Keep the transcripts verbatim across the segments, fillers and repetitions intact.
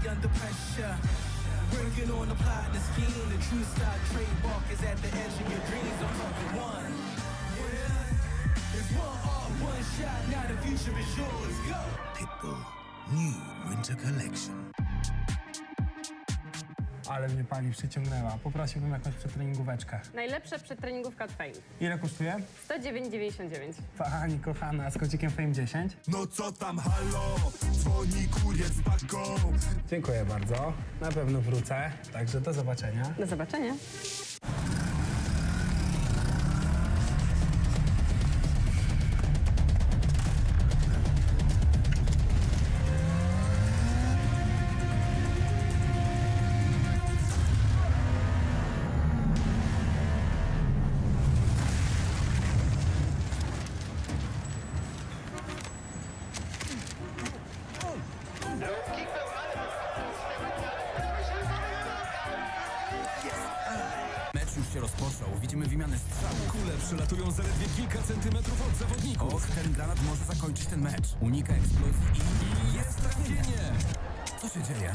under pressure. Working on the plot and the scheme. The true style trademark is at the edge of your dreams. I'm talking one. Yeah. It's one art, one shot. Now the future is yours. Go. Pitbull New Winter Collection. Ale mnie pani przyciągnęła. Poprosiłbym jakąś przetreningóweczkę. Najlepsza przetreningówka od Fame. Ile kosztuje? sto dziewięć dziewięćdziesiąt dziewięć. Pani kochana, z kocikiem Fame dziesięć. No co tam, halo? Dzwoni kurier z paką. Dziękuję bardzo. Na pewno wrócę. Także do zobaczenia. Do zobaczenia. Mecz już się rozpoczął. Widzimy wymianę strzałów. Kule przelatują zaledwie kilka centymetrów od zawodników. Och, ten granat może zakończyć ten mecz. Unika eksplozji i... jest trafienie! Co się dzieje?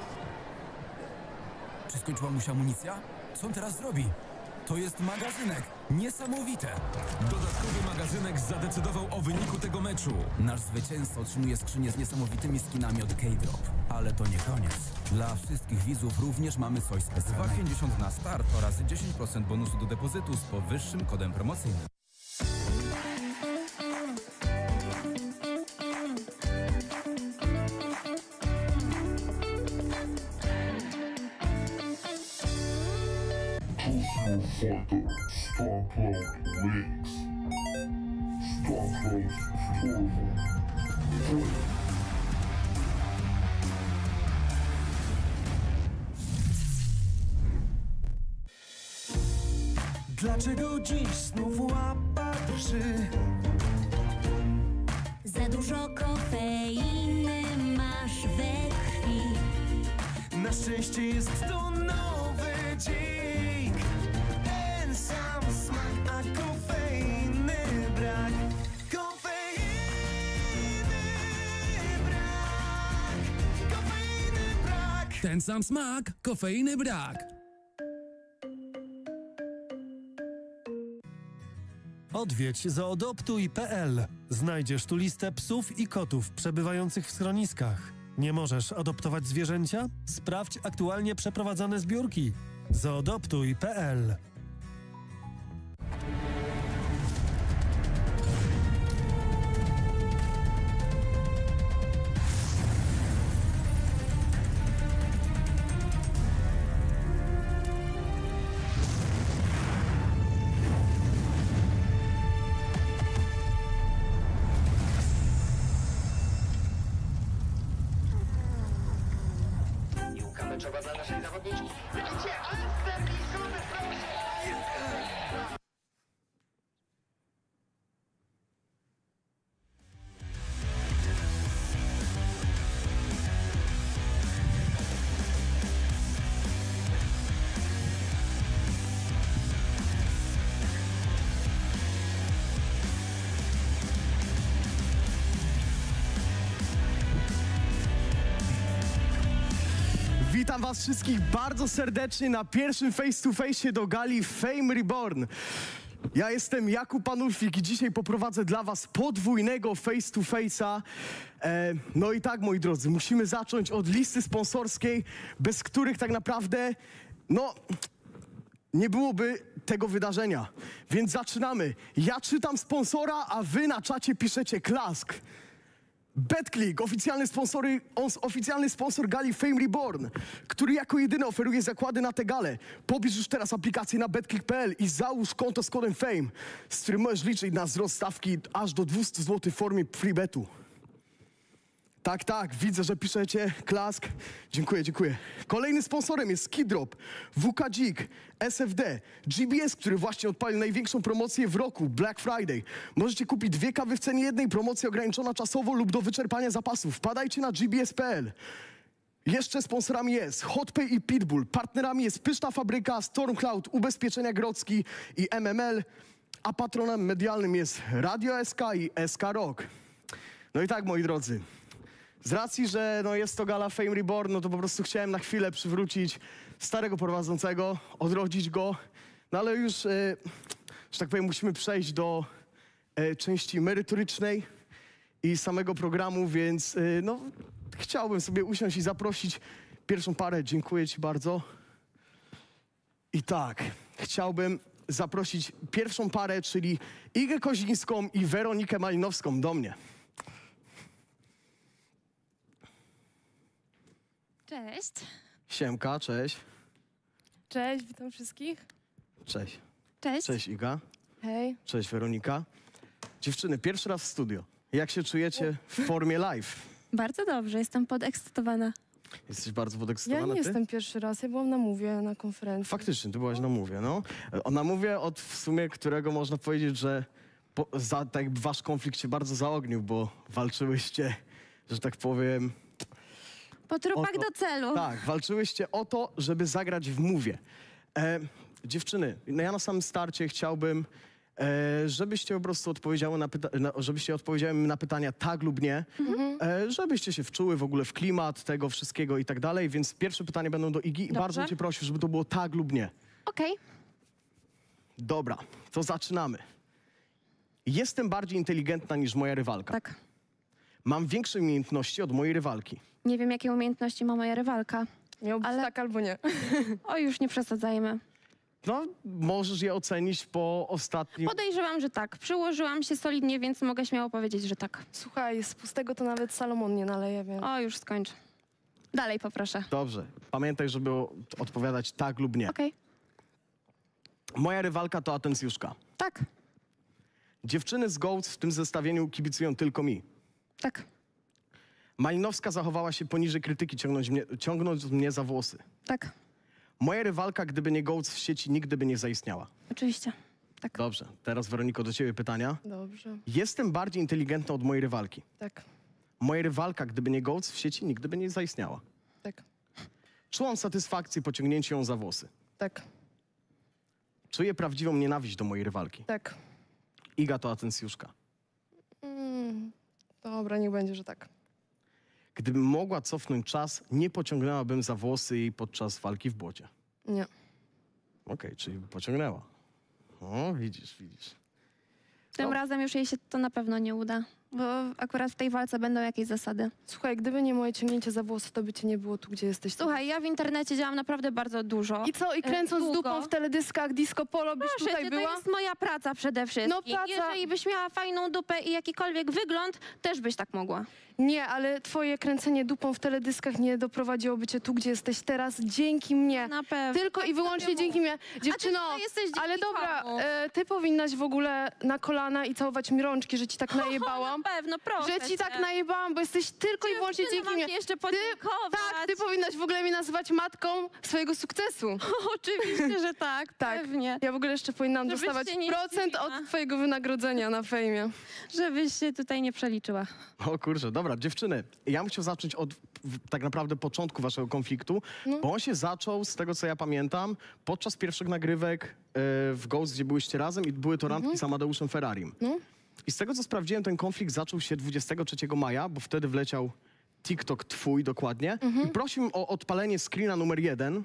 Czy skończyła mu się amunicja? Co on teraz zrobi? To jest magazynek. Niesamowite. Dodatkowy magazynek zadecydował o wyniku tego meczu. Nasz zwycięzca otrzymuje skrzynię z niesamowitymi skinami od K-Drop. Ale to nie koniec. Dla wszystkich widzów również mamy coś specjalnego. dwa pięćdziesiąt na start oraz dziesięć procent bonusu do depozytu z powyższym kodem promocyjnym. Fighter, Starcloud Wings, Starcloud Turbo. Dlaczego dziś znów łapa drży? Za dużo kofeiny masz we krwi. Na szczęście jest to nowy dźwięk. Ten sam smak, a kofeiny brak. Kofeiny brak. Kofeiny brak. Ten sam smak, kofeiny brak. Odwiedź zoodoptuj kropka p l. Znajdziesz tu listę psów i kotów przebywających w schroniskach. Nie możesz adoptować zwierzęcia? Sprawdź aktualnie przeprowadzane zbiórki. zoodoptuj kropka p l. Meczowa dla naszej zawodniczki. Widzicie, Aster i Super Proszę! Witam was wszystkich bardzo serdecznie na pierwszym face to face do gali Fame Reborn. Ja jestem Jakub Panulfik i dzisiaj poprowadzę dla was podwójnego face to face'a. E, no i tak, moi drodzy, musimy zacząć od listy sponsorskiej, bez których tak naprawdę, no, nie byłoby tego wydarzenia. Więc zaczynamy. Ja czytam sponsora, a wy na czacie piszecie klask. BetClick, oficjalny, sponsory, oficjalny sponsor gali Fame Reborn, który jako jedyny oferuje zakłady na tę galę. Pobierz już teraz aplikację na betclick kropka p l i załóż konto z kodem Fame, z którym możesz liczyć na wzrost stawki aż do dwieście złotych w formie free betu. Tak, tak, widzę, że piszecie klask. Dziękuję, dziękuję. Kolejnym sponsorem jest K-Drop, W K Dzik, S F D, G B S, który właśnie odpalił największą promocję w roku, Black Friday. Możecie kupić dwie kawy w cenie jednej, promocja ograniczona czasowo lub do wyczerpania zapasów. Wpadajcie na g b s kropka p l. Jeszcze sponsorami jest Hotpay i Pitbull. Partnerami jest Pyszna Fabryka, Stormcloud, Ubezpieczenia Grodzki i M M L. A patronem medialnym jest Radio S K i S K Rock. No i tak, moi drodzy. Z racji, że no, jest to gala Fame Reborn, no to po prostu chciałem na chwilę przywrócić starego prowadzącego, odrodzić go, no ale już, e, że tak powiem, musimy przejść do e, części merytorycznej i samego programu, więc e, no, chciałbym sobie usiąść i zaprosić pierwszą parę. Dziękuję ci bardzo. I tak, chciałbym zaprosić pierwszą parę, czyli Igę Kozińską i Weronikę Malinowską do mnie. Cześć. Siemka, cześć. Cześć, witam wszystkich. Cześć. Cześć. Cześć Iga. Hej. Cześć Weronika. Dziewczyny, pierwszy raz w studio. Jak się czujecie w formie live? Bardzo dobrze, jestem podekscytowana. Jesteś bardzo Ja podekscytowana, nie ty? jestem pierwszy raz, ja byłam na Mówie, na konferencji. Faktycznie, ty byłaś na Mówie, no. O, na Mówie, od w sumie którego można powiedzieć, że po, za, tak jakby wasz konflikt się bardzo zaognił, bo walczyłyście, że tak powiem... Po trupach o to- do celu. Tak, walczyłyście o to, żeby zagrać w Mówie. E, dziewczyny, no ja na samym starcie chciałbym, e, żebyście po prostu odpowiedziały na, pyta- na, żebyście odpowiedziały mi na pytania tak lub nie, Mhm. e, żebyście się wczuły w ogóle w klimat tego wszystkiego i tak dalej, więc pierwsze pytania będą do Igi i Dobrze. bardzo cię prosił, żeby to było tak lub nie. Okej. Dobra, to zaczynamy. Jestem bardziej inteligentna niż moja rywalka. Tak. Mam większe umiejętności od mojej rywalki. Nie wiem, jakie umiejętności ma moja rywalka. Miał być Ale- tak albo nie. O, już nie przesadzajmy. No, możesz je ocenić po ostatnim... Podejrzewam, że tak. Przyłożyłam się solidnie, więc mogę śmiało powiedzieć, że tak. Słuchaj, z pustego to nawet Salomon nie naleje, więc... O, już skończ. Dalej poproszę. Dobrze. Pamiętaj, żeby o- odpowiadać tak lub nie. Okej. Moja rywalka to atencjuszka. Tak, Dziewczyny z Goats w tym zestawieniu kibicują tylko mi. tak, Malinowska zachowała się poniżej krytyki, ciągnąć mnie, ciągnąc mnie za włosy. tak. Moja rywalka, gdyby nie Goats w sieci, nigdy by nie zaistniała. Oczywiście. Tak. Dobrze. Teraz, Weroniko, do ciebie pytania. Dobrze, Jestem bardziej inteligentna od mojej rywalki. tak, Moja rywalka, gdyby nie Goats w sieci, nigdy by nie zaistniała. tak, Czułam satysfakcję pociągnięcie ją za włosy. tak, Czuję prawdziwą nienawiść do mojej rywalki. tak. Iga to atencjuszka. Mm, dobra, niech będzie, że tak. Gdybym mogła cofnąć czas, nie pociągnęłabym za włosy jej podczas walki w błocie. Nie. Okej, czyli pociągnęła. O, widzisz, widzisz. Tym No. razem już jej się to na pewno nie uda, bo akurat w tej walce będą jakieś zasady. Słuchaj, gdyby nie moje ciągnięcie za włosy, to by cię nie było tu, gdzie jesteś. Słuchaj, ja w internecie działam naprawdę bardzo dużo. I co, i kręcąc długo. dupą w teledyskach disco polo byś Proszę tutaj cię, była? to jest moja praca przede wszystkim. No, praca- Jeżeli byś miała fajną dupę i jakikolwiek wygląd, też byś tak mogła. Nie, ale twoje kręcenie dupą w teledyskach nie doprowadziłoby cię tu, gdzie jesteś teraz, dzięki mnie. Na pewno. Tylko i Tak wyłącznie sobie dzięki mów. mnie. Dziewczyno, tutaj jesteś dzięki ale dobra, komu? e, ty powinnaś w ogóle na kolana i całować mi rączki, że ci tak najebałam. Na pewno, proszę Że ci cię. tak najebałam, bo jesteś tylko i wyłącznie Dziewczyno, dzięki mam mnie. ci jeszcze Ty, podziękować. tak, ty powinnaś w ogóle mnie nazywać matką swojego sukcesu. Oczywiście, że tak, Tak. pewnie. Ja w ogóle jeszcze powinnam Żebyś dostawać się nie procent zdziwiła. od twojego wynagrodzenia na fejmie. Żebyś się tutaj nie przeliczyła. O kurczę, dobra, dziewczyny, ja bym chciał zacząć od w, tak naprawdę początku waszego konfliktu, No. bo on się zaczął, z tego co ja pamiętam, podczas pierwszych nagrywek e, w Ghost, gdzie byłyście razem i były to randki z Amadeuszem Ferrarim. No. I z tego co sprawdziłem, ten konflikt zaczął się dwudziestego trzeciego maja, bo wtedy wleciał TikTok twój dokładnie i prosił o odpalenie screena numer jeden.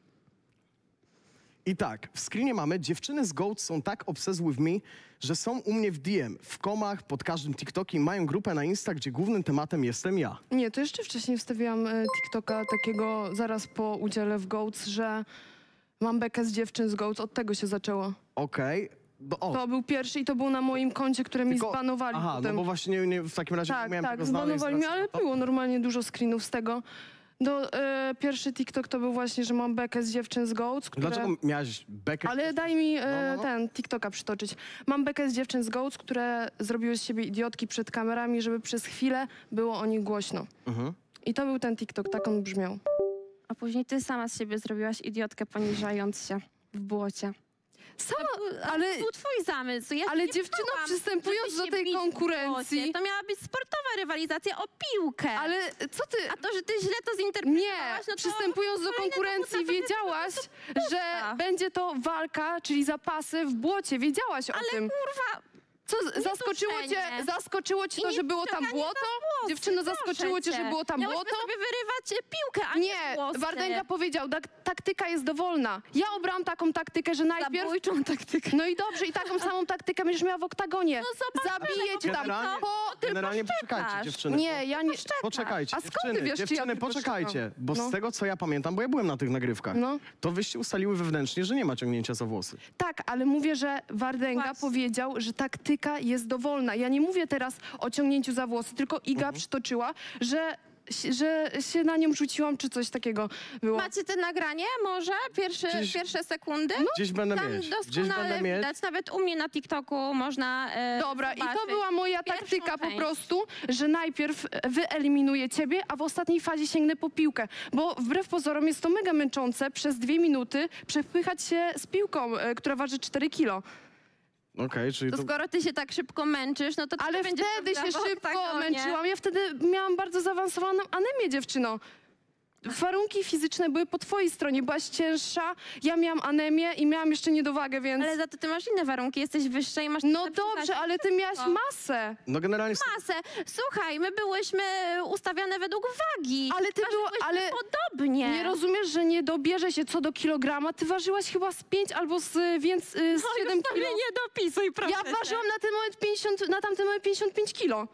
I tak, w screenie mamy: dziewczyny z Goat są tak obsessed with me, że są u mnie w D M, w komach, pod każdym TikTokiem, mają grupę na Insta, gdzie głównym tematem jestem ja. Nie, to jeszcze wcześniej wstawiłam e, TikToka takiego zaraz po udziale w Goats, że mam bekę z dziewczyn z Goats, od tego się zaczęło. Okej. No, o, To był pierwszy i to był na moim koncie, które mi tylko- zbanowali Aha, potem. no bo właśnie nie, nie, w takim razie nie Tak, miałem tak, tego znaleźć. zbanowali mnie, z racji ale na to. było normalnie dużo screenów z tego. Do, e, pierwszy TikTok to był właśnie, że mam bekę z dziewczyn z Goats, które... Dlaczego miałaś bekę? Ale daj mi e, No, no, no. ten TikToka przytoczyć. Mam bekę z dziewczyn z Goats, które zrobiły z siebie idiotki przed kamerami, żeby przez chwilę było o nich głośno. Mhm. I to był ten TikTok, tak on brzmiał. A później ty sama z siebie zrobiłaś idiotkę, poniżając się w błocie. Sama, Ale ale... to był twój zamysł. Ja Ale nie dziewczyno, chciałam, przystępując żeby do się tej bić w konkurencji- błocie. To miała być sportowa rywalizacja o piłkę. Ale co ty... A to, że ty źle to Nie, zinterpretowałaś, no to... przystępując do fajne, konkurencji to było wiedziałaś, że pusta. będzie to walka, czyli zapasy w błocie. Wiedziałaś o Ale tym. kurwa, Co, z- zaskoczyło cię, duszenie. zaskoczyło cię I to, nie że było tam ściąganie błoto? za włosy, Dziewczyno, proszę zaskoczyło cię, że było tam Miałyśmy błoto? sobie wyrywać piłkę, a nie, Nie, włosy. Wardęga powiedział, tak, taktyka jest dowolna. Ja obrałam taką taktykę, że najpierw... Zabójczą taktykę. No i dobrze, i taką samą taktykę będziesz miała w oktagonie. No zobacz, Zabiję cię tam. Generalnie, Po... generalnie tylko poczekajcie, szczekasz. dziewczyny. Nie, ja nie... Poczekajcie, A skąd dziewczyny, ty wiesz, czy ja dziewczyny, tylko poczekajcie, szczekam? bo No. z tego, co ja pamiętam, bo ja byłem na tych nagrywkach, No. to wyście ustaliły wewnętrznie, że nie ma ciągnięcia za włosy. Tak, ale mówię, że Wardęga Właśnie. powiedział, że taktyka jest dowolna. Ja nie mówię teraz o ciągnięciu za włosy, tylko Iga Mhm. przytoczyła, że, że się na nią rzuciłam, czy coś takiego było. Macie te nagranie może? Pierwsze, Gdzieś- pierwsze sekundy? Gdzieś będę Tam mieć, gdzieś doskonale będę mieć. widać, nawet u mnie na TikToku można e, Dobra, i to zobaczyć była moja pierwszą taktyka po część. prostu, że najpierw wyeliminuję ciebie, a w ostatniej fazie sięgnę po piłkę. Bo wbrew pozorom jest to mega męczące przez dwie minuty przepychać się z piłką, e, która waży cztery kilo. Okej, czyli To to... skoro ty się tak szybko męczysz, no to ty Ale będziesz wtedy się robiła w szybko oktagonie. męczyłam. Ja wtedy miałam bardzo zaawansowaną anemię, dziewczyno. Warunki fizyczne były po twojej stronie. Byłaś cięższa, ja miałam anemię i miałam jeszcze niedowagę, więc... Ale za to ty masz inne warunki, jesteś wyższa i masz... No lepszy dobrze, zasięg. ale ty miałaś Wszystko. masę. No generalnie... Masę. Słuchaj, my byłyśmy ustawiane według wagi. Ale ty była, ale Podobnie. nie rozumiesz, że nie dobierze się co do kilograma. Ty ważyłaś chyba z pięć albo z, więc, y, z No siedem już sobie kilo. nie dopisuj, proszę Ja cię. ważyłam na ten moment pięćdziesiąt, na tamten moment pięćdziesiąt pięć kilo.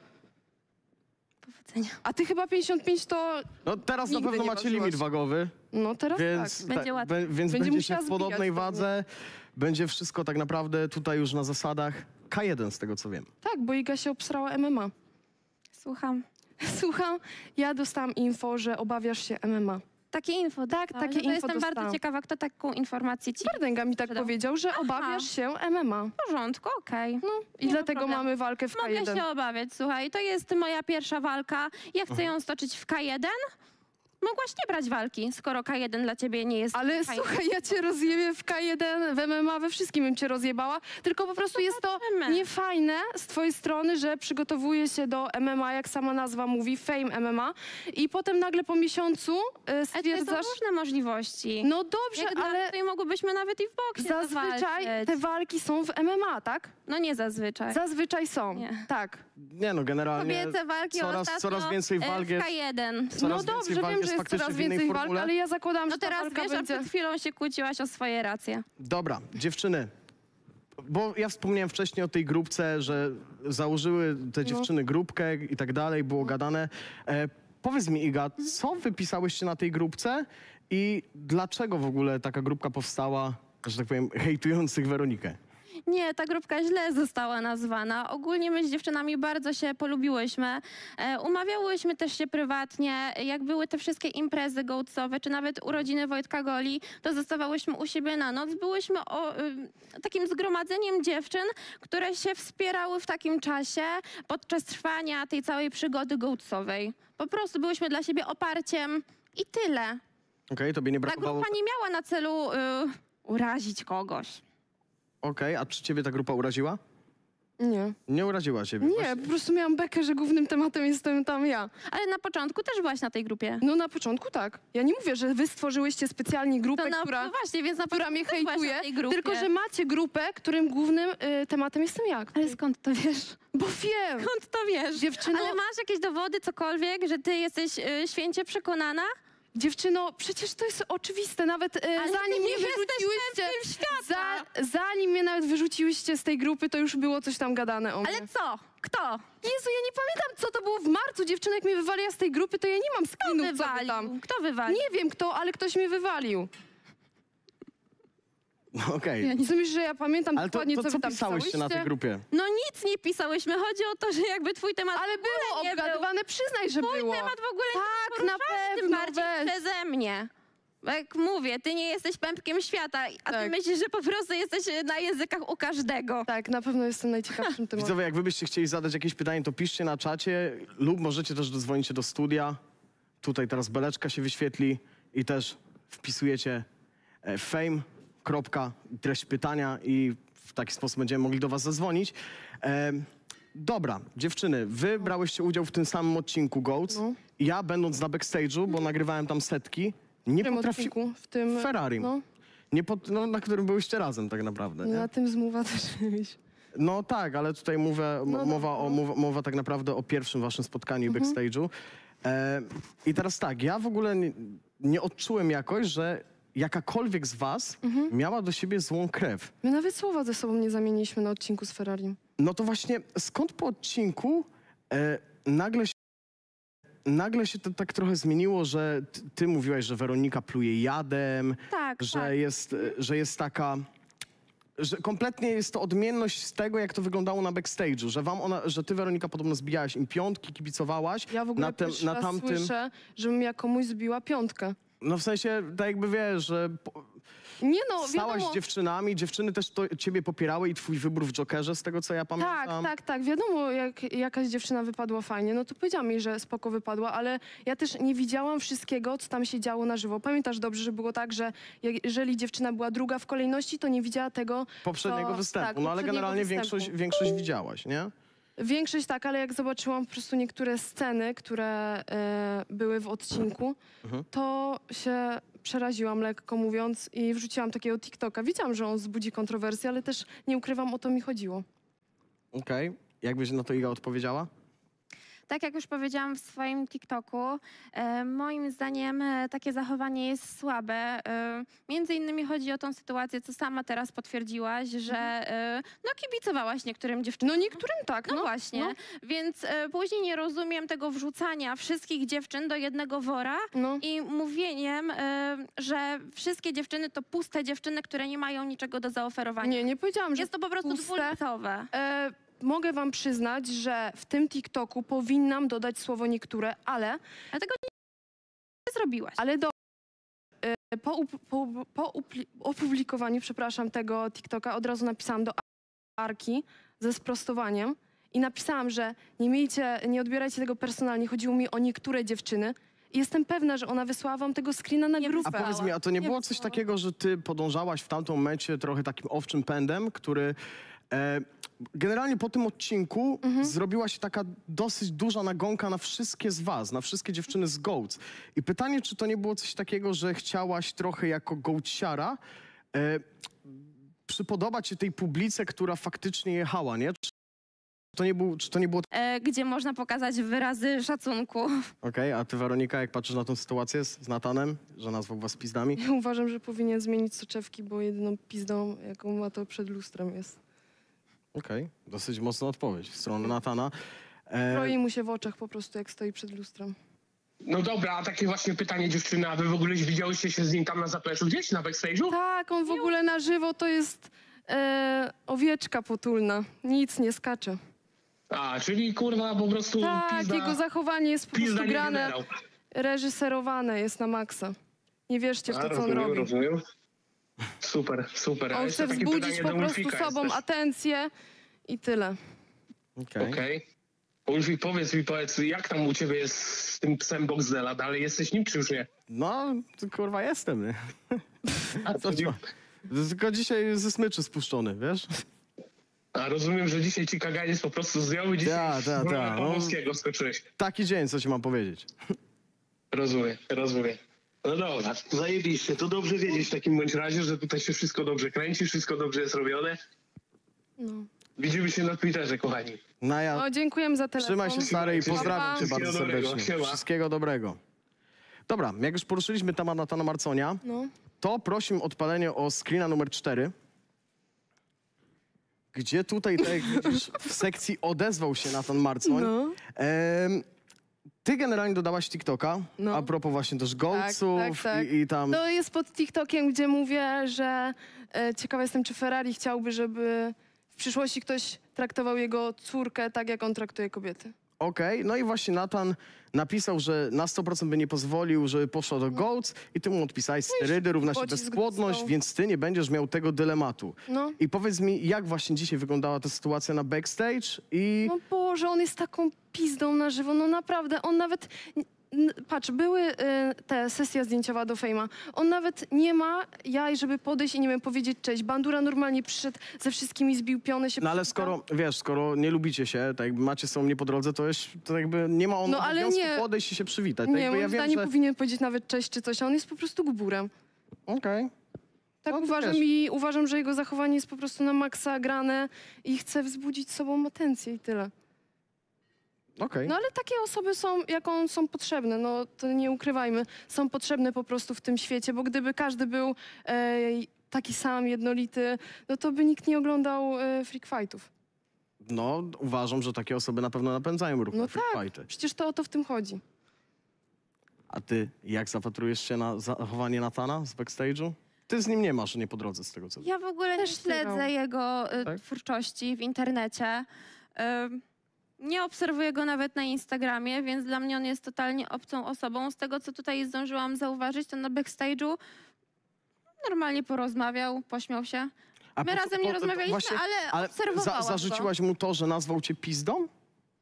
Powodzenia. A ty chyba pięćdziesiąt pięć to... No teraz na Nigdy pewno nie macie ważyłaś. limit wagowy, No teraz więc, tak. Będzie tak, łatwiej. be- więc Będzie będziecie musiała w podobnej zbijać wadze, będzie wszystko tak naprawdę tutaj już na zasadach K jeden z tego, co wiem. Tak, bo Iga się obsrała M M A. Słucham. Słucham, ja dostałam info, że obawiasz się M M A. Takie info, Tak, dostałeś? takie no to info jestem dostałam. bardzo ciekawa, kto taką informację ci... Wardęga mi tak sprzedał. powiedział, że Aha. obawiasz się M M A. W porządku, okej. No i Nie ma dlatego problemu. mamy walkę w K Mogę jeden. się obawiać, słuchaj, to jest moja pierwsza walka. Ja chcę ją stoczyć w K jeden. Mogłaś nie brać walki, skoro K jeden dla ciebie nie jest... Ale fajny. słuchaj, ja cię rozjebię w K jeden, w M M A, we wszystkim bym cię rozjebała. Tylko po prostu jest to Zobaczymy. niefajne z twojej strony, że przygotowuje się do M M A, jak sama nazwa mówi, Fame M M A. I potem nagle po miesiącu y, Ale to stwierdzasz... są różne możliwości. No dobrze, Jak dla ale mnie, mogłybyśmy nawet i w boksie zazwyczaj zawalczyć. te walki są w M M A, tak? No nie zazwyczaj. Zazwyczaj są, Nie. tak. Nie no, generalnie Kobiece walki coraz, ostatnio coraz więcej e, walk w jest, K jeden. coraz No więcej dobrze, walk wiem, jest że jest faktycznie coraz w innej więcej walk, formule. ale ja zakładam, No że ta teraz walka wiesz, a będzie... przed chwilą się kłóciłaś o swoje racje. Dobra, dziewczyny, bo ja wspomniałem wcześniej o tej grupce, że założyły te No. dziewczyny grupkę i tak dalej, było gadane. E, powiedz mi, Iga, co wypisałyście na tej grupce i dlaczego w ogóle taka grupka powstała, że tak powiem, hejtujących Weronikę? Nie, ta grupka źle została nazwana. Ogólnie my z dziewczynami bardzo się polubiłyśmy. E, umawiałyśmy też się prywatnie. Jak były te wszystkie imprezy gołcowe, czy nawet urodziny Wojtka Goli, to zostawałyśmy u siebie na noc. Byłyśmy o, y, takim zgromadzeniem dziewczyn, które się wspierały w takim czasie podczas trwania tej całej przygody gołcowej. Po prostu byłyśmy dla siebie oparciem i tyle. Okej, tobie nie Ta brakowało... grupa nie miała na celu y, urazić kogoś. Okej, a czy ciebie ta grupa uraziła? Nie. Nie uraziła ciebie. Nie, Właśnie- po prostu miałam bekę, że głównym tematem jestem tam ja. Ale na początku też byłaś na tej grupie. No na początku tak. Ja nie mówię, że wy stworzyłyście specjalnie grupę, To na, która, no właśnie, więc na która mnie początku też byłaś hejtuje, na tej grupie. tylko że macie grupę, którym głównym y, tematem jestem ja. Ale skąd to wiesz? Bo wiem. Skąd to wiesz? Dziewczyno, Ale masz jakieś dowody, cokolwiek, że ty jesteś y, święcie przekonana? dziewczyno, przecież to jest oczywiste. Nawet y, Ale zanim ty mnie nie jesteś wyrzuciłyście, pępkiem świata. za, zanim mnie nawet wyrzuciłyście z tej grupy, to już było coś tam gadane o mnie. Ale co? Kto? Jezu, ja nie pamiętam, co to było w marcu. Dziewczyna, jak mnie wywaliła z tej grupy, to ja nie mam Kto skinów, co wy wywalił? tam. Kto wywalił? Nie wiem kto, ale ktoś mnie wywalił. No okej. Ja nie myślisz, że ja pamiętam Ale to, dokładnie, to co co wy tam pisałyście na tej pisałyście? grupie? No nic nie pisałyśmy. Chodzi o to, że jakby twój temat Ale w ogóle było nie obgadywane, przyznaj, że był. Twój było. temat w ogóle Tak, nie na poruszany, tym pewno, bardziej weź. przeze mnie. Bo jak mówię, ty nie jesteś pępkiem świata, a ty Tak. myślisz, że po prostu jesteś na językach u każdego. Tak, na pewno jestem najciekawszym tematem. Widzowie, jak wy byście chcieli zadać jakieś pytanie, to piszcie na czacie lub możecie też dzwonić do studia. Tutaj teraz beleczka się wyświetli i też wpisujecie e, fame, kropka, treść pytania i w taki sposób będziemy mogli do was zadzwonić. E, dobra, dziewczyny, wy brałyście udział w tym samym odcinku Goats. No. Ja będąc na backstage'u, bo nagrywałem tam setki, nie W tym potrafi... odcinku, w tym... Ferrari. No, Nie pot... no, na którym byłyście razem tak naprawdę, nie? na tym zmówa też mieliśmy. No tak, ale tutaj mówię, No mowa, o, mowa, mowa tak naprawdę o pierwszym waszym spotkaniu Mhm. backstage'u. E, I teraz tak, ja w ogóle nie, nie odczułem jakoś, że jakakolwiek z was Mhm. miała do siebie złą krew. My nawet słowa ze sobą nie zamieniliśmy na odcinku z Ferrarim. No to właśnie skąd po odcinku e, nagle się, nagle się to tak trochę zmieniło, że ty, ty mówiłaś, że Weronika pluje jadem, Tak, że, tak. Jest, e, że jest taka... Że kompletnie jest to odmienność z tego, jak to wyglądało na backstage'u, że wam ona, że ty, Weronika, podobno zbijałaś im piątki, kibicowałaś. Ja w ogóle na, tem, pierwszy na raz tamtym. słyszę, żebym ja komuś zbiła piątkę. No w sensie, tak jakby wiesz, że po, Nie no, stałaś wiadomo... z dziewczynami, dziewczyny też to, ciebie popierały i twój wybór w Jokerze, z tego co ja Tak, pamiętam. tak, tak. Wiadomo, jak jakaś dziewczyna wypadła fajnie, no to powiedziała mi, że spoko wypadła, ale ja też nie widziałam wszystkiego, co tam się działo na żywo. Pamiętasz dobrze, że było tak, że jak- jeżeli dziewczyna była druga w kolejności, to nie widziała tego, Poprzedniego co... występu, tak, no ale poprzedniego generalnie występu. większość, większość widziałaś, nie? Większość tak, ale jak zobaczyłam po prostu niektóre sceny, które e, były w odcinku, Mhm. to się przeraziłam, lekko mówiąc, i wrzuciłam takiego TikToka. Wiedziałam, że on wzbudzi kontrowersję, ale też nie ukrywam, o to mi chodziło. Okej. Jakbyś na to Iga odpowiedziała? Tak jak już powiedziałam w swoim TikToku, e, moim zdaniem e, takie zachowanie jest słabe. E, między innymi chodzi o tą sytuację, co sama teraz potwierdziłaś, że e, no kibicowałaś niektórym dziewczynom. No niektórym tak, No, no. właśnie, No. więc e, później nie rozumiem tego wrzucania wszystkich dziewczyn do jednego wora No. i mówieniem, e, że wszystkie dziewczyny to puste dziewczyny, które nie mają niczego do zaoferowania. Nie, nie powiedziałam, że Jest to po prostu puste. dwulicowe. E, mogę wam przyznać, że w tym TikToku powinnam dodać słowo niektóre, ale... Dlatego nie zrobiłaś. Ale do... e, po, up- po, po upli- opublikowaniu, przepraszam, tego TikToka od razu napisałam do Arki ze sprostowaniem i napisałam, że nie miejcie, nie odbierajcie tego personalnie, chodziło mi o niektóre dziewczyny. I jestem pewna, że ona wysłała wam tego screena na Nie grupę. A powiedz mi, a to nie, Nie było coś wysłała. takiego, że ty podążałaś w tamtym momencie trochę takim owczym pędem, który e, generalnie po tym odcinku Mhm. zrobiła się taka dosyć duża nagonka na wszystkie z was, na wszystkie dziewczyny z Goats. I pytanie, czy to nie było coś takiego, że chciałaś trochę jako gołciara e, przypodobać się tej publice, która faktycznie jechała, nie? Czy to nie, był, czy to nie było... E, gdzie można pokazać wyrazy szacunku. Okej, a ty, Weronika, jak patrzysz na tę sytuację z, z Natanem, że nazwał was pizdami? Ja uważam, że powinien zmienić soczewki, bo jedyną pizdą, jaką ma, to przed lustrem jest. Okej, dosyć mocna odpowiedź w stronę Natana. E, Kroi mu się w oczach po prostu, jak stoi przed lustrem. No dobra, a takie właśnie pytanie, dziewczyna, a wy w ogóle widziałyście się z nim tam na zapleczu gdzieś, na backstage'u? Tak, on w ogóle na żywo to jest e, owieczka potulna. Nic nie skacze. A, czyli kurwa po prostu Tak, pizda, jego zachowanie jest po pizda prostu nie grane, generał. reżyserowane jest na maksa. Nie wierzcie w A, to, co on rozumiem, robi. rozumiem. Super, super. A On jeszcze chce takie wzbudzić pytanie po do prostu Ulfika sobą jest też. atencję i tyle. Okej. Okej. Ulfik, powiedz mi, powiedz, jak tam u ciebie jest z tym psem Boxdela? Dalej jesteś nim, czy już nie? No, to kurwa jestem, nie? A, Co ci- Tylko dzisiaj ze smyczy spuszczony, wiesz? a rozumiem, że dzisiaj ci kaganiec po prostu zdjął i dzisiaj Ta, ta, w ta, rolę no. Pawłowskiego skoczyłeś. Taki dzień, co ci mam powiedzieć. Rozumiem, rozumiem. No dobra, zajebiście. To dobrze wiedzieć w takim bądź razie, że tutaj się wszystko dobrze kręci, wszystko dobrze jest robione. No. Widzimy się na Twitterze, kochani. No ja... No, dziękujemy za telefon. Trzymaj się, stary, i pozdrawiam cię Pa. bardzo Wszystkiego dobrego, serdecznie. siema. Wszystkiego dobrego. Dobra, jak już poruszyliśmy temat Natana Marconia, No. to prosimy o odpalenie o screena numer cztery. Gdzie tutaj, tak jak widzisz, w sekcji odezwał się Natan Marcoń. No. Em, ty generalnie dodałaś TikToka, No. a propos właśnie też Goatsów tak, tak. I, i tam... To jest pod TikTokiem, gdzie mówię, że e, ciekawa jestem, czy Ferrari chciałby, żeby w przyszłości ktoś traktował jego córkę tak, jak on traktuje kobiety. Okej, no i właśnie Natan napisał, że na sto procent by nie pozwolił, żeby poszła do Goats i ty mu odpisałeś, sterydy równa się pocisk bezpłodność, dostał. więc ty nie będziesz miał tego dylematu. No. I powiedz mi, jak właśnie dzisiaj wyglądała ta sytuacja na backstage i... No Boże, on jest taką pizdą na żywo, no naprawdę, on nawet... n- Patrz, były y, te sesja zdjęciowa do Fejma. On nawet nie ma jaj, żeby podejść i nie wiem, powiedzieć cześć. Bandura normalnie przyszedł, ze wszystkimi zbił piony, się No ale przywitał. skoro, wiesz, skoro nie lubicie się, tak jakby macie są mnie po drodze, to, jest, to jakby nie ma on No, ale obowiązku nie. podejść i się przywitać. Tak Nie, jakby moim ja wiem, zdaniem że... powinien powiedzieć nawet cześć czy coś, a on jest po prostu gburem. Okej. Tak, No to uważam wiesz. i uważam, że jego zachowanie jest po prostu na maksa grane i chce wzbudzić sobą atencję i tyle. Okej. No ale takie osoby są, jaką są potrzebne, no to nie ukrywajmy, są potrzebne po prostu w tym świecie, bo gdyby każdy był e, taki sam, jednolity, no to by nikt nie oglądał e, freak fightów. No, uważam, że takie osoby na pewno napędzają ruch No na freak tak, fighty. przecież to o to w tym chodzi. A ty, jak zapatrujesz się na zachowanie Natana z backstage'u? Ty z nim nie masz, nie po drodze z tego, co... Ja w ogóle nie śledzę zero. jego y, Tak? twórczości w internecie. Ym, nie obserwuję go nawet na Instagramie, więc dla mnie on jest totalnie obcą osobą. Z tego, co tutaj zdążyłam zauważyć, to na backstage'u normalnie porozmawiał, pośmiał się. A My po- razem po- nie to rozmawialiśmy, właśnie- ale, Ale obserwowałam za, zarzuciłaś mu to, że nazwał cię pizdą? go.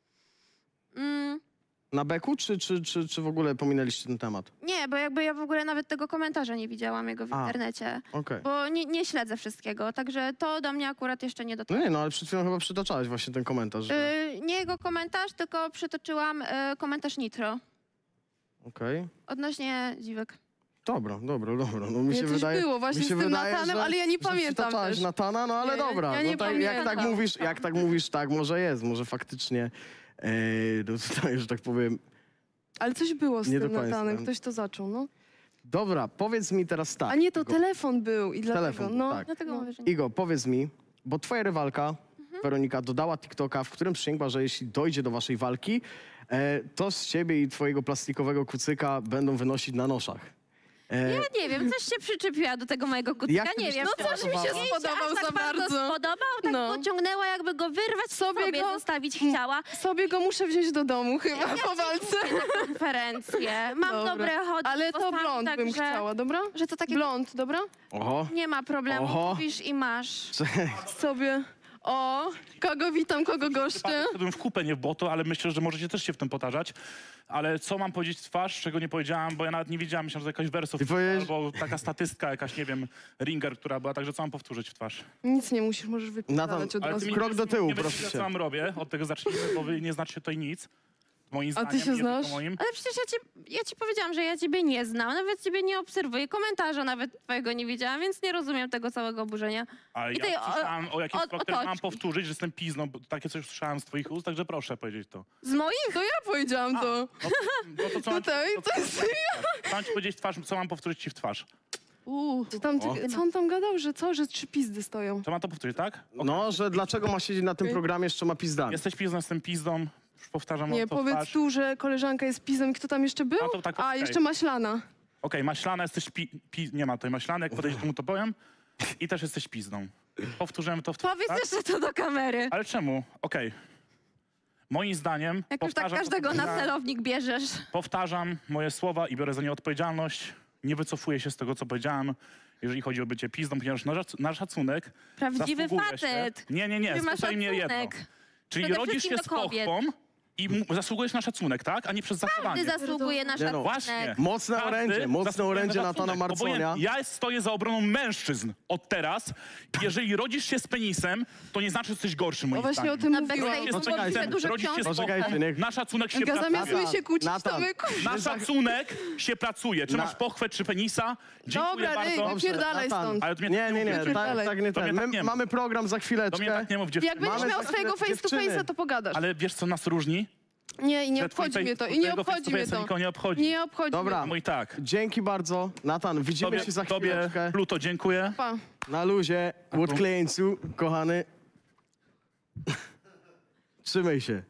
Mm, Na beku, czy, czy, czy, czy w ogóle pominęliście ten temat? nie, bo jakby ja w ogóle nawet tego komentarza nie widziałam jego w A, internecie. Okej. Bo nie, nie śledzę wszystkiego, także to do mnie akurat jeszcze nie No dotarło. nie, no ale przed chwilą chyba przytaczałeś właśnie ten komentarz. Że... Y, nie jego komentarz, tylko przytoczyłam y, komentarz Nitro Okej. odnośnie dziwek. Dobra, dobra, dobra. No mi Nie, się coś wydaje, było właśnie mi się z tym wydaje, Natanem, że, ale ja nie że pamiętam przytaczałaś też. Natana, no ale Nie, dobra. ja nie no tak, jak, tak pamiętam. mówisz, jak tak mówisz, tak może jest. Może faktycznie, e, no tutaj, że tak powiem... Ale coś było z Nie do tym końca. Natanem, ktoś to zaczął, no. Dobra, powiedz mi teraz tak. A nie, to Igo. telefon był i dlatego, Telefon był, no. tak. Dlatego no. mówię, że nie. Igo, powiedz mi, bo twoja rywalka, Mhm. Weronika, dodała TikToka, w którym przysięgła, że jeśli dojdzie do waszej walki, e, to z ciebie i twojego plastikowego kucyka będą wynosić na noszach. E, Ja nie wiem, coś się przyczepiła do tego mojego kucyka, Jak ty nie byś wiem. to No coś mi się spodobała? spodobał Jej się aż za tak bardzo bardzo. spodobał, tak No. pociągnęła, jakby go wyrwać sobie, Sobie sobie go- zostawić chciała. Sobie go muszę wziąć do domu chyba po walce. Konferencję. Mam Dobra. dobre chodzi Ale to blond tak, bym że, chciała, dobra? że to takie Blond, dobra? Oho. nie ma problemu, Oho. mówisz i masz. Sobie. O, kogo witam, kogo goszczę. Wszedłem w kupę, nie w błoto, ale myślę, że możecie też się w tym potarzać. Ale co mam powiedzieć w twarz, czego nie powiedziałam, bo ja nawet nie wiedziałam, myślałem, że jakaś wersów Ty powiesz- albo taka statystka, jakaś, nie wiem, ringer, która była, także co mam powtórzyć w twarz? Nic nie musisz, możesz wypisać od Ale razu. ty mi krok nie- do tyłu, nie proszę wiecie, cię. co mam robię, od tego zacznijmy, bo wy nie znacie tutaj nic. Moim A zdaniem, ty się nie znasz? tylko moim. Ale przecież ja ci, ja ci powiedziałam, że ja ciebie nie znam, nawet ciebie nie obserwuję, komentarza nawet twojego nie widziałam, więc nie rozumiem tego całego oburzenia. Ale I tej ja o- słyszałam o jakimś od- krok, który mam otoczki. powtórzyć, że jestem pizną, bo takie coś słyszałem z twoich ust, także proszę powiedzieć to. Z moich? To ja powiedziałam to. No to, no to co mam, Tutaj, to, to jest co mam ci powiedzieć w twarz, co mam powtórzyć ci w twarz? Uuu, co, tam, O. co on tam gadał, że co, że trzy pizdy stoją? Co mam to powtórzyć, tak? No, że dlaczego ma siedzieć na tym Okej. programie z trzema pizdami? Jesteś pizdą, jestem pizdą, już powtarzam Nie, to w powiedz twarz. tu, że koleżanka jest pizem i kto tam jeszcze był? No to tak, A, okej. jeszcze maślana. Okej, maślana, jesteś pi, pi... Nie ma tutaj maślany, jak podejdziesz, to mu to powiem. I też jesteś pizdą. Powtórzyłem to w twarz, Powiedz tak? jeszcze to do kamery. Ale czemu? Okej. Moim zdaniem... Jak już tak powtarzam to, każdego co na powiedziałem. celownik bierzesz. Powtarzam moje słowa i biorę za nie odpowiedzialność. Nie wycofuję się z tego, co powiedziałem, jeżeli chodzi o bycie pizdą, ponieważ na, szac- na szacunek Prawdziwy zasługuje facet. Się... Nie, nie, nie, Który ma słuchaj mnie jedno. szacunek. Czyli Przede rodzisz się wszystkim z do kobiet. pochwą i mu- zasługujesz na szacunek, tak? A nie przez Ty zachowanie. zasługuje na Nie no. szacunek. Właśnie. Mocne Każdy orędzie, mocne zasługuje orędzie na Natana szacunek. Marconia. Obojętnie, Ja stoję za obroną mężczyzn od teraz. Jeżeli rodzisz się z penisem, to nie znaczy, że jesteś gorszy, moim No właśnie zdaniem. o tym Na mówiłam. backstage Jest było penisem, się dużo rodzisz się z książek. Poczekajcie, pochwą, niech- na szacunek się Ga, pracuje. zamiast my się kłócić, to Natan. my kłócić. Na szacunek się pracuje. Czy Na- masz pochwę, czy penisa? Dziękuję Dobra, ej, bardzo. wypierdalaj Natan. stąd. Ale to mnie Nie, tak nie, nie, mów, tak, Wypierdalaj. tak nie To mnie ten. tak My nie mów. mamy program za Do mnie chwileczkę. tak nie mów, dziewczyny. Jak będziesz Mamy miał za swojego chwilę- face to dziewczyny. face'a, to pogadasz. Ale wiesz, co nas różni? Nie, i nie Że twój obchodzi face- mnie to, i nie twojego obchodzi mnie face-to-face'a to. nikogo nie obchodzi. Nie obchodzi Dobra. mnie Mój tak. Dzięki bardzo. Natan, widzimy Tobie, się za tobie chwileczkę. Pluto, dziękuję. to. Pa. Na luzie. Łódkleńcu, kochany. Trzymaj się.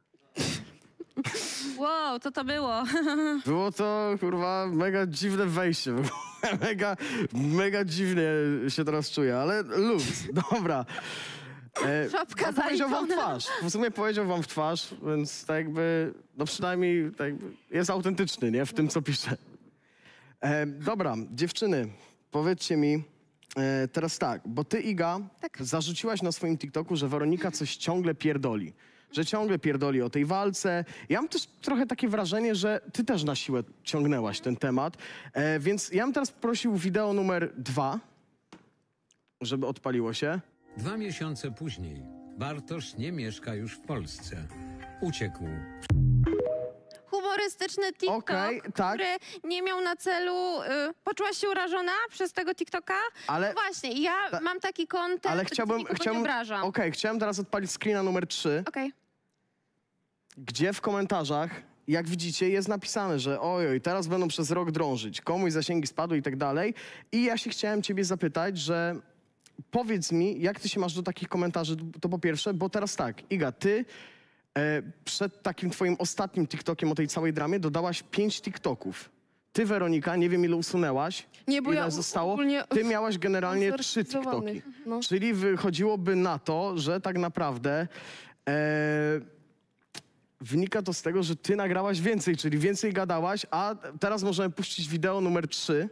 Wow, co to było? Było to, kurwa, mega dziwne wejście. mega, mega dziwnie się teraz czuję, ale luz. Dobra. E, Szopka no, powiedział wam w zaliczona. twarz. W sumie powiedział wam w twarz, więc tak jakby, no przynajmniej tak jakby jest autentyczny, nie? W tym, co pisze. E, dobra, dziewczyny, powiedzcie mi e, teraz tak, bo ty, Iga, Tak. zarzuciłaś na swoim TikToku, że Weronika coś ciągle pierdoli. Że ciągle pierdoli o tej walce. Ja mam też trochę takie wrażenie, że ty też na siłę ciągnęłaś ten temat. E, więc ja bym teraz prosił wideo numer dwa, żeby odpaliło się. Dwa miesiące później Bartosz nie mieszka już w Polsce. Uciekł. humorystyczny TikTok, Okej, tak. który nie miał na celu... Y, poczułaś się urażona przez tego TikToka? Ale- No właśnie, ja Ta- mam taki content, Ale gdzie chciałbym... nikogo chciałbym nie obrażam. Okej, chciałem teraz odpalić screena numer trzy, Okej. gdzie w komentarzach, jak widzicie, jest napisane, że ojoj, teraz będą przez rok drążyć, komuś zasięgi spadły i tak dalej. I ja się chciałem ciebie zapytać, że powiedz mi, jak ty się masz do takich komentarzy, to po pierwsze, bo teraz tak, Iga, ty e, przed takim twoim ostatnim TikTokiem o tej całej dramie dodałaś pięć TikToków. Ty, Weronika, nie wiem ile usunęłaś, Nie, bo ile ja zostało, ogólnie- ty miałaś generalnie Mam trzy TikToki. zarejestrowanych, no. Czyli wychodziłoby na to, że tak naprawdę e, wynika to z tego, że ty nagrałaś więcej, czyli więcej gadałaś, a teraz możemy puścić wideo numer trzy.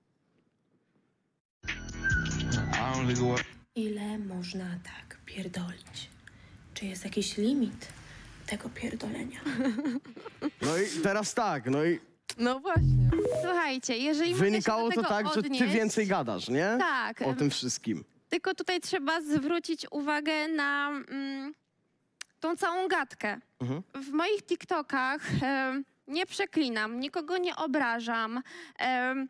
Ile można tak pierdolić? Czy jest jakiś limit tego pierdolenia? No i teraz tak, no i No właśnie. Słuchajcie, jeżeli mogę wynikało się do to tego tak, że odnieść, ty więcej gadasz, nie? Tak. O tym wszystkim. Tylko tutaj trzeba zwrócić uwagę na mm, tą całą gadkę. Mhm. W moich TikTokach em, nie przeklinam, nikogo nie obrażam. Em,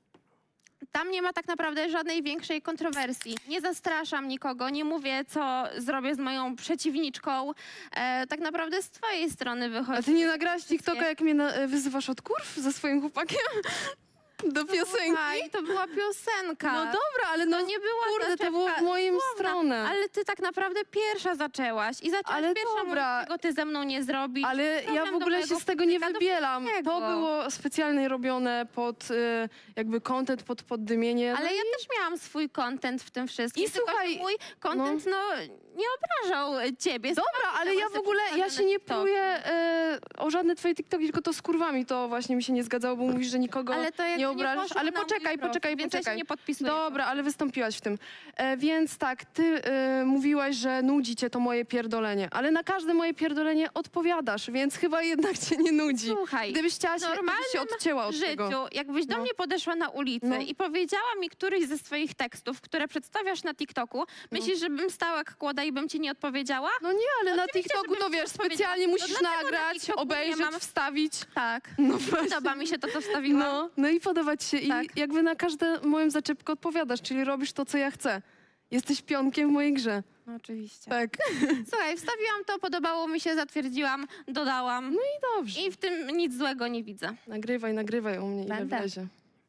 tam nie ma tak naprawdę żadnej większej kontrowersji. Nie zastraszam nikogo, nie mówię, co zrobię z moją przeciwniczką. E, tak naprawdę z twojej strony wychodzi. A ty nie nagrałaś TikToka, jak mnie na, wyzywasz od kurw ze swoim chłopakiem? Do piosenki? Słuchaj, to była piosenka. No dobra, ale no To nie była kurde, to zaczepka było w moją słowna, stronę. Ale ty tak naprawdę pierwsza zaczęłaś i zaczęłaś Ale pierwsza dobra. mówić, czego ty ze mną nie zrobisz. Ale ja Problem w do ogóle mojego się z tego nie chłopaka, do wybielam. wszystkiego. To było specjalnie robione pod y, jakby content, pod poddymienie. Ale ja też miałam swój content w tym wszystkim. I tylko słuchaj, że mój content no, nie obrażał ciebie. Dobra, ale ja w ogóle, ja się nie pluję y, o żadne twoje TikToki, tylko to z kurwami to właśnie mi się nie zgadzało, bo mówisz, że nikogo Ale to jakby nie nie obrażasz. poszło Ale na mój poczekaj, profil, poczekaj, więc ja się poczekaj. nie podpisuję. Dobra, ale wystąpiłaś w tym. E, więc tak, ty y, mówiłaś, że nudzi cię to moje pierdolenie, ale na każde moje pierdolenie odpowiadasz, więc chyba jednak cię nie nudzi. Słuchaj, Gdybyś chciała się, w gdybyś się normalnym odcięła od życiu, tego. jakbyś do No. mnie podeszła na ulicy No. i powiedziała mi któryś ze swoich tekstów, które przedstawiasz na TikToku, myślisz, żebym stała jak kłoda i bym ci nie odpowiedziała? No nie, ale na Oczywiście, TikToku żebym to ci wiesz, odpowiedziała. specjalnie No musisz dlatego na nagrać, TikToku nie obejrzeć, mam- wstawić. Tak. No właśnie. Podoba mi się to, co wstawiłam. No, no i podoba ci się. Tak. I jakby na każdą moją zaczepkę odpowiadasz, czyli robisz to, co ja chcę. Jesteś pionkiem w mojej grze. No, oczywiście. Tak. Słuchaj, wstawiłam to, podobało mi się, zatwierdziłam, dodałam. No i dobrze. I w tym nic złego nie widzę. Nagrywaj, nagrywaj u mnie, ile Będę. wlezie.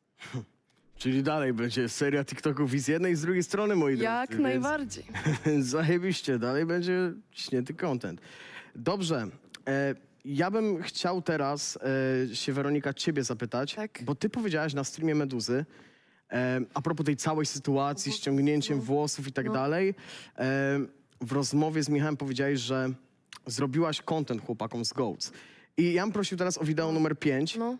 Czyli dalej będzie seria TikToków i z jednej i z drugiej strony, moi drodzy. Jak więc- najbardziej. Zajebiście, dalej będzie śnięty content. Dobrze, e, ja bym chciał teraz e, się, Weronika, ciebie zapytać, Tak. bo ty powiedziałaś na streamie Meduzy, e, a propos tej całej sytuacji, ściągnięciem włosów i tak No. dalej, e, w rozmowie z Michałem powiedziałeś, że zrobiłaś content chłopakom z Goats. I ja bym prosił teraz o wideo numer pięć. No.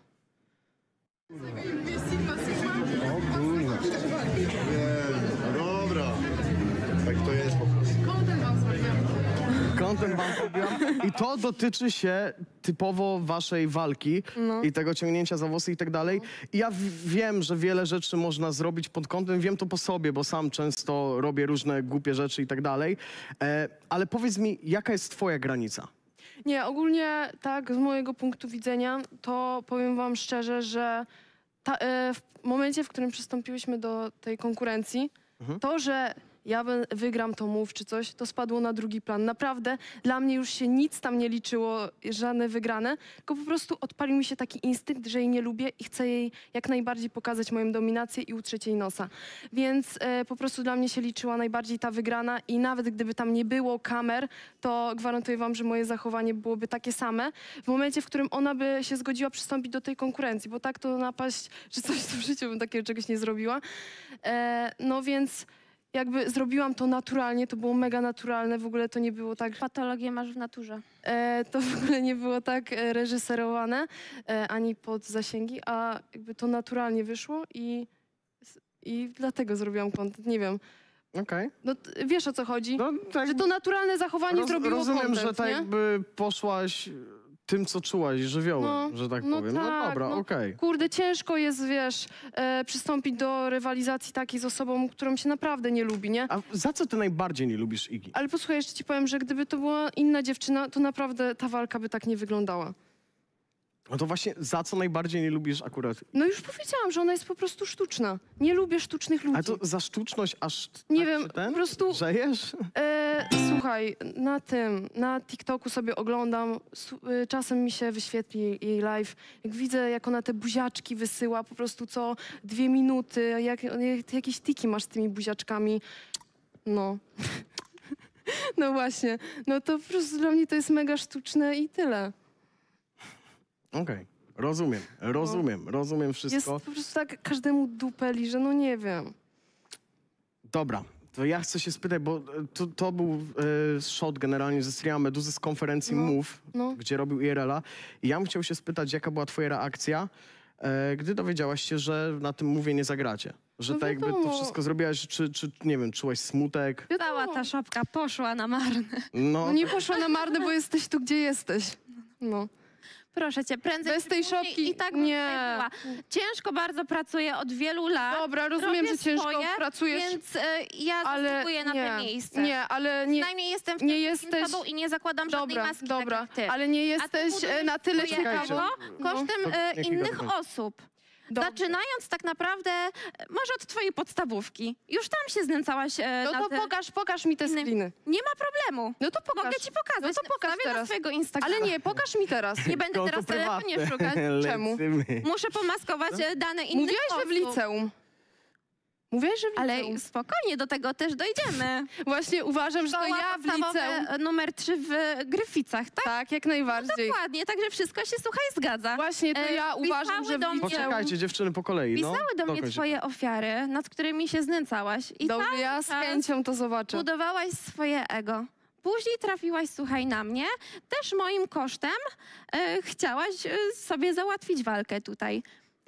O kurwa. Nie, dobra. Tak to jest po prostu. Content wam zrobiłam. I to dotyczy się typowo waszej walki No. i tego ciągnięcia za włosy i tak dalej. I ja w- wiem, że wiele rzeczy można zrobić pod kątem, wiem to po sobie, bo sam często robię różne głupie rzeczy i tak dalej. E, ale powiedz mi, jaka jest twoja granica? Nie, ogólnie tak, z mojego punktu widzenia, to powiem wam szczerze, że ta, e, w momencie, w którym przystąpiłyśmy do tej konkurencji, Mhm. to, że ja bym- wygram to move czy coś, to spadło na drugi plan. Naprawdę dla mnie już się nic tam nie liczyło, żadne wygrane, tylko po prostu odpalił mi się taki instynkt, że jej nie lubię i chcę jej jak najbardziej pokazać moją dominację i utrzeć jej nosa. Więc e, po prostu dla mnie się liczyła najbardziej ta wygrana i nawet gdyby tam nie było kamer, to gwarantuję wam, że moje zachowanie byłoby takie same. W momencie, w którym ona by się zgodziła przystąpić do tej konkurencji, bo tak to napaść, czy coś to w życiu bym takiego czegoś nie zrobiła. E, no więc jakby zrobiłam to naturalnie, to było mega naturalne, w ogóle to nie było tak... Patologię masz w naturze. E, to w ogóle nie było tak e, reżyserowane, e, ani pod zasięgi, a jakby to naturalnie wyszło i, i dlatego zrobiłam content, nie wiem. Okej. No t- wiesz, o co chodzi? No, tak, Że to naturalne zachowanie roz, zrobiło rozumiem, content, że tak nie? jakby poszłaś tym, co czułaś, żywiołem, No, że tak no powiem. No tak, dobra, no. okej. Kurde, ciężko jest, wiesz, e, przystąpić do rywalizacji takiej z osobą, którą się naprawdę nie lubi, nie? A za co ty najbardziej nie lubisz Igi? Ale posłuchaj, jeszcze ci powiem, że gdyby to była inna dziewczyna, to naprawdę ta walka by tak nie wyglądała. No to właśnie za co najbardziej nie lubisz akurat? No już powiedziałam, że ona jest po prostu sztuczna. Nie lubię sztucznych ludzi. Ale to za sztuczność aż Nie tak wiem, się ten? po prostu... Żejesz? E, słuchaj, na tym, na TikToku sobie oglądam, su- e, czasem mi się wyświetli jej live, jak widzę, jak ona te buziaczki wysyła po prostu co dwie minuty, jak, jak jakieś tiki masz z tymi buziaczkami. No. No właśnie, no to po prostu dla mnie to jest mega sztuczne i tyle. Okej, okay. rozumiem, rozumiem, No. rozumiem Jest wszystko. po prostu tak każdemu dupę liże, no nie wiem. Dobra, to ja chcę się spytać, bo to, to był e, shot generalnie ze streama Meduzy z konferencji No, Move, no. gdzie robił I R L a. I ja bym chciał się spytać, jaka była twoja reakcja, e, gdy dowiedziałaś się, że na tym Move'ie nie zagracie. Że No tak jakby to wiadomo. wszystko zrobiłaś, czy, czy nie wiem, czułaś smutek? Cała ta szopka poszła na marne. No, No nie poszła na marne, bo jesteś tu, gdzie jesteś. No. Proszę cię, prędzej Bez czy tej później szopki i tak bym nie. tutaj była. Ciężko bardzo pracuję od wielu lat. Dobra, rozumiem, robię że ciężko swoje, pracujesz, Więc e, ja ale zasługuję na nie, to miejsce. nie, ale nie- Przynajmniej jestem w nie nie jesteś- jesteś... tobą i nie zakładam żadnej Dobra, maski dobra, tak jak ty. ale nie A ty jesteś, budujesz e, na tyle swoje ciekawa. ego No. kosztem To e, jakiego innych tego? osób. Dobrze. Zaczynając tak naprawdę, e, może od twojej podstawówki. Już tam się znęcałaś e, No na to te... pokaż, pokaż mi te innym- screeny. Nie ma problemu. No to pokaż. Mogę ci pokazać. No to pokaż Wstawię na teraz. swojego Instagrama. Ale nie, pokaż mi teraz. Nie będę Konto teraz w telefonie prywatne. szukać. Czemu? Lecimy. Muszę pomaskować e, dane innych Mówiłaś, że osób. w liceum. Mówiłaś, że w Ale liceum. spokojnie, do tego też dojdziemy. Właśnie uważam, że to Szkoła ja w podstawowe, liceum. e, numer trzy w e, Gryficach, tak? Tak, jak najbardziej. Dokładnie, także wszystko się, słuchaj, zgadza. Właśnie to E, ja uważam, pisały że w do mnie- liceum... Poczekajcie, dziewczyny, po kolei. No. Pisały do mnie Dokończ. twoje ofiary, nad którymi się znęcałaś. I Dobrze, cały ja z czas chęcią to zobaczę. budowałaś swoje ego. Później trafiłaś, słuchaj, na mnie. Też moim kosztem e, chciałaś e, sobie załatwić walkę tutaj.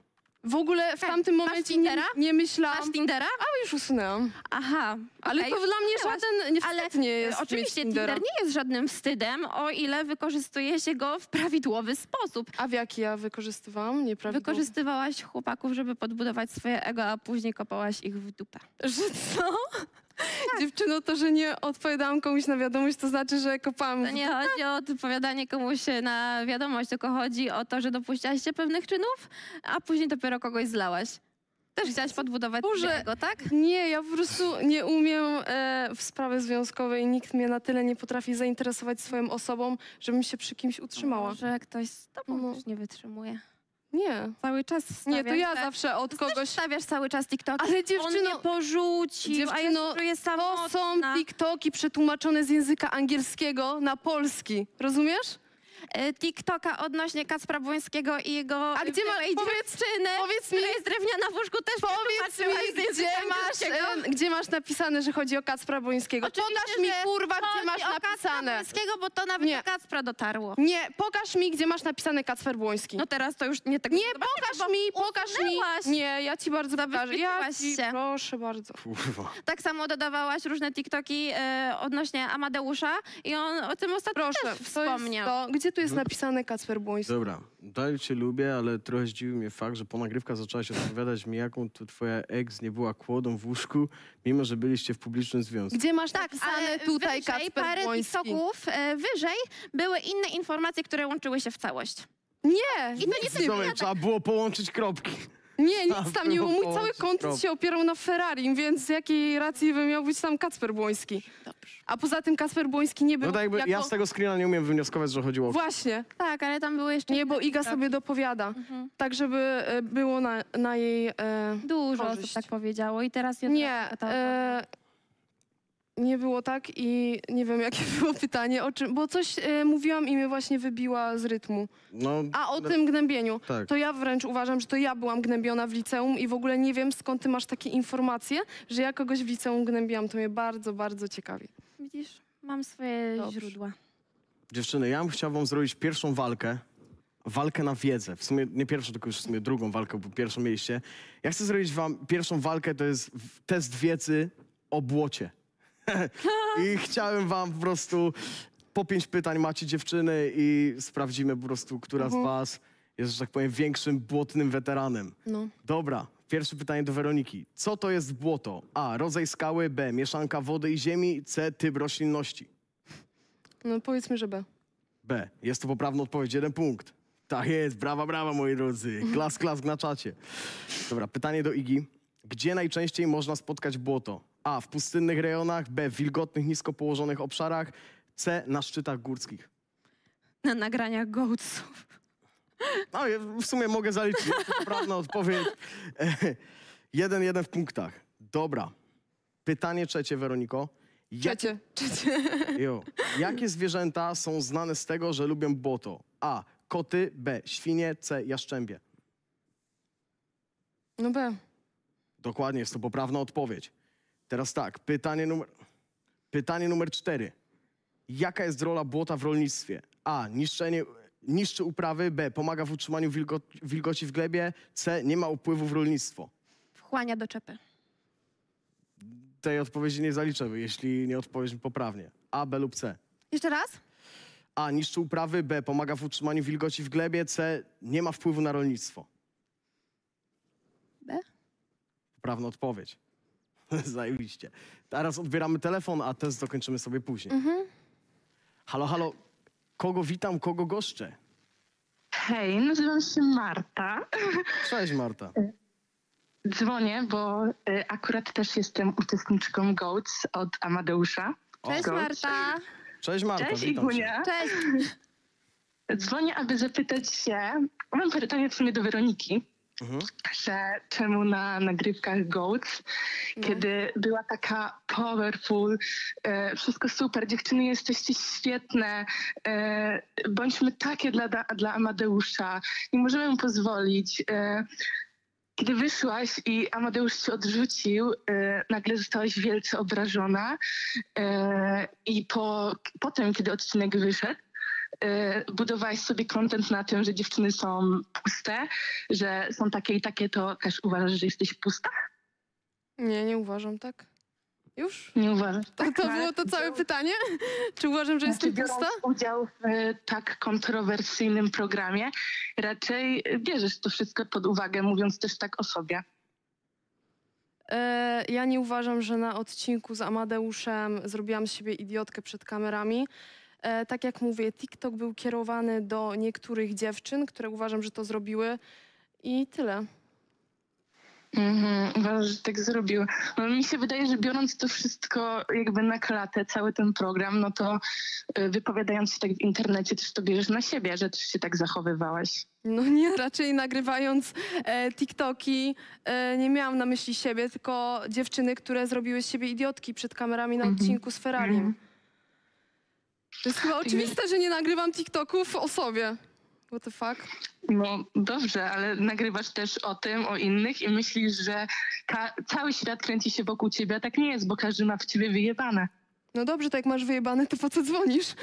W ogóle w tamtym Masz momencie nie, Tindera? nie myślałam... Masz Tindera? A już usunęłam. Aha. Ale okej, to już dla mnie usunęłaś. żaden nie wstyd Ale nie jest e, oczywiście mieć Tindera. Tinder nie jest żadnym wstydem, o ile wykorzystuje się go w prawidłowy sposób. A w jaki ja wykorzystywałam? Nieprawidłowo. Wykorzystywałaś chłopaków, żeby podbudować swoje ego, a później kopałaś ich w dupę. Że co? Dziewczyno, to, że nie odpowiadałam komuś na wiadomość, to znaczy, że kopałam To w nie chodzi o odpowiadanie komuś na wiadomość, tylko chodzi o to, że dopuściłaś się pewnych czynów, a później dopiero kogoś zlałaś. Też chciałaś podbudować Boże. swoje ego, tak? Nie, ja po prostu nie umiem e, w sprawie związkowej. Nikt mnie na tyle nie potrafi zainteresować swoją osobą, żebym się przy kimś utrzymała. Może ktoś z tobą No. też nie wytrzymuje. Nie. Cały czas wstawiasz Nie, to ja te- zawsze od Ty kogoś... też wstawiasz cały czas TikTok. Ale On dziewczyno- mnie porzucił, a ja Dziewczyno, się czuję to samotna. są TikToki przetłumaczone z języka angielskiego na polski. Rozumiesz? E, TikToka odnośnie Kacpra Błońskiego i jego A gdzie ma- byłej powiedz- dziewczyny, powiedz mi- która jest drewniana w łóżku, też Powiedz przetłumaczyłaś z mi, języka gdzie masz, angielskiego. e, gdzie masz napisane, że chodzi o Kacpra Błońskiego. Oczywiście, Pokaż mi, że kurwa, gdzie chodzi masz o Kacpra napisane. Błońskiego, bo to nawet Nie. do Kacpra dotarło. Nie, pokaż mi, gdzie masz napisane Kacper Błoński. No teraz to już nie tego Nie, zobaczymy, pokaż bo mi, pokaż usunęłaś. mi. Nie, ja ci bardzo pokażę. Ja Zabezpieczyłaś ci, się. proszę bardzo. Kurwa. Tak samo dodawałaś różne TikToki e, odnośnie Amadeusza i on o tym ostatnio Proszę, też to jest wspomniał. to. Gdzie tu jest napisane Kacper Błoński? Dobra, dalej cię lubię, ale trochę zdziwił mnie fakt, że po nagrywkach zaczęłaś odpowiadać mi, jaką tu twoja ex nie była kłodą w łóżku, mimo że byliście w publicznym związku. Gdzie masz Tak, napisane ale tutaj wyżej, Kacper parę Błoński? TikToków e, wyżej były inne informacje, które łączyły się w całość. Nie, I to nie tylko Widzowie, trzeba było połączyć kropki. nie, A, nic tam nie było. Mój było cały połączyć kontent kropki. się opierał na Ferrari, więc z jakiej racji by miał być tam Kacper Błoński? A poza tym Kacper Błoński nie był No tak jakby jako... ja z tego screena nie umiem wywnioskować, że chodziło o... Właśnie. Tak, ale tam były jeszcze Nie, bo inne Iga TikToki. sobie dopowiada. Mhm. Tak, żeby e, było na, na jej e, Dużo korzyść. osób tak powiedziało i teraz ja Nie, e, nie było tak i nie wiem, jakie było pytanie, o czym, bo coś e, mówiłam i mnie właśnie wybiła z rytmu. No, A o no, tym gnębieniu, tak. to ja wręcz uważam, że to ja byłam gnębiona w liceum i w ogóle nie wiem, skąd ty masz takie informacje, że ja kogoś w liceum gnębiłam. To mnie bardzo, bardzo ciekawi. Widzisz, mam swoje Dobrze. źródła. Dziewczyny, ja bym chciał wam zrobić pierwszą walkę. Walkę na wiedzę. W sumie nie pierwszą, tylko już w sumie drugą walkę, bo pierwszą mieliście. Ja chcę zrobić wam pierwszą walkę, to jest w- test wiedzy o błocie. I chciałem wam po prostu po pięć pytań macie dziewczyny i sprawdzimy po prostu, która Mhm. z was jest, że tak powiem, większym błotnym weteranem. No. Dobra, pierwsze pytanie do Weroniki. Co to jest błoto? A. Rodzaj skały. B. Mieszanka wody i ziemi. C. Typ roślinności. No powiedzmy, że B. B. Jest to poprawna odpowiedź. Jeden punkt. Tak jest, brawa, brawa, moi drodzy. Klas, klas na czacie. Dobra, pytanie do Igi. Gdzie najczęściej można spotkać błoto? A. W pustynnych rejonach, B. W wilgotnych, nisko położonych obszarach, C. Na szczytach górskich. Na nagraniach gołców. No, ja w sumie mogę zaliczyć. To poprawna odpowiedź. Jeden, jeden w punktach. Dobra. Pytanie trzecie, Weroniko. Jak... Trzecie, trzecie. Jo. Jakie zwierzęta są znane z tego, że lubią błoto? A. Koty, B. Świnie, C. Jaszczębie. No B. Dokładnie, jest to poprawna odpowiedź. Teraz tak, pytanie numer... Pytanie numer cztery. Jaka jest rola błota w rolnictwie? A. Niszczenie... Niszczy uprawy, B. Pomaga w utrzymaniu wilgo... wilgoci w glebie, C. Nie ma upływu w rolnictwo. Wchłania do czepy. Tej odpowiedzi nie zaliczymy, jeśli nie odpowiesz poprawnie. A, B lub C. Jeszcze raz? A. Niszczy uprawy, B. Pomaga w utrzymaniu wilgoci w glebie, C. Nie ma wpływu na rolnictwo. B? Poprawna odpowiedź. Zajebiście. Teraz odbieramy telefon, a test dokończymy sobie później. Mhm. Halo, halo. Kogo witam, kogo goszczę? Hej, nazywam się Marta. Cześć, Marta. Dzwonię, bo y, akurat też jestem uczestniczką Goats od Amadeusza. Cześć, Goats. Marta. Cześć, Marta. Cześć, witam cię. Igunia. Cześć. Dzwonię, aby zapytać się, mam pytanie w sumie do Weroniki, Mhm. że czemu na nagrywkach Goats, kiedy była taka powerful, e, wszystko super, dziewczyny jesteście świetne, e, bądźmy takie dla, dla Amadeusza, nie możemy mu pozwolić. E, kiedy wyszłaś i Amadeusz cię odrzucił, e, nagle zostałaś wielce obrażona e, i po, potem, kiedy odcinek wyszedł, budowałaś sobie content na tym, że dziewczyny są puste, że są takie i takie, to też uważasz, że jesteś pusta? Nie, nie uważam tak. Już? Nie uważasz. To, to było to całe pytanie? Czy uważam, że jestem Znaczy, pusta? biorąc udział w e, tak kontrowersyjnym programie, raczej bierzesz to wszystko pod uwagę, mówiąc też tak o sobie. E, ja nie uważam, że na odcinku z Amadeuszem zrobiłam z siebie idiotkę przed kamerami. E, tak jak mówię, TikTok był kierowany do niektórych dziewczyn, które uważam, że to zrobiły i tyle. Mhm, uważam, że tak zrobił. No, mi się wydaje, że biorąc to wszystko jakby na klatę, cały ten program, no to y, wypowiadając się tak w internecie, też to bierzesz na siebie, że też się tak zachowywałaś. No nie, raczej nagrywając e, TikToki e, nie miałam na myśli siebie, tylko dziewczyny, które zrobiły z siebie idiotki przed kamerami na odcinku z Ferrarim. To jest chyba oczywiste, że nie nagrywam TikToków o sobie. What the fuck? No dobrze, ale nagrywasz też o tym, o innych i myślisz, że ka- cały świat kręci się wokół ciebie, a tak nie jest, bo każdy ma w ciebie wyjebane. No dobrze, to jak masz wyjebane, to po co dzwonisz?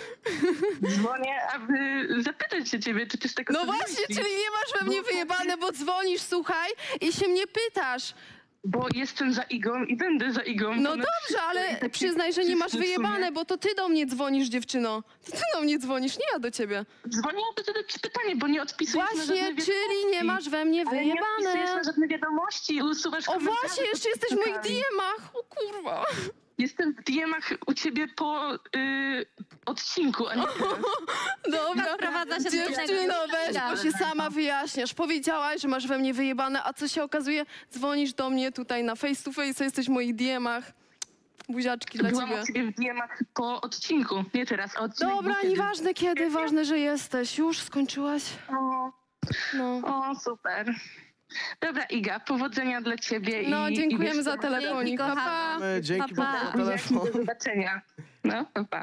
Dzwonię, aby zapytać się ciebie, czy też tak o No sobie właśnie, myślisz. czyli nie masz we mnie wyjebane, bo dzwonisz, słuchaj, i się mnie pytasz. Bo jestem za Igą i będę za Igą. No ponad dobrze, wszystko i ale takie przyznaj, że nie masz wszyscy w sumie- wyjebane, bo to ty do mnie dzwonisz, dziewczyno. To ty do mnie dzwonisz, nie ja do ciebie. Dzwonię, aby zadać ci pytanie, bo nie odpisujesz na żadne Właśnie, wiadomości. czyli nie masz we mnie Ale nie wyjebane. odpisujesz na żadne wiadomości i usuwasz O komentarze właśnie, jeszcze pod jesteś w moich TikTokami. D M-ach, o kurwa. Jestem w D M-ach u ciebie po y, odcinku, a nie teraz. Dobra, Wprowadza się do dziewczyno, tego. weź, bo się sama wyjaśniasz. Powiedziałaś, że masz we mnie wyjebane, a co się okazuje? Dzwonisz do mnie tutaj na face to face, jesteś w moich D M-ach. Buziaczki dla Byłam ciebie. u ciebie w D M-ach po odcinku, nie teraz, a odcinek Dobra, był kiedy? nieważne kiedy, ważne, że jesteś. Już skończyłaś? O, No. o, super. Dobra, Iga, powodzenia dla ciebie. No, i, dziękujemy i za telefonik. Pa, pa. E, Dzięki Pa, bardzo pa. za telefon. Do zobaczenia. No, pa, pa.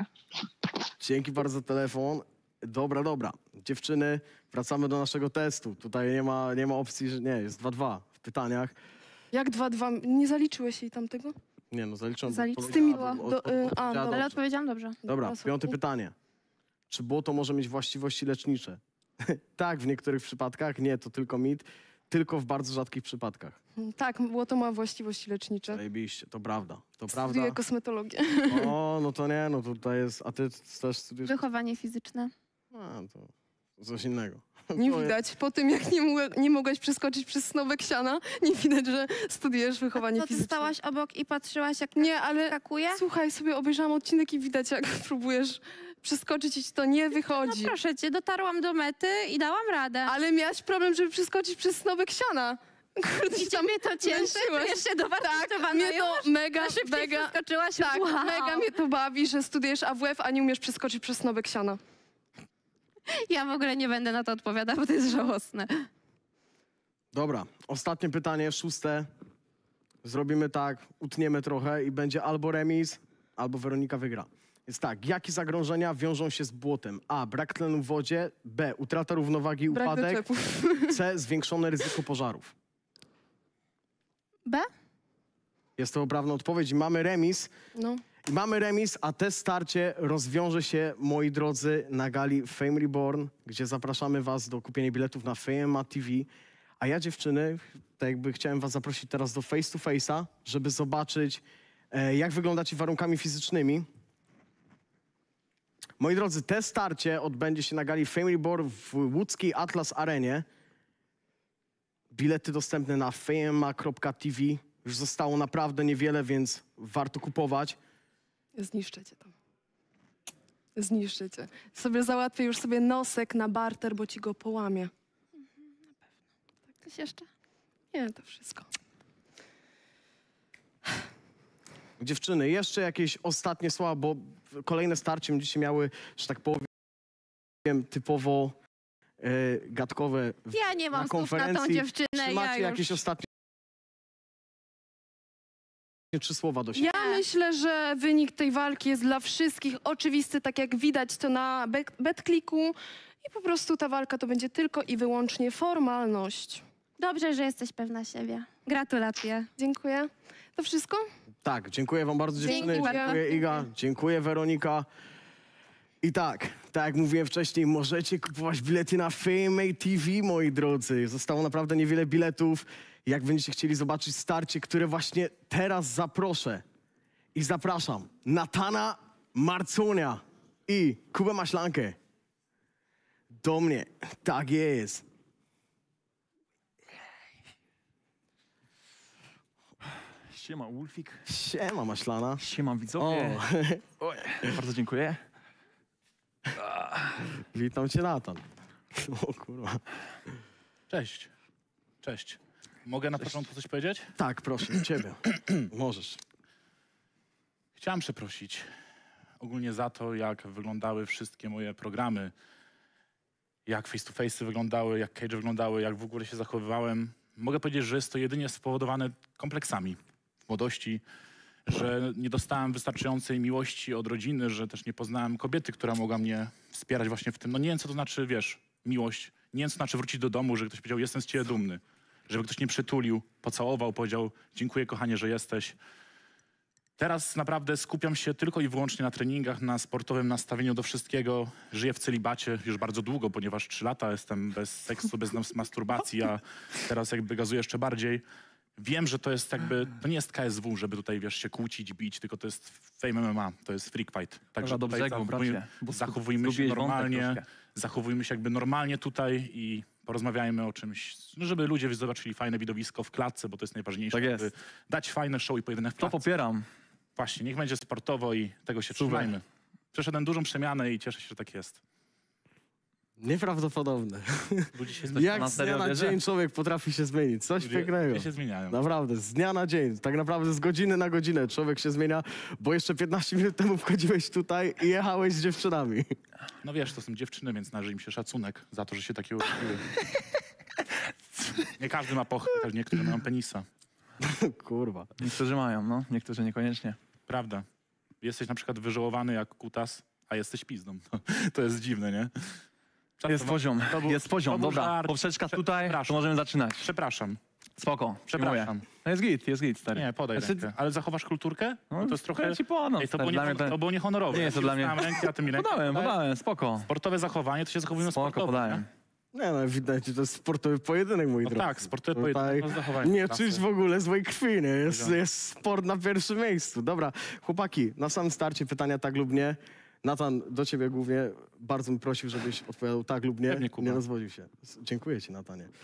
Dzięki bardzo za telefon. Dobra, dobra. Dziewczyny, wracamy do naszego testu. Tutaj nie ma, nie ma opcji, że nie, jest dwa dwa w pytaniach. Jak dwa dwa? Nie zaliczyłeś jej tamtego? Nie no, zaliczam. Zalicz- bo z tymi powiedziała, do- bo- do- od- y, a, odpowiedziała dobra. Ale dobrze. odpowiedziałam dobrze. Dobra, Dobra, piąte super. pytanie. Czy błoto może mieć właściwości lecznicze? Tak, w niektórych przypadkach. Nie, to tylko mit. Tylko w bardzo rzadkich przypadkach. Tak, błoto ma właściwości lecznicze. Zajebiście, to prawda. To prawda. Studiuję kosmetologię. O, no to nie, no to tutaj jest... A ty też studiujesz... Wychowanie fizyczne. A, to coś innego. Nie To widać. Po tym, jak nie, mogła, nie mogłaś przeskoczyć przez snowek siana, nie widać, że studiujesz wychowanie To ty fizyczne. stałaś obok i patrzyłaś, jak Nie, ale skakuje? słuchaj, sobie obejrzałam odcinek i widać, jak próbujesz Przeskoczyć ci to nie wychodzi. No proszę cię, dotarłam do mety i dałam radę. Ale miałaś problem, żeby przeskoczyć przez snowek siana. Kurde, I ciebie to cieszy? Czujesz się dowartościowana Tak, mnie to już? mega, A szybciej mega, przeskoczyłaś? tak, Wow. mega mnie to bawi, że studujesz A W F, a nie umiesz przeskoczyć przez snowek siana. Ja w ogóle nie będę na to odpowiadać, bo to jest żałosne. Dobra, ostatnie pytanie, szóste. Zrobimy tak, utniemy trochę i będzie albo remis, albo Weronika wygra. Więc tak, jakie zagrożenia wiążą się z błotem? A. Brak tlenu w wodzie. B. Utrata równowagi i Brak upadek. doczepów. C. Zwiększone ryzyko pożarów. B? Jest to poprawna odpowiedź i mamy remis. No. I mamy remis, a te starcie rozwiąże się, moi drodzy, na gali Fame Reborn, gdzie zapraszamy was do kupienia biletów na Fame M M A T V. A ja, dziewczyny, tak jakby chciałem was zaprosić teraz do face to face'a, żeby zobaczyć, e, jak wyglądacie warunkami fizycznymi. Moi drodzy, te starcie odbędzie się na gali Fame Reborn w łódzkiej Atlas Arenie. Bilety dostępne na fame m m a kropka t v. Już zostało naprawdę niewiele, więc warto kupować. Zniszczę cię tam. Zniszczę cię. Sobie załatwię już sobie nosek na barter, bo ci go połamię. Coś jeszcze? Nie, to wszystko. Dziewczyny, jeszcze jakieś ostatnie słowa, bo kolejne starcie będziecie dzisiaj miały, że tak powiem, typowo e, gadkowe w, Ja nie mam na słów na tą konferencji. dziewczynę, Czy ja macie już... jakieś ostatnie trzy słowa do siebie? Ja myślę, że wynik tej walki jest dla wszystkich oczywisty, tak jak widać to na bet- betkliku. I po prostu ta walka to będzie tylko i wyłącznie formalność. Dobrze, że jesteś pewna siebie. Gratulacje. Dziękuję. To wszystko? Tak, dziękuję wam bardzo, dziewczyny. Dziękuję. Dziękuję, Iga. Dziękuję, Weronika. I tak, tak jak mówiłem wcześniej, możecie kupować bilety na Fame T V, moi drodzy. Zostało naprawdę niewiele biletów. Jak będziecie chcieli zobaczyć starcie, które właśnie teraz zaproszę i zapraszam Natana Marconia i Kubę Maślankę do mnie. Tak jest. Siema, Ulfik. Siema, Maślana. Siema, widzowie. O. Bardzo dziękuję. Witam cię, Natan. O kurwa. Cześć. Cześć. Mogę na początku coś powiedzieć? Tak, proszę, ciebie. Możesz. Chciałem przeprosić ogólnie za to, jak wyglądały wszystkie moje programy, jak face to face wyglądały, jak cage wyglądały, jak w ogóle się zachowywałem. Mogę powiedzieć, że jest to jedynie spowodowane kompleksami w młodości, że nie dostałem wystarczającej miłości od rodziny, że też nie poznałem kobiety, która mogła mnie wspierać właśnie w tym. No nie wiem, co to znaczy, wiesz, miłość. Nie wiem, co to znaczy wrócić do domu, że ktoś powiedział, jestem z ciebie dumny. Żeby ktoś mnie przytulił, pocałował, powiedział, dziękuję, kochanie, że jesteś. Teraz naprawdę skupiam się tylko i wyłącznie na treningach, na sportowym nastawieniu do wszystkiego. Żyję w celibacie już bardzo długo, ponieważ trzy lata jestem bez seksu, bez masturbacji, a teraz jakby gazuję jeszcze bardziej. Wiem, że to jest jakby, to nie jest K S W, żeby tutaj, wiesz, się kłócić, bić, tylko to jest Fame M M A, to jest freak fight. Także do brzegu, zachowuj, bracie, bo zachowujmy się zgubiłeś wątek normalnie, troszkę. zachowujmy się jakby normalnie tutaj i porozmawiajmy o czymś, no żeby ludzie zobaczyli fajne widowisko w klatce, bo to jest najważniejsze, Tak jest. żeby dać fajne show i pojedynek w To klatce. popieram. Właśnie, niech będzie sportowo i tego się Super. trzymajmy. Przeszedłem dużą przemianę i cieszę się, że tak jest. Nieprawdopodobne. Ludzie się Jak na z dnia serio na wierzę? dzień człowiek potrafi się zmienić. Coś Ludzie- pięknego. ludzie się zmieniają. Naprawdę, z dnia na dzień. Tak naprawdę z godziny na godzinę człowiek się zmienia, bo jeszcze piętnaście minut temu wchodziłeś tutaj i jechałeś z dziewczynami. No wiesz, to są dziewczyny, więc należy im się szacunek za to, że się takie urodziły. Nie każdy ma pochę, niektórzy mają penisa. Kurwa. Niektórzy mają, no. Niektórzy niekoniecznie. Prawda. Jesteś na przykład wyżołowany jak kutas, a jesteś pizdą. To, to jest dziwne, nie? Czas, Jest to- poziom, to był- jest poziom, to był dobra. żart. Poprzeczka Prze- tutaj, to przepraszam. możemy zaczynać. Przepraszam. Spoko, Przepraszam. przyjmuję. No jest git, jest git, stary. Nie, podaj Znaczy, rękę. Ale zachowasz kulturkę? No, No, to jest trochę... ja ci podam, Ej, to, stary, było dla mnie niehon... to- to było niehonorowe. Nie jest to dla mnie- Dałem rękę, a ty mi rękę Podałem, podałeś. podałem, spoko. Sportowe zachowanie, to się zachowujemy Spoko, sportowo. podałem. nie? Nie no, ewidentnie to jest sportowy pojedynek, mój No drodzy. tak, sportowy Tutaj pojedynek, no zachowanie nie klasy. czuć w ogóle złej krwi, nie? Jest, Poziom. jest sport na pierwszym miejscu. Dobra, chłopaki, na samym starcie pytania tak lub nie. Natan, do ciebie głównie bardzo bym prosił, żebyś odpowiadał tak lub nie. Pewnie, Kuba. Nie rozwodził się. S- Dziękuję ci, Natanie.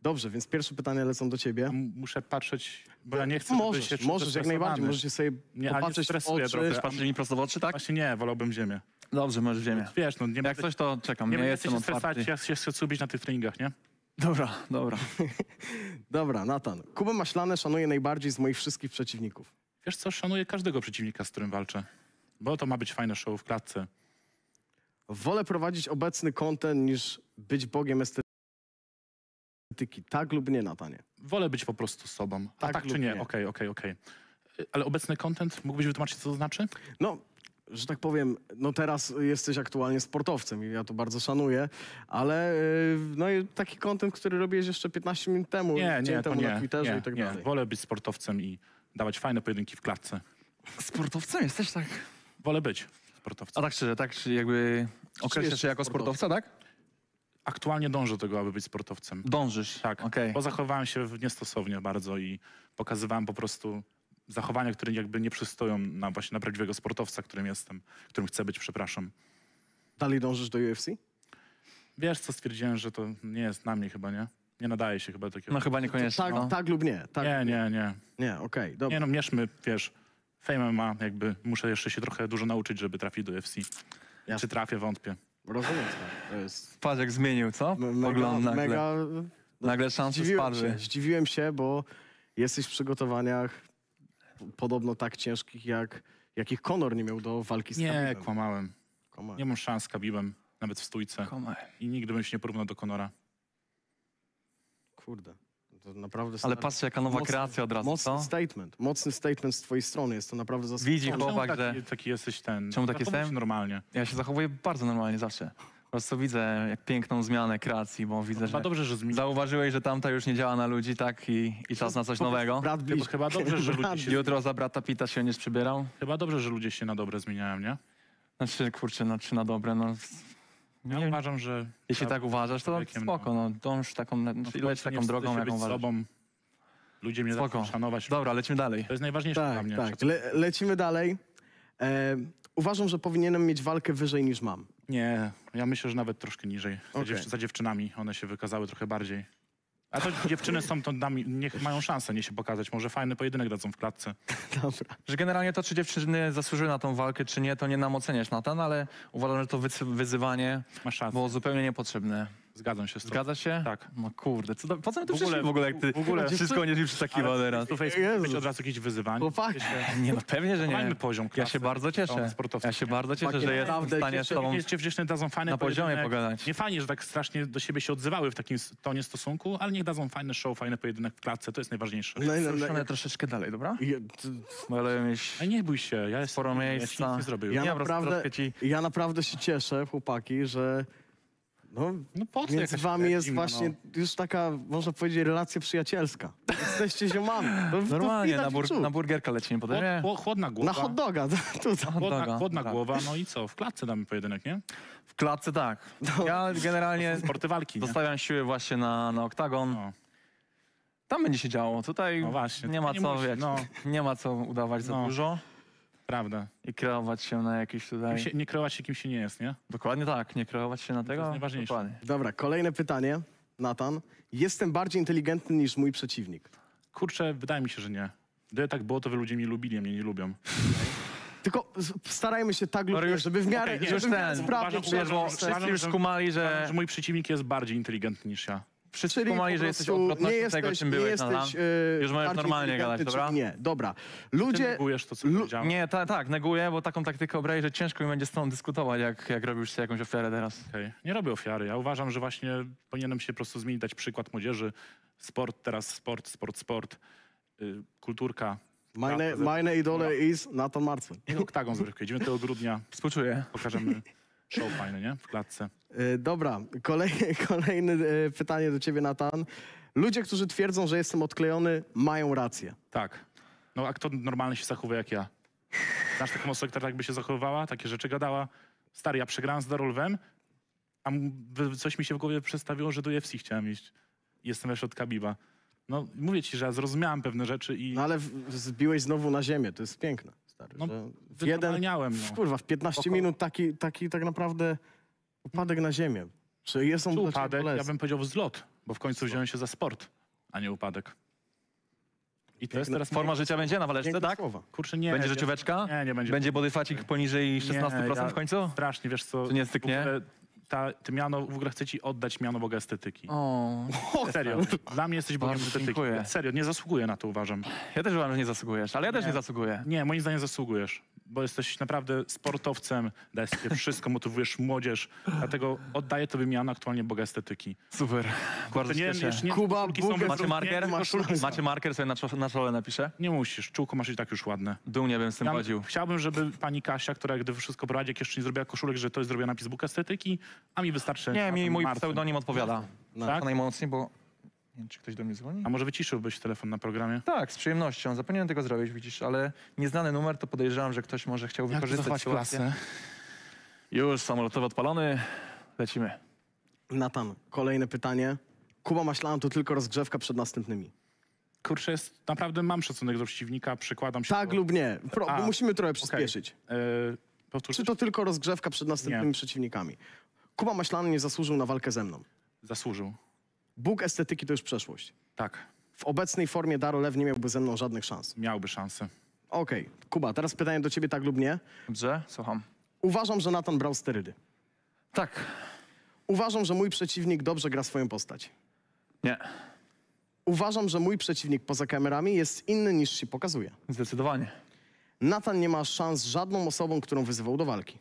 Dobrze, więc pierwsze pytania lecą do ciebie. Muszę patrzeć, bo ja nie chcę, Możesz, żeby się możesz, jak najbardziej. Możecie sobie nie, a nie popatrzeć w stresuję oczy. trochę. Patrzysz mi prosto w oczy, tak? Właśnie nie, wolałbym ziemię. Dobrze, możesz w ziemię. Wiesz, no nie Jak będę, coś, to czekam, nie nie, będę jestem się otwarty. stresować, ja się chcę cubić na tych treningach, nie? Dobra, dobra. Dobra, Natan. Kubę Maślane szanuję najbardziej z moich wszystkich przeciwników. Wiesz co, szanuję każdego przeciwnika, z którym walczę. Bo to ma być fajne show w klatce. Wolę prowadzić obecny content niż być bogiem estetyki. Tak lub nie, Natanie? Wolę być po prostu sobą. A Tak tak, lub czy nie? nie. Okej, okej, okej. Ale obecny content, mógłbyś wytłumaczyć, co to znaczy? No, że tak powiem, no teraz jesteś aktualnie sportowcem i ja to bardzo szanuję, ale yy, no i taki content, który robiłeś jeszcze piętnaście minut temu, Nie, dzień nie, to temu nie. na Twitterze nie, i tak nie. dalej. Wolę być sportowcem i dawać fajne pojedynki w klatce. Sportowcem jesteś, tak? Wolę być sportowcem. A tak szczerze, tak czy jakby określasz się jako sportowca, tak? Aktualnie dążę do tego, aby być sportowcem. Dążysz? Tak, okej. bo zachowałem się w- niestosownie bardzo i pokazywałem po prostu zachowania, które jakby nie przystoją na właśnie na prawdziwego sportowca, którym jestem, którym chcę być, przepraszam. Dalej dążysz do U F C? Wiesz co, stwierdziłem, że to nie jest na mnie chyba, nie? Nie nadaje się chyba do takiego. No chyba niekoniecznie. Tak, no. tak lub nie? Tak Nie, lub nie, nie. Nie, okej, dobra. Nie no, mierzmy, wiesz, Fame ma jakby, muszę jeszcze się trochę dużo nauczyć, żeby trafić do U F C. Czy trafię, wątpię. Rozumiem, tak. To jest Patrz jak zmienił, co? mega, Pogląd nagle. mega... Nagle szanse Zdziwiłem spadły. się, zdziwiłem się, bo jesteś w przygotowaniach p- podobno tak ciężkich, jak jakich Conor nie miał do walki z Nie, Khabibem. kłamałem. Kłamałem. Nie mam szans z Khabibem, nawet w stójce. Kłamałem. I nigdy bym się nie porównał do Conora. Kurde. To naprawdę Ale stary- patrzcie jaka nowa mocny- kreacja od razu, Mocny co? statement. Mocny statement z twojej strony. Jest to naprawdę Widzi zaskakujące. chłopak, Czemu że... taki, taki jesteś ten? Czemu taki Zachowuj się jestem? normalnie. Ja się zachowuję bardzo normalnie zawsze. Po prostu widzę jak piękną zmianę kreacji, bo widzę, Chyba że dobrze, że zmieni... zauważyłeś, że tamta już nie działa na ludzi, tak? I, i czas na coś nowego. Brat Chyba, bliź. chyba dobrze, że ludzie się... Jutro za brata Pita się będziesz przybierał. Chyba dobrze, że ludzie się na dobre zmieniają, nie? Znaczy, kurczę, no, czy na dobre, no... Ja Nie, uważam, że... jeśli trzeba tak uważasz, to człowiekiem, spoko, no dąż taką, no, leć w końcu taką nie wstydzę drogą, się jaką być uważasz. sobą. Ludzie mnie Spoko. zaczną szanować. Dobra, lecimy dalej. To jest najważniejsze dla Tak, mnie. tak. Le lecimy dalej. E, uważam, że powinienem mieć walkę wyżej niż mam. Nie, ja myślę, że nawet troszkę niżej. Za, Okej. dziew za dziewczynami one się wykazały trochę bardziej. A to dziewczyny są to nami, niech mają szansę nie się pokazać. Może fajny pojedynek dadzą w klatce. Dobra. Że generalnie to, czy dziewczyny zasłużyły na tą walkę, czy nie, to nie nam oceniać, Natan, ale uważam, że to wycy- wyzywanie Masz szansę. było zupełnie niepotrzebne. Zgadzam się z tobą. Zgadza się? Tak. No kurde, co do, po co my tu W ogóle- przyszli w ogóle, jak ty w ogóle- wszystko będziesz mi przytakiwał teraz? Tu face być od razu jakieś wyzywanie. Chłopaki. Nie, no pewnie, że nie. Chowajmy poziom Ja klasy. się bardzo cieszę. Sportowcy. Ja się bardzo cieszę, Chłopaki, że jestem w naprawdę stanie z cieszę. tobą... Jakieś dziewczyny dadzą fajne na poziomie pojedynek. pogadać. Nie fajnie, że tak strasznie do siebie się odzywały w takim s- tonie stosunku, ale niech dadzą fajny show, fajny pojedynek w klatce. To jest najważniejsze. No, no, no, Ruszamy troszeczkę dalej, dobra? ja, t- Bo ale mieć A nie bój się, ja jestem... sporo Ja ci miejsca. nic nie zrobię. ja, Nie, po prostu naprawdę, troszkę ci- ja naprawdę się cieszę, chłopaki, że no, No po co między jakaś wami jest zimna, właśnie no. już taka, można powiedzieć, relacja przyjacielska. Jesteście ziomami. To, to Normalnie, widać na, bur i czuć. na burgerka lecimy potem, Chłod, nie? chłod, chłodna głowa. Na hot doga. Tutaj. Chłodna, doga, chłodna tak. głowa, no i co? W klatce damy pojedynek, nie? W klatce tak. Ja generalnie Sporty walki, nie? zostawiam siły właśnie na, na oktagon. No, Tam będzie się działo. Tutaj no właśnie. nie ma nie co, musi- wiecie, No, nie ma co udawać za No. dużo prawda. i kreować się na jakieś Kim tutaj... się, nie kreować się, kim się nie jest, nie? Dokładnie tak, nie kreować się na tego. jest najważniejsze. Dokładnie. Dobra, kolejne pytanie, Natan. Jestem bardziej inteligentny niż mój przeciwnik. Kurczę, wydaje mi się, że nie. Gdyby tak było, to wy ludzie mnie lubili, a mnie nie lubią. Tylko z- starajmy się tak lub Dobra, nie, już- żeby w miarę, okej, nie, żeby już w miarę ten, sprawnie uważam- przejść. Bo uważam, wszyscy uważam, już że- skumali, że... Że mój przeciwnik jest bardziej inteligentny niż ja. Wszyscy Czyli skumali, po że jesteś prostu odwrotnością nie tego, jesteś, czym nie byłeś, jesteś, Natan. e, Już możesz bardziej normalnie gadać, inteligentny, dobra? czyli Nie, dobra. Ty Ludzie, negujesz to, co lu- powiedziałem. Nie, ta, tak, neguję, bo taką taktykę obrali, że ciężko mi będzie z tobą dyskutować, jak, jak robisz sobie jakąś ofiarę teraz. Okej. Nie robię ofiary. Ja uważam, że właśnie powinienem się po prostu zmienić, dać przykład młodzieży. Sport, teraz sport, sport, sport. Y, kulturka. Meine, meine idole is Natan Marcin. Niech oktagon zrywkę. dziewiątego grudnia Współczuję. pokażemy show fajny, nie? W klatce. E, Dobra, kolejne, kolejne e, pytanie do ciebie, Natan. Ludzie, którzy twierdzą, że jestem odklejony, mają rację. Tak. No a kto normalnie się zachowuje jak ja? Znasz taką osobę, która tak by się zachowywała? Takie rzeczy gadała? Stary, ja przegrałem z Darolwem, a m- w- coś mi się w głowie przestawiło, że do U F C chciałem iść. Jestem jeszcze od Khabiba. No mówię ci, że ja zrozumiałem pewne rzeczy i No ale w- zbiłeś znowu na ziemię, to jest piękne, stary. No, że w jeden, wynormalniałem, w, no. kurwa, w piętnaście Spoko. minut taki, taki tak naprawdę upadek na ziemię. Czy jest on Czy dla ciebie upadek, bolesny? ja bym powiedział wzlot. bo w końcu wziąłem się za sport, a nie upadek. I to jest teraz Forma życia będzie na waleczce, Piękne tak? słowa. Kurczę, nie. Będzie ja- rzeczywiczka? Nie, nie będzie. Będzie bodyfacik poniżej szesnaście procent Nie, w końcu? Strasznie, wiesz co. To nie styknie? w ogóle Ta, ty miano, w ogóle chcę ci oddać miano Boga estetyki. O, Serio. Dla mnie jesteś Bogiem Bardzo estetyki. dziękuję. Serio, nie zasługuję na to, uważam. Ja też uważam, że nie zasługujesz, ale ja też Nie. nie zasługuję. Nie, moim zdaniem zasługujesz, bo jesteś naprawdę sportowcem, dajesz sobie wszystko, motywujesz młodzież, dlatego oddaję tobie miano aktualnie Boga estetyki. Super, bardzo nie, się cieszę. jeszcze nie, Kuba, koszulki są Bóg- bez- Macie nie, marker? koszulki są- Macie marker, sobie na, czo- na czole napiszę? Nie musisz, czółko masz i tak już ładne. Dumnie bym z tym Ja chodził. chciałbym, żeby pani Kasia, która gdy wszystko prowadzi, jak jeszcze nie zrobiła koszulek, że to jest zrobiona napis Bóg estetyki, a mi wystarczy... Nie, na mi ten mój Marcin. pseudonim odpowiada. No. Tak? Najmocniej, bo... Nie wiem, czy ktoś do mnie dzwoni? A może wyciszyłbyś telefon na programie? Tak, z przyjemnością. Zapomniałem tego zrobić, widzisz, ale nieznany numer, to podejrzewam, że ktoś może chciał Jak wykorzystać zachować sytuację. klasę? Już, samolotowy odpalony. Lecimy. Natan, kolejne pytanie. Kuba Maślana to tylko rozgrzewka przed następnymi. Kurczę, jest, naprawdę mam szacunek do przeciwnika, przykładam się Tak do... lub nie? Pro, A, bo musimy trochę okej. przyspieszyć. E, powtórz. Czy to tylko rozgrzewka przed następnymi Nie. przeciwnikami? Kuba Maślany nie zasłużył na walkę ze mną. Zasłużył. Bóg estetyki to już przeszłość. Tak, W obecnej formie Daro Lew nie miałby ze mną żadnych szans. miałby szansę. Okej, Kuba, teraz pytanie do ciebie tak lub nie. Dobrze, słucham. Uważam, że Natan brał sterydy. Tak. Uważam, że mój przeciwnik dobrze gra swoją postać. Nie. Uważam, że mój przeciwnik poza kamerami jest inny niż się pokazuje. Zdecydowanie. Natan nie ma szans z żadną osobą, którą wyzywał do walki.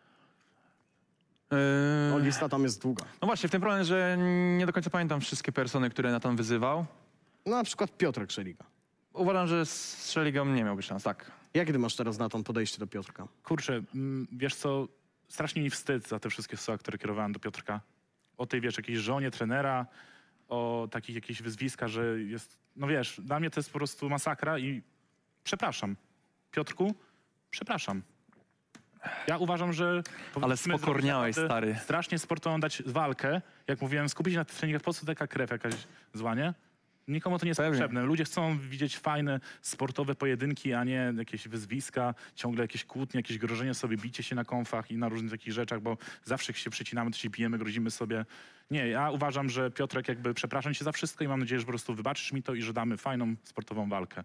Yy... No, lista tam jest długa. No właśnie, w tym problem, że nie do końca pamiętam wszystkie persony, które Natan wyzywał. No na przykład Piotrek Szeliga. Uważam, że z Szeligą nie miałby szans, tak. Jak ty masz teraz, Natan, podejście do Piotrka? Kurczę, mm, wiesz co, strasznie mi wstyd za te wszystkie słowa, które kierowałem do Piotrka. O tej, wiesz, jakiejś żonie trenera, o takich jakichś wyzwiska, że jest... No wiesz, dla mnie to jest po prostu masakra i przepraszam. Piotrku, przepraszam. Ja uważam, że... powinniśmy spokorniałeś, zrobić naprawdę stary. Strasznie sportową dać walkę. Jak mówiłem, skupić się na tych treningach, po co taka krew jakaś zła, nie? Nikomu to nie jest Pewnie. potrzebne. Ludzie chcą widzieć fajne, sportowe pojedynki, a nie jakieś wyzwiska, ciągle jakieś kłótnie, jakieś grożenie sobie, bicie się na konfach i na różnych takich rzeczach, bo zawsze jak się przycinamy, to się bijemy, grozimy sobie. Nie, ja uważam, że Piotrek jakby przepraszam cię za wszystko i mam nadzieję, że po prostu wybaczysz mi to i że damy fajną, sportową walkę.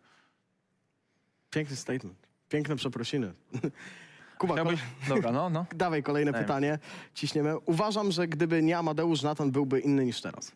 Piękny statement. Piękne przeprosiny. Kuba, Chciałbyś... Dobra, no, no. dawaj kolejne Dajmy. pytanie. Ciśniemy. Uważam, że gdyby nie Amadeusz, Natan byłby inny niż teraz.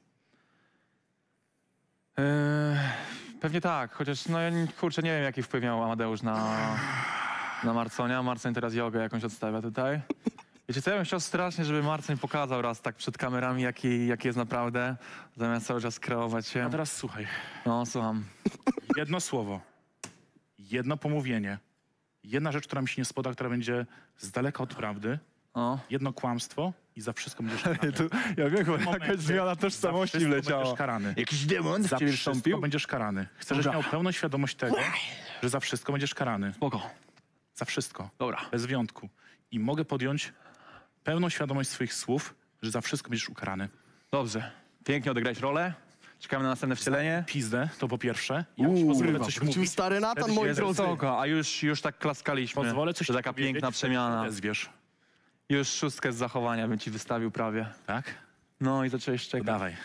Yy, pewnie tak, chociaż no ja nie- kurczę, nie wiem jaki wpływ miał Amadeusz na, na Marconia. Marcin teraz jogę jakąś odstawia tutaj. Wiecie co, ja bym chciał strasznie, żeby Marcin pokazał raz tak przed kamerami, jaki, jaki jest naprawdę, zamiast cały czas kreować się. A teraz słuchaj, No, słucham. jedno słowo, jedno pomówienie, jedna rzecz, która mi się nie spoda, która będzie z daleka od prawdy, O. jedno kłamstwo i za wszystko będziesz karany. Tu, ja wiem, chyba W momencie jakaś zmiana tożsamości za wszystko wleciała. będziesz karany. Jakiś demon w Za ciebie wszystko wstąpił? będziesz karany. Chcę, żebyś Dobra. miał pełną świadomość tego, że za wszystko będziesz karany. Spoko. Za wszystko. Dobra. Bez wyjątku. I mogę podjąć pełną świadomość swoich słów, że za wszystko będziesz ukarany. Dobrze. Pięknie odegrałeś rolę. Czekamy na następne wcielenie. Pizdę, to po pierwsze. Ja ci Uuu, pozwolę kurwa, coś wrócił mówić. stary Natan, Wtedy moi się drodzy. Spoko, a już, już tak klaskaliśmy. Pozwolę coś To ci taka powiedzieć, piękna wtedy się przemiana. odezwiesz. Już szóstkę z zachowania bym ci wystawił prawie. Tak? No i zacząłeś To czekać. dawaj.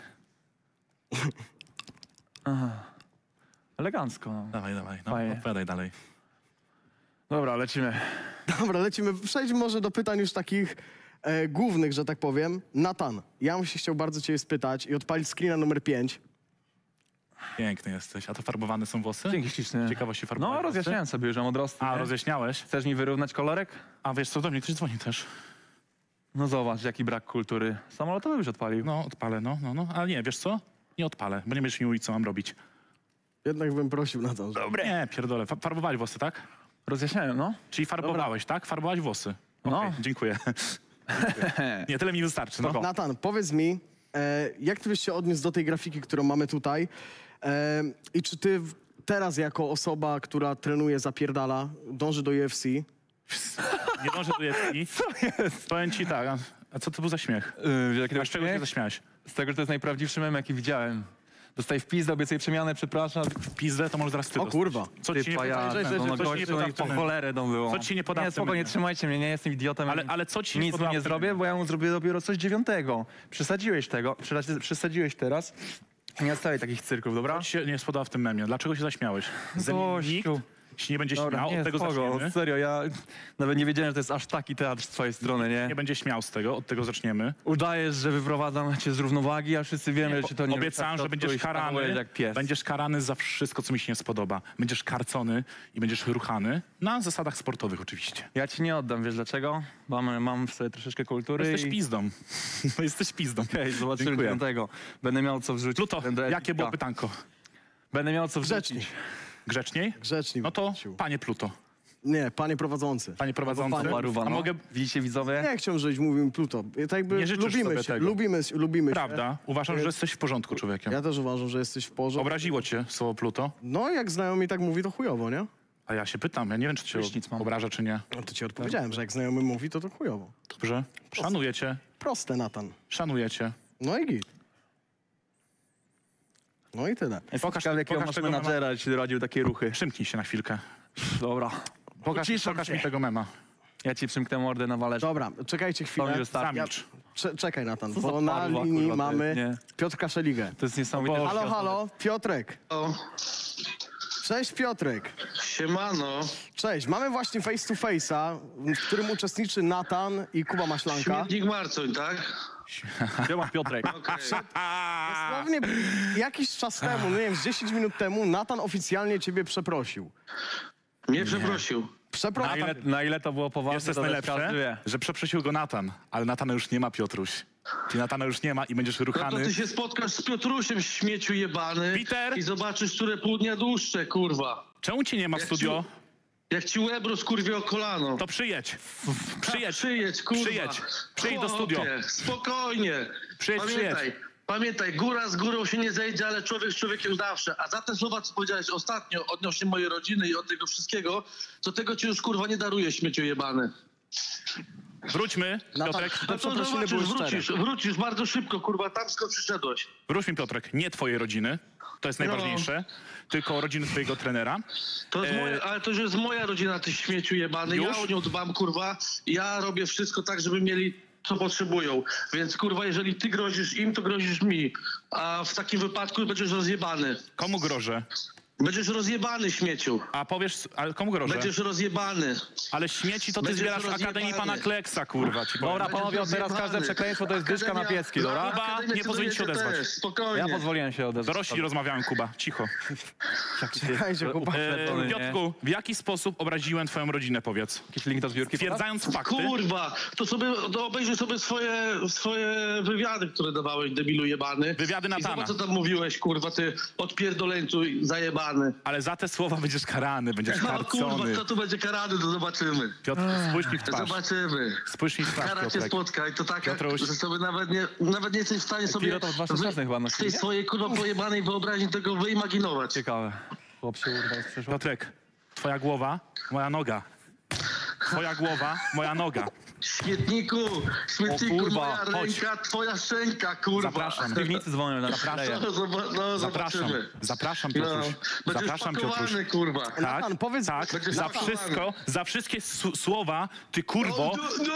Aha. Elegancko. No. Dawaj, dawaj. No, Fajnie. odpowiadaj dalej. Dobra, lecimy. Dobra, lecimy. Przejdźmy może do pytań już takich e, głównych, że tak powiem. Natan, ja bym się chciał bardzo ciebie spytać i odpalić screena numer pięć. Piękny jesteś. A to farbowane są włosy? Dzięki ślicznie. Ciekawości farbowane No, rozjaśniałem sobie już, że mam odrosty. A, nie? rozjaśniałeś? Chcesz mi wyrównać kolorek? A wiesz co, do mnie ktoś dzwoni też. No zobacz, jaki brak kultury. Samolotowy już odpalił. No, odpalę, no, no, no. Ale nie, wiesz co? Nie odpalę, bo nie będziesz mi mówić, co mam robić. Jednak bym prosił Natan. Dobre. Nie, pierdolę. Fa- Farbowałeś włosy, tak? Rozjaśniałem, no. Czyli farbowałeś, tak? Farbowałeś włosy. Okej, No. dziękuję. Dziękuję. Nie, tyle mi wystarczy, no. Natan, powiedz mi, e, jak ty byś się odniósł do tej grafiki, którą mamy tutaj? E, I czy ty w- teraz jako osoba, która trenuje, zapierdala, dąży do U F C? Nie dążę do jedni. Co jest? Powiem ci tak, a, a co to był za śmiech? Yy, jaki A z czego się zaśmiałeś? Z tego, że to jest najprawdziwszy mem, jaki widziałem. Dostaję w pizdę, obiecuję przemianę, przepraszam. W pizdę to może zaraz ty O kurwa. Co Ty ci nie pajac, poda- no, no co ci nie gościu, poda i w po tym- cholerę to było. Co ci nie poda Nie, w tym spokojnie, menu? trzymajcie mnie, nie jestem idiotem. Ale, ale co ci nie Nic poda mu nie w tym zrobię, menu? bo ja mu zrobię dopiero coś dziewiątego. Przesadziłeś tego, przesa- przesadziłeś teraz. Nie stawiaj takich cyrków, dobra? Co ci się nie spodoba w tym memie? Dlaczego się zaśmiałeś? Ze mnie nikt Gościu. się nie będzie Dobra, śmiał, nie, od tego spoko, zaczniemy. serio, ja nawet nie wiedziałem, że to jest aż taki teatr z twojej strony, nie? Nie będzie śmiał z tego, od tego zaczniemy. Udajesz, że wyprowadzam cię z równowagi, a wszyscy wiemy, że ci to nie Obiecałem, że będziesz karany, jak pies. będziesz karany za wszystko, co mi się nie spodoba. Będziesz karcony i będziesz ruchany, na zasadach sportowych oczywiście. Ja ci nie oddam, wiesz dlaczego? Mam, mam w sobie troszeczkę kultury. Jesteś i... pizdą. No jesteś pizdą. Okej, zobaczymy Dziękuję. dziewiątego. Będę miał co wrzucić. Pluto, Będę jakie etyka. było pytanko? Będę miał co wrzucić. Grzeczniej. Grzeczniej? Grzeczniej. No to panie Pluto. Nie, panie prowadzący. Panie prowadzący. Albo Paruwa, A no. mogę... Widzicie widzowie? Nie chciałem żyć, mówimy Pluto. Tak jakby Nie życzysz lubimy sobie się, tego. lubimy, lubimy Prawda. Uważam, że jesteś w porządku człowiekiem. się. Ja też uważam, że jesteś w porządku. Obraziło cię słowo Pluto? No, jak znajomy tak mówi, to chujowo, nie? A ja się pytam, ja nie wiem, czy cię Prysznic mam. obraża, czy nie. No to ci odpowiedziałem, że jak znajomy mówi, to to chujowo. Dobrze. Szanuję cię. Proste, Natan. Szanuję cię. No i git. No i tyle. Pokaż, Ciekawe, jakiego pokaż masz tego mema. menadżera, ci doradził takie ruchy. Przymknij się na chwilkę. Dobra. Pokaż, Uciszam pokaż się. mi tego mema. Ja ci przymknę mordę na walerze. Dobra, czekajcie chwilę. To mi wystarczy. Ja, Zamilcz. cze- czekaj, Natan, Co za bo na parwa, linii kurwa, to mamy jest, nie? Piotrka Szeligę. To jest niesamowite. Halo, halo, Piotrek. O, Cześć, Piotrek. siemano. Cześć, mamy właśnie face to face'a, w którym uczestniczy Natan i Kuba Maślanka. Śmietnik Marcoń, tak? Siema Piotrek. Okej. Dosłownie jakiś czas temu, no nie wiem, z dziesięć minut temu, Natan oficjalnie ciebie przeprosił. Nie przeprosił. Na Przeprosił. ile, na ile to było poważne, Jest to to najlepsze, każdy wie. że przeprosił go Natan, ale Natana już nie ma, Piotruś. Ty Natana już nie ma i będziesz No to ruchany. ty się spotkasz z Piotrusiem, śmieciu jebany. Peter! I zobaczysz, które pół dnia dłuższe, kurwa. Czemu cię nie ma w Jak studio? Jak ci łeb rozkurwie o kolano. To przyjedź. Przyjedź. Przyjedź, kurwa. Przyjedź. Przyjedź do Chłopie, studio. Spokojnie. Przyjedź, Pamiętaj, przyjedź. pamiętaj, góra z górą się nie zejdzie, ale człowiek z człowiekiem zawsze. A za te słowa, co powiedziałeś ostatnio odnośnie mojej rodziny i od tego wszystkiego, to tego ci już, kurwa, nie daruję, śmieciu jebany. Wróćmy, Piotrek. Te No to przeprosiny zobaczysz, były szczere. wrócisz, wrócisz bardzo szybko, kurwa, tam skąd przyszedłeś. Wróćmy, Piotrek. Nie twojej rodziny. To jest No. najważniejsze. Tylko rodziny twojego trenera. To jest E, moja, ale to już jest moja rodzina, ty śmieciu jebany. Już? Ja o nią dbam, kurwa. Ja robię wszystko tak, żeby mieli co potrzebują. Więc, kurwa, jeżeli ty grozisz im, to grozisz mi. A w takim wypadku będziesz rozjebany. Komu grożę? Będziesz rozjebany, śmieciu. A powiesz, ale komu grożę? Będziesz rozjebany. Ale śmieci to ty Będziesz zbierasz w Akademii rozjebany. Pana Kleksa, kurwa. Ci powiem. Dobra, panowie, od teraz każde rozjebany. przekleństwo to jest dyszka na Akademia- pieski, dobra? Kuba, Akademia nie pozwolić się Cudownienia odezwać. też, spokojnie. Ja pozwoliłem się odezwać. Dorośli rozmawiałem, Kuba. Cicho. Czekajcie, Kuba. E, Piotrku, w jaki sposób obraziłem twoją rodzinę, powiedz? Jakiś link do zbiórki? Stwierdzając fakty. Kurwa, to sobie to obejrzyj sobie swoje, swoje wywiady, które dawałeś, debilu jebany. Wywiady I Natana. zobacz, co tam mówiłeś, kurwa, ty odpierdoleńcu zajebany. Ale za te słowa będziesz karany, będziesz No kurwa, karcony. kto tu będzie karany, to zobaczymy. Piotr, spójrz mi w twarz. Zobaczymy. Spójrz mi w twarz, Kara cię Piotrek. spotka i to tak, Piotruś. że sobie nawet nie, nawet nie jesteś w stanie sobie Pilot od waszej wy- czasy chyba z tej nosili, nie? swojej kurwa pojebanej wyobraźni tego wyimaginować. Ciekawe. Chłop się urwał z przeszłości. Piotrek, twoja głowa, moja noga. Twoja głowa, moja noga. Śmietniku, śmietniku, O kurwa, moja chodź. ręka, twoja szczęka, kurwa. Zapraszam. W piwnicy dzwonią na Zapraszam. No, zoba no Zapraszam. zobaczymy. Zapraszam, No, Piotruś. będziesz Zapraszam, pakowany, Piotruś. kurwa. Tak, Natan, powiedz- tak, Będziesz za pakowany. wszystko, za wszystkie s- słowa, ty kurwo,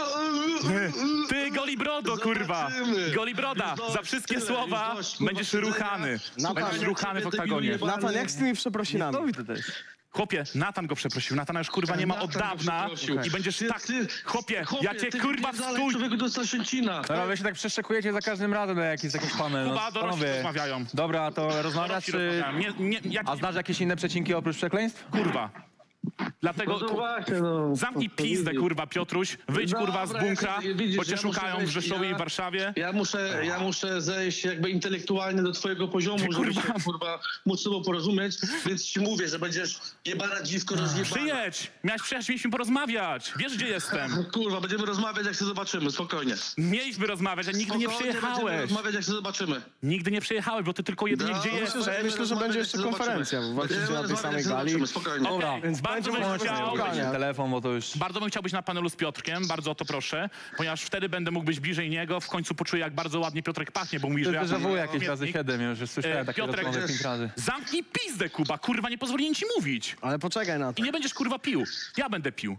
ty golibrodo, kurwa, Zobaczymy. golibroda, Już dość, za wszystkie tyle, słowa już dość, kurwa, będziesz siedzenia. ruchany, Natan, będziesz jak ruchany w ciebie oktagonie. debilu Natan, jak z tymi przeprosinami? Niesamowite to jest. Chłopie, Natan go przeprosił, Natana już kurwa nie ma od Natan go dawna przeprosił. i będziesz Ty- tak, ty- chłopie, Chłopie, ja cię ty kurwa wypierdalaj stój. człowieku do Staszęcina. Dobra, wy się tak przeszczekujecie za każdym razem na jakiś, jakiś panel. Kuba, dorośli panowie. rozmawiają. Dobra, to rozmawiasz, Dorośli czy... rozmawiają. Nie, nie, jak, A znasz jakieś inne przecinki oprócz przekleństw? kurwa. Dlatego No to ku- właśnie, no. zamknij To- to pizdę, widzisz. kurwa, Piotruś. Wyjdź, Dobra, kurwa, z ja bunkra, sobie- widzisz, bo cię ja muszę szukają w wejść- Rzeszowie ja- i Warszawie. Ja muszę, ja muszę zejść jakby intelektualnie do twojego poziomu, żeby kurwa. się kurwa móc z tobą porozumieć, więc ci mówię, że będziesz jebana dziwko rozjebana. Przyjedź! Miałeś przyjechać, mieliśmy porozmawiać. Wiesz, gdzie jestem. Kurwa, będziemy rozmawiać, jak się zobaczymy, spokojnie. Mieliśmy rozmawiać, a nigdy nie Spokojnie będziemy przyjechałeś. rozmawiać, jak się zobaczymy. Nigdy nie przyjechałeś, bo ty tylko jedynie No, gdzie myślę, jesteś. że- Myślę, że będzie jeszcze Zobaczymy. konferencja, bo walczycie Będziemy na tej rozmawiać, samej jak gali. zobaczymy, spokojnie. Dobra, Więc bardzo będzie bym wyłącznie chciał- telefon, bo to już... Bardzo bym chciał być na panelu z Piotrkiem, bardzo o to proszę, ponieważ wtedy będę mógł być bliżej niego, w końcu poczuję, jak bardzo ładnie Piotrek pachnie, bo mówi, To że ja... jest déjà vu jakieś razy siedem już, już E, słyszałem takie Piotrek, rozmowy pięć razy. zamknij pizdę, Kuba, kurwa, nie pozwoliłem ci mówić. Ale poczekaj na to. I nie będziesz, kurwa, pił. Ja będę pił.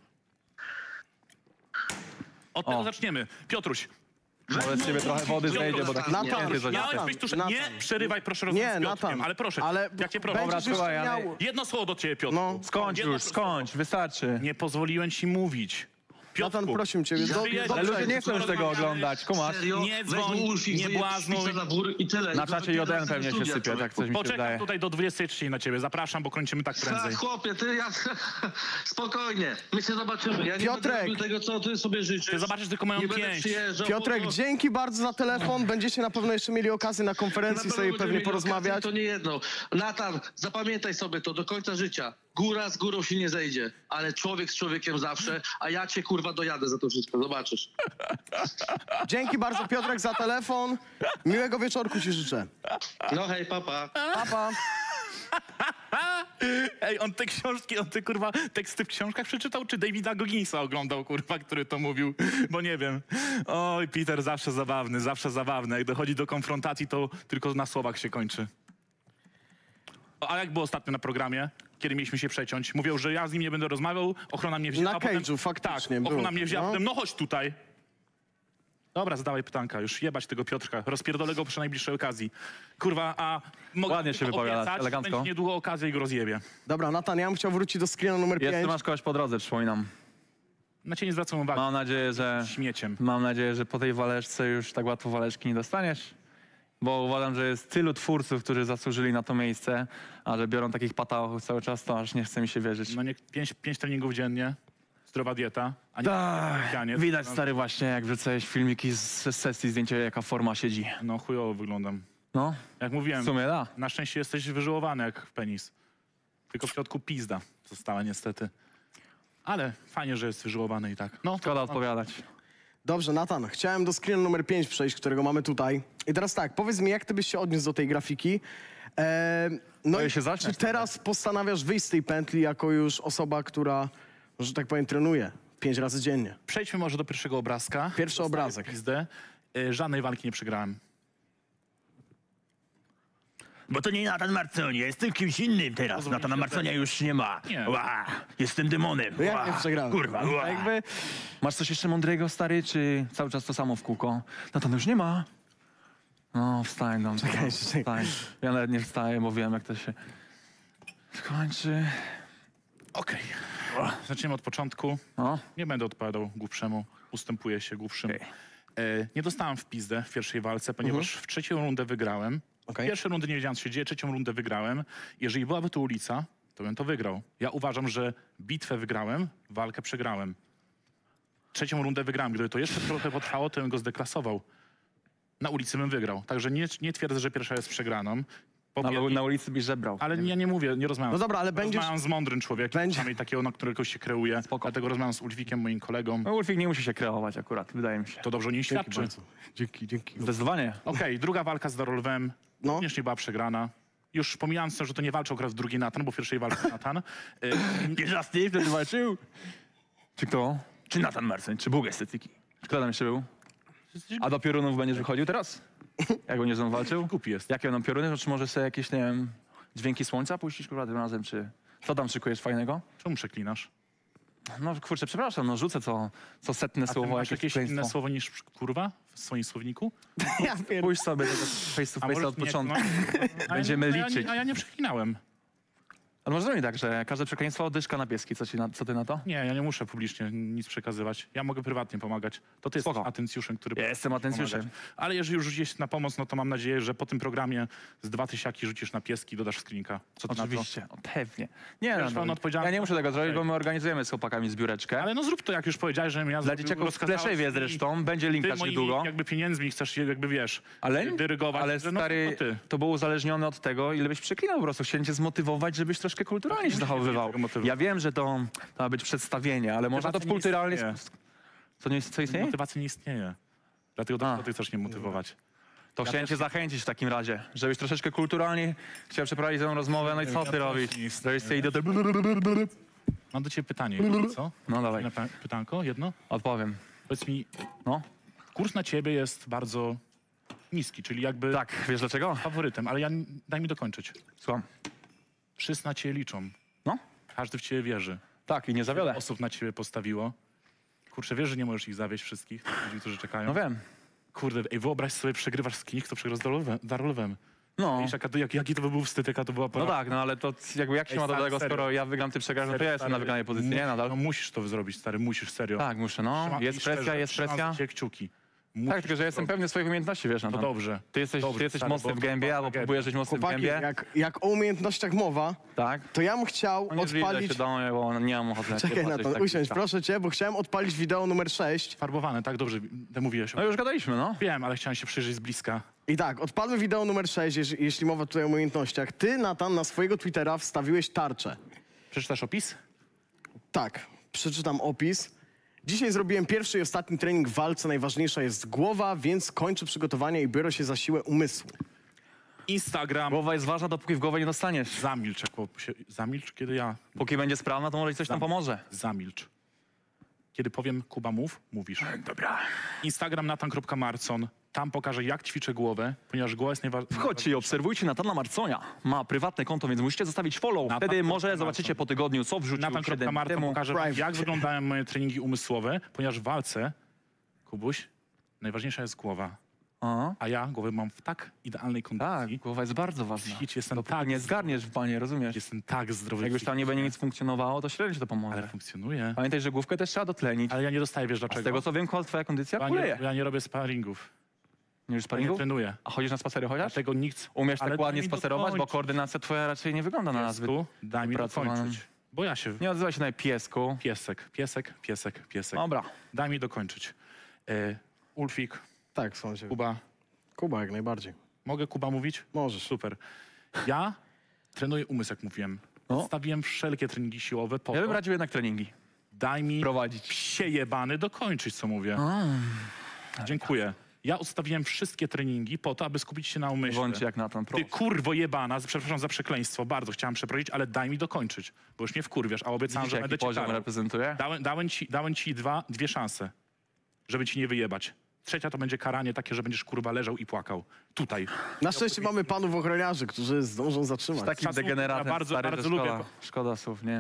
Od tego O. zaczniemy. Piotruś. Może z ciebie trochę wody zejdzie, bo taki Natan, piękny Natan, Miałeś być tuż... Natan. Nie przerywaj, proszę, rozmawiać Nie, z Piotrkiem, Natan, ale proszę, ale jak cię proszę. będziesz Dobra, słuchaj, jeszcze ale- miał- Jedno słowo do ciebie, Piotr. No. Skończ Jedno już, słowo. skończ, wystarczy. Nie pozwoliłem ci mówić. Piotrku, Natan, prosimy ciebie, do, przyjedź- do, Ale ludzie nie chcą już tego Rozmawiamy. oglądać, kumasz? Nie dzwoń, nie błaznuj. Na czacie J N pewnie się sypie, tak coś mi się Poczekam wydaje. tutaj do dwudziestej trzeciej na ciebie. Zapraszam, bo kończymy tak Ha, prędzej. chłopie, ty ja... Spokojnie, my się zobaczymy. Ja nie Piotrek. będę robił tego, co ty sobie życzysz. Ty zobaczysz tylko moją Nie będę pięść. przyjeżdżał, Piotrek, bo to- dzięki bardzo za telefon. Będziecie na pewno jeszcze mieli okazję na konferencji Na sobie pewno pewnie będziemy mieli porozmawiać. okazję, To nie jedno. Natan, zapamiętaj sobie to do końca życia. Góra z górą się nie zejdzie, ale człowiek z człowiekiem zawsze, a ja cię kurwa dojadę za to wszystko, zobaczysz. Dzięki bardzo, Piotrek, za telefon. Miłego wieczorku ci życzę. No hej, papa. Papa. Ej, on te książki, on te kurwa teksty w książkach przeczytał, czy Davida Gogginsa oglądał, kurwa, który to mówił? Bo nie wiem. Oj, Peter zawsze zabawny, zawsze zabawny. Jak dochodzi do konfrontacji, to tylko na słowach się kończy. A jak było ostatnio na programie, kiedy mieliśmy się przeciąć? Mówią, że ja z nim nie będę rozmawiał, ochrona mnie wzięła. Na a potem- cage'u faktycznie Tak, było. ochrona mnie wzięła, No. potem no chodź tutaj. Dobra, zadawaj pytanka, już jebać tego Piotrka. Rozpierdolę go przy najbliższej okazji. Kurwa, a mogę Ładnie się tylko wypowiadasz, obiecać, elegancko. będzie niedługo okazja i go rozjebie. Dobra, Natan, ja bym chciał wrócić do screena numer Jeszcze pięć. masz kogoś po drodze, przypominam. Na ciebie nie zwracam uwagi. Mam nadzieję, że... Śmieciem. Mam nadzieję, że po tej waleczce już tak łatwo waleczki nie dostaniesz. Bo uważam, że jest tylu twórców, którzy zasłużyli na to miejsce, a że biorą takich patałów cały czas, to aż nie chce mi się wierzyć. No nie, pięć, pięć treningów dziennie, zdrowa dieta, a nie Tak, pianie. widać No, stary właśnie, jak wrzucałeś filmiki z z sesji zdjęcia, jaka forma siedzi. No chujowo wyglądam. No, Jak mówiłem, w sumie da. na szczęście jesteś wyżyłowany jak penis. Tylko w środku pizda została niestety. Ale fajnie, że jest wyżyłowany i tak. No, Szkoda odpowiadać. Dobrze, Natan, chciałem do screena numer pięć przejść, którego mamy tutaj. I teraz tak, powiedz mi, jak ty byś się odniósł do tej grafiki? Eee, no To i się zacznie czy teraz postanawiasz wyjść z tej pętli jako już osoba, która, że tak powiem, trenuje pięć razy dziennie? Przejdźmy może do pierwszego obrazka. Pierwszy Dostaję obrazek. Pizdę. Y, żadnej walki nie przegrałem. Bo to nie Natan Marconia, jestem kimś innym teraz. Pozwól mi Natana się Marconia już nie ma. Nie. Ła, jestem demonem. No jak Ła, nie przegrałem? Kurwa, No, ła. jakby... Masz coś jeszcze mądrego, stary, czy cały czas to samo w kółko? No to już nie ma. No, wstań, no. Czekaj, Wstań. Ja nawet nie wstaję, bo wiem, jak to się skończy. Okej. Zaczniemy od początku. No. Nie będę odpowiadał głupszemu. Ustępuję się głupszym. Okej. E, nie dostałem w pizdę w pierwszej walce, ponieważ w trzecią rundę wygrałem. Okej. Pierwszej rundy nie wiedziałem, co się dzieje, trzecią rundę wygrałem. Jeżeli byłaby to ulica, to bym to wygrał. Ja uważam, że bitwę wygrałem, walkę przegrałem. Trzecią rundę wygrałem. Gdyby to jeszcze trochę potrwało, to bym go zdeklasował. Na ulicy bym wygrał. Także nie, nie twierdzę, że pierwsza jest przegraną. Po Ale pierwsze- na ulicy byś żebrał. ale ja nie mówię, nie rozmawiam. No dobra, ale będziesz- Rozmawiam z mądrym człowiekiem, Będzie- przynajmniej takiego, na którego się kreuje. Dlatego rozmawiam z Ulfikiem, moim kolegą. No, Ulfik nie musi się kreować akurat, wydaje mi się. To dobrze o niej Dzięki świadczy. bardzo. Dzięki, dzięki. Zdecydowanie. Okej, druga walka z Darolwem No. również nie była przegrana. Już pomijając to, że to nie walczył akurat w drugiej Natan, bo w pierwszej walce Natan. Y, Pierwszy raz ty wtedy walczył? Czy kto? Czy Natan Marcin, czy Bóg estetyki? Kto tam jeszcze był? A do piorunów będziesz wychodził teraz? Jak będziesz on walczył? Głupi jest. Jakie będą pioruny? Czy może sobie jakieś, nie wiem, dźwięki słońca puścić kurwa tym razem, czy... Co tam szykujesz fajnego? Czemu przeklinasz? No kurczę, przepraszam, no rzucę co, co setne A ty słowo, masz jakieś przekleństwo. inne słowo niż kurwa w swoim słowniku? Ja pier... Pójdź sobie tego face to A face może od nie, początku. no. A Będziemy ja, nie- a ja, liczyć. nie- A ja nie przeklinałem. Ale może zrobić tak, że każde przekleństwo oddyszka na pieski. Co, ci na, co ty na to? Nie, ja nie muszę publicznie nic przekazywać. Ja mogę prywatnie pomagać. To ty jesteś Spoko. atencjuszem, który... Ja jestem pomagać. atencjuszem. Ale jeżeli już rzucisz na pomoc, no to mam nadzieję, że po tym programie z dwa tysiaki rzucisz na pieski i dodasz screenka. Co ty na to? Oczywiście, o, pewnie. Nie, Ja no, już pełno no, odpowiedzialność. ja nie muszę tego zrobić, Okej. bo my organizujemy z chłopakami zbióreczkę. Ale no zrób to, jak już powiedziałeś, że ja Dla zrobił- dzieciaków w rozkazałeś Pleszewie mi- zresztą, będzie link Ty też moimi niedługo. jakby pieniędzmi chcesz je jakby, wiesz, Ale, dyrygować. ale że no, stary, to ty. to było uzależnione od tego, ile byś przeklinał po prostu. Chciałem cię zmotywować, żebyś troszkę kulturalnie się zachowywał. tego motywować. Ja wiem, że to, to ma być przedstawienie, ale można to Motywacja nie kulturalnie... istnieje. Co, nie, co istnieje? Motywacja nie istnieje. Dlatego A. to ty chcesz mnie motywować. To Ja chciałem też cię nie- zachęcić w takim razie, żebyś troszeczkę kulturalnie chciał przeprowadzić tę rozmowę, no i co ty robisz? Żebyś sobie idę... Mam do ciebie pytanie, co? No dawaj. Jedno py- pytanko, jedno? Odpowiem. Powiedz mi, no. kurs na ciebie jest bardzo niski, czyli jakby... Tak, wiesz dlaczego? Faworytem, ale ja, daj mi dokończyć. Słucham. Wszyscy na ciebie liczą. No. Każdy w ciebie wierzy. Tak, i nie zawiodę. Wiele osób na ciebie postawiło. Kurczę, wiesz, że nie możesz ich zawieść wszystkich, ludzi, którzy czekają. No wiem. Kurde, ej, wyobraź sobie, przegrywasz z kimś, kto przegrał z Darolwem. Darolwem. No. Wiesz, jaka to, jak, jaki to by był wstyd, jaka to była No porażka. tak, no ale to jakby jak się Ej, ma do stary, tego, serio. skoro ja wygram, ty przegrasz, no to Serio, ja jestem na stary, wygranej pozycji, mu- nie nadal? No musisz to zrobić, stary, musisz, serio. Tak, muszę, no. Trzyma- Jest i presja, szczerze, jest trzymam presja. za ciebie kciuki. Tak, tylko że jestem pewny swoich umiejętności, wiesz, To Natan. dobrze. Ty jesteś, Dobrze, ty jesteś stary, mocny bo- w gębie, albo Chłopaki, próbujesz być mocny w Chłopaki, gębie. jak, jak o umiejętnościach mowa, tak? to ja bym chciał No nie zbliżaj odpalić... się do mnie, bo nie mam ochoty na ciebie Czekaj na patrzeć to, tak usiądź, bliska. proszę cię, bo chciałem odpalić wideo numer sześć. Farbowane, tak? Dobrze, ty mówiłeś. No już gadaliśmy, no. Wiem, ale chciałem się przyjrzeć z bliska. I tak, odpalmy wideo numer sześć, jeśli, jeśli mowa tutaj o umiejętnościach. Ty, Natan, na swojego Twittera wstawiłeś tarczę. Przeczytasz opis? Tak, przeczytam opis. Dzisiaj zrobiłem pierwszy i ostatni trening w walce. Najważniejsza jest głowa, więc kończę przygotowania i biorę się za siłę umysłu. Instagram. Głowa jest ważna, dopóki w głowę nie dostaniesz. Zamilcz, jak się, zamilcz, kiedy ja... Póki będzie sprawna, to może ci coś tam Zam- pomoże. Zamilcz. Kiedy powiem Kuba mów, mówisz. Dobra. Instagram natan kropka marcon. Tam pokażę, jak ćwiczę głowę, ponieważ głowa jest najważniejsza. Wchodźcie i obserwujcie Natana Marconia. Ma prywatne konto, więc musicie zostawić follow. Natan Wtedy kropka może Marcon. zobaczycie po tygodniu, co wrzucił natan kropka siedem dni marcon temu. pokażę, jak wyglądają moje treningi umysłowe, ponieważ w walce, Kubuś, najważniejsza jest głowa. Aha. A ja głowę mam w tak idealnej kondycji. Tak, głowa jest bardzo ważna. Ćwicz, jestem Dopóki tak, nie zgarniesz w banie, rozumiesz? jestem tak zdrowy. Jakbyś tam nie będzie nic funkcjonowało, to średnio ci to pomoże. Ale funkcjonuje. Pamiętaj, że główkę też trzeba dotlenić. Ale ja nie dostaję, wiesz A dlaczego? z tego co wiem, twoja kondycja Bo ja, kuleje. nie, bo ja nie robię sparingów. Nie już Ja nie sparingu? trenuję. A chodzisz na spacery chociaż? Dlatego nikt... Umiesz Ale tak daj ładnie mi spacerować, bo dokończyć. koordynacja twoja raczej nie wygląda na nazwy. Piesku, daj mi wypracowaną. dokończyć. Bo ja się... Nie odzywaj się na piesku. Piesek, piesek, piesek, piesek. Dobra. Daj mi dokończyć. E, Ulfik, Tak, sądzie. Kuba. Kuba, jak najbardziej. Mogę Kuba mówić? Możesz. Super. Ja trenuję umysł, jak mówiłem. No. Stawiłem wszelkie treningi siłowe po Ja bym to, radził jednak treningi. daj mi Prowadzić. psie jebany dokończyć, co mówię. Dziękuję. Ja ustawiłem wszystkie treningi po to, aby skupić się na umyśle. Bądź jak Natan, Ty proszę. kurwo jebana, przepraszam za przekleństwo, bardzo chciałem przeprosić, ale daj mi dokończyć, bo już mnie wkurwiasz, a obiecałem, Widzisz, że jaki będę cię poziom karał. reprezentuje? Dałem, dałem ci, dałem ci dwa, dwie szanse, żeby ci nie wyjebać. Trzecia to będzie karanie takie, że będziesz kurwa leżał i płakał. Tutaj. Na szczęście mamy panów ochroniarzy, którzy zdążą zatrzymać. Z takim Szacunku, degeneratem ja bardzo- stary, bardzo że lubię szkoda, szkoda słów, nie?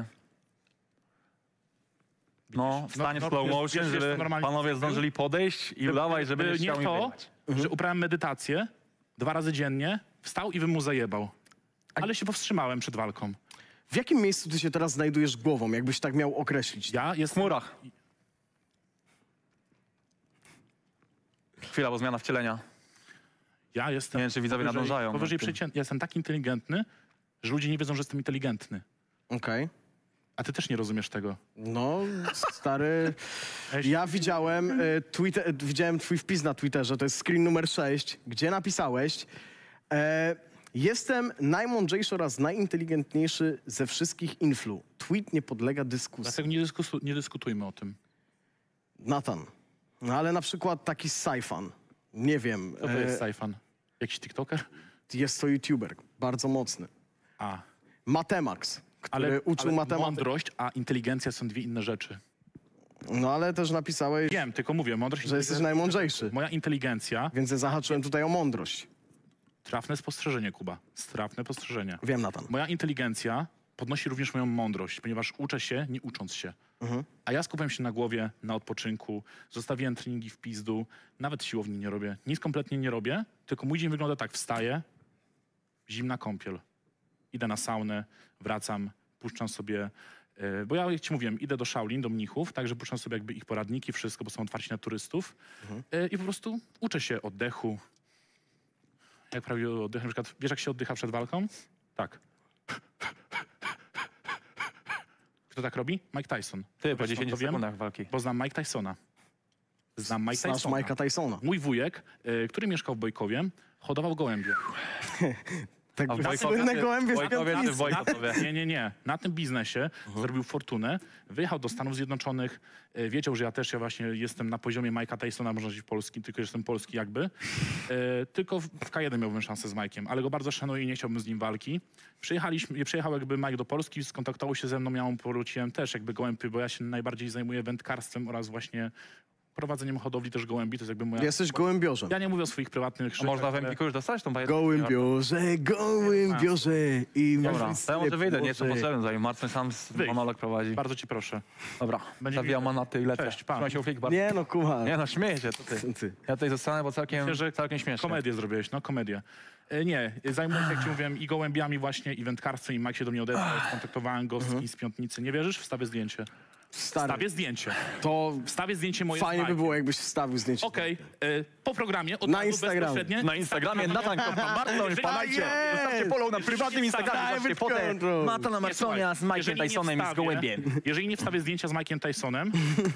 No, wstań no, w slow wiesz- motion, wiesz, wiesz, żeby to normalnie panowie zrobił? zdążyli podejść i udawaj, że będziesz nie chciał mi to, wyjebać. że uprawiam medytację dwa razy dziennie, wstał i bym mu zajebał. Ale się powstrzymałem przed walką. W jakim miejscu ty się teraz znajdujesz głową, jakbyś tak miał określić? Ja W jestem... chmurach. Chwila, bo zmiana wcielenia. Ja jestem... Nie wiem, czy widzowie powyżej- nadążają Powyżej nad tym. przeciętny. Ja jestem tak inteligentny, że ludzie nie wiedzą, że jestem inteligentny. Okej. A ty też nie rozumiesz tego. No, stary, ja widziałem, e, tweet, e, widziałem twój wpis na Twitterze, to jest screen numer sześć, gdzie napisałeś e, jestem najmądrzejszy oraz najinteligentniejszy ze wszystkich influ. Tweet nie podlega dyskusji. Dlatego nie, dyskusu, nie dyskutujmy o tym. Natan, no ale na przykład taki Saifan, nie wiem. Co to jest e, Saifan? Jakiś tiktoker? Jest to youtuber, bardzo mocny. A. Matemax, który Ale, uczył ale matematyki. mądrość, a inteligencja są dwie inne rzeczy. No ale też napisałeś, Wiem, tylko mówię, mądrość... i że jesteś inteligencja- najmądrzejszy, Moja inteligencja... więc ja zahaczyłem tutaj o mądrość. Trafne spostrzeżenie, Kuba. Trafne spostrzeżenie. Wiem, Natan. Moja inteligencja podnosi również moją mądrość, ponieważ uczę się, nie ucząc się. Mhm. A ja skupiam się na głowie, na odpoczynku, zostawiłem treningi w pizdu, nawet siłowni nie robię, nic kompletnie nie robię, tylko mój dzień wygląda tak, wstaję, zimna kąpiel, idę na saunę, wracam, puszczam sobie, yy, bo ja jak ci mówiłem, idę do Shaolin, do mnichów, także puszczam sobie jakby ich poradniki, wszystko, bo są otwarci na turystów Mhm. yy, i po prostu uczę się oddechu. Jak prawidłowo oddech, na przykład, wiesz jak się oddycha przed walką? Tak. Kto tak robi? Mike Tyson. Ty, po Wiesz, skąd dziesięciu to wiem? sekundach walki. Bo znam Mike Tysona. Znam Mike Znasz Tysona. Mike'a Tysona. Mój wujek, y, który mieszkał w Bojkowie, hodował gołębie. Tak, A w Wojkowie- słynne gołębie z Wojkowie czy Piątnicy. Wojkowie? Nie, nie, nie. Na tym biznesie zrobił fortunę, wyjechał do Stanów Zjednoczonych, e, wiedział, że ja też ja właśnie jestem na poziomie Mike'a Tysona, można powiedzieć polski, tylko że jestem polski jakby. E, tylko w w K jeden miałbym szansę z Mike'iem, ale go bardzo szanuję i nie chciałbym z nim walki. Przyjechaliśmy, przyjechał jakby Mike do Polski, skontaktował się ze mną, ja mu poleciłem też jakby gołębie, bo ja się najbardziej zajmuję wędkarstwem oraz właśnie prowadzeniem hodowli też gołębi, to jest jakby moja... Jesteś gołębiorzem. Ja nie mówię o swoich prywatnych A rzeczach. można w ale- Empiku już dostać tą bajerę? Gołębiorze, gołębiorze i Dobra, to ja może wyjdę, nie jestem Boże. potrzebny, zanim Marcin sam z- Wyjdź. monolog prowadzi. Bardzo ci proszę. Dobra, Będzie zawijam widać. manaty i lecę. Cześć, pa. Trzymaj się, Flik, bardzo. Nie no, kucha. Nie no, śmieję się, to ty. Ja tutaj zostanę, bo całkiem, Myślę, że całkiem śmiesznie. komedię zrobiłeś, no komedię. E, nie, zajmuję się, jak ci mówiłem, i gołębiami właśnie, i wędkarstwem, i Mike się do mnie odezwał, skontaktowałem go z, z Piątnicy. Nie wierzysz? Wstawię zdjęcie. Stary, Wstawię zdjęcie. to Wstawię zdjęcie moje fajnie z by Mike'iem. było, jakbyś wstawił zdjęcie. Okej, e, po programie, od Na razu Instagramie. bezpośrednie. Na Instagramie Natan Marson, wpadajcie. Zostawcie follow na prywatnym Instagramie, zobaczcie fotę Natana Marsonia z Mike'em Tysonem i z gołębiem. Jeżeli nie wstawię zdjęcia z Mike'em Tysonem,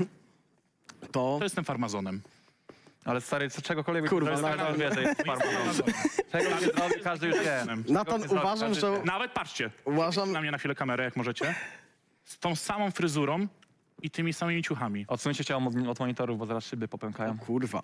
To? to jestem farmazonem. Ale stary, co czegokolwiek Kurwa, byś Natan. wie, to jest farmazon. Czego nie zrobi, każdy już wie. Natan, uważam, że... Nawet patrzcie, Uważam... na mnie na chwilę kamerę, jak możecie. Z tą samą fryzurą i tymi samymi ciuchami. Odsuńcie się od od monitorów, bo zaraz szyby popękają. Kurwa.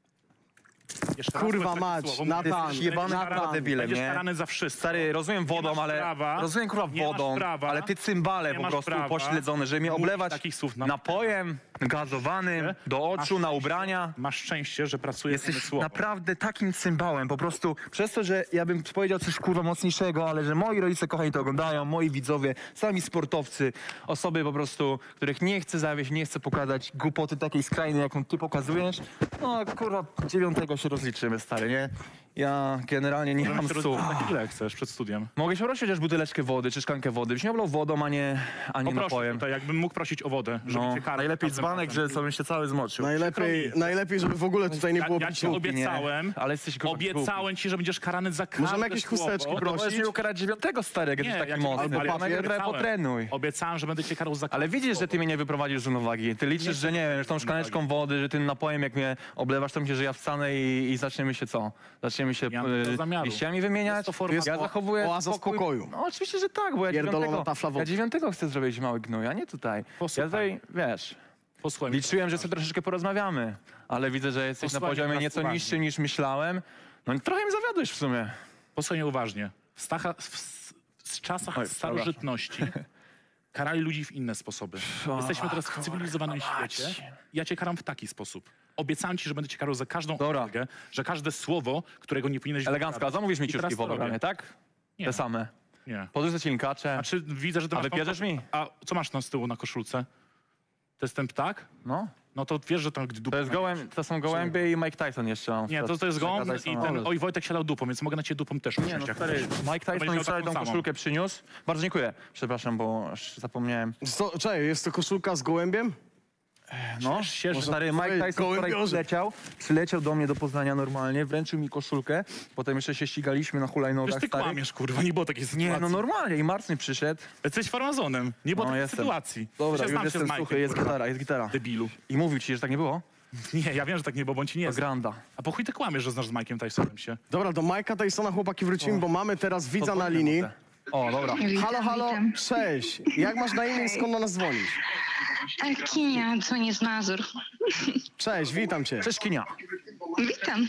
Jeszcze raz Kurwa powiem takie mać, słowo. Natan, Będziesz Jebany karany- kurwa debilem, Będziesz nie? karany za wszystko. Stary, rozumiem Nie wodą, masz ale... prawa, rozumiem kurwa nie masz wodą, prawa, ale ty cymbale nie po masz prostu prawa pośledzone, żeby mnie mówić oblewać takich słów na- napojem gazowanym do oczu, na ubrania. Masz szczęście, że pracujesz Jesteś umysłowo. naprawdę takim cymbałem, po prostu przez to, że ja bym powiedział coś kurwa mocniejszego, ale że moi rodzice kochani to oglądają, moi widzowie, sami sportowcy, osoby po prostu, których nie chcę zawieść, nie chcę pokazać głupoty takiej skrajnej, jaką ty pokazujesz, no kurwa dziewiątego się rozliczymy, stary, nie? Ja generalnie nie mam słów. Ile chcesz przed studiem? Mogę się prosić chociaż buteleczkę wody, czy szklankę wody, byś nie oblał wodą, a nie, a nie Poproszę napojem. tutaj, jakbym mógł prosić o wodę, żeby No, cię karmić. najlepiej każdym dzbanek, razem. że sobie się cały zmoczył. Najlepiej, najlepiej, żeby w ogóle tutaj nie było Ja, ja ci piciu. obiecałem, Ale jesteś kurwa obiecałem ci, że będziesz karany za każde Możemy jakieś słowo. chusteczki No to możesz prosić? mnie ukarać dziewiątego, stary, jak jesteś ja taki cię- mocny. albo ale ja papier, cię trochę obiecałem. potrenuj. Obiecałem, że będę cię karał za Ale każde widzisz, że słowo. ty mnie nie wyprowadzisz z równowagi. Ty liczysz, że nie wiem, że tą szklaneczką wody, że tym napojem, jak mnie oblewasz, to myślisz, że ja wstanę i, i zaczniemy się co? Zaczniemy się Ja nie mam e, zamiaru. liściami wymieniać? Jest to forma- Ja zachowuję oaza spokój. spokoju. No oczywiście, że tak, bo ja Pierdolona dziewiątego, tafla wody. ja dziewiątego chcę zrobić mały gnój, a nie tutaj. Posłuchaj. Ja tutaj, wiesz, Posłuchaj mnie. liczyłem, że sobie troszeczkę porozmawiamy, ale widzę, że jesteś Posłuchaj na poziomie mnie nieco teraz niższym niż myślałem. No trochę mi zawiodłeś w sumie. Posłuchaj mnie uważnie. W, stacha, w, w czasach Oj, starożytności karali ludzi w inne sposoby. Jesteśmy teraz w cywilizowanym świecie. Ja cię karam w taki sposób. Obiecałem ci, że będę cię karał za każdą Dobra. uwagę, że każde słowo, którego nie powinieneś Elegancko, a wypowiadać. zamówisz mi I teraz ciuszki to po programie, robię. tak? Nie. Te same. Nie. Podrzucę ci linkacze. A czy widzę, że ty A masz... wypierzesz mi? A co masz tam z tyłu na koszulce? To jest ten ptak? No. No to wiesz, że tam gdy To, jest gołęb, to są gołębie i Mike Tyson jeszcze mam. Nie, to, to jest gołąb i Tysona. ten... Oj, Wojtek siadał dupą, więc mogę na ciebie dupą też Nie, usiąść, no jak stary, chcesz. Mike To Tyson będziesz mi miał wczoraj taką tą samą. koszulkę przyniósł. Bardzo dziękuję. Przepraszam, bo aż zapomniałem. Co, czekaj, jest to koszulka z gołębiem? No, Ciesz się, że- stary, Mike Tyson wczoraj gołębiorze. przyleciał, przyleciał do mnie do Poznania normalnie, wręczył mi koszulkę, potem jeszcze się ścigaliśmy na Wiesz, hulajnogach, ty stary. kłamiesz, kurwa, nie było takiej sytuacji. Nie, no normalnie i Marcin przyszedł. Jesteś farmazonem, nie było No, takiej jestem. sytuacji. Dobra, Ja już znam się z jestem Majkiem, suchy, jest kurwa. gitara, jest gitara. Debilu. I mówił ci, że tak nie było? Nie, ja wiem, że tak nie było, bo on ci nie To jest. granda. A po chuj ty kłamiesz, że znasz z Mike'em Tysonem się. Dobra, do Mike'a Tysona chłopaki wrócimy, bo mamy teraz widza na Podwójne linii. nuty. O, dobra. Halo, halo, cześć. Jak masz na imię i skąd do nas dzwonisz? Kinia, dzwonię z Mazur. Cześć, witam cię. Cześć, Kinia. Witam.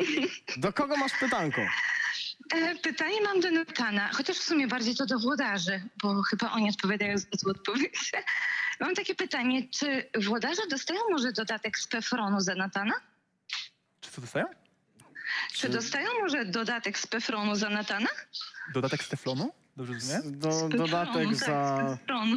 Do kogo masz pytanko? E, Pytanie mam do Natana, chociaż w sumie bardziej to do włodarzy, bo chyba oni odpowiadają za tą odpowiedź. Mam takie pytanie, czy włodarze dostają może dodatek z Pefronu za Natana? Czy co dostają? Czy dostają może dodatek z Pefronu za Natana? Dodatek z teflonu? Dobrze rozumiem? Do, Z dodatek Pefronu, za... Tak, z Pefronu.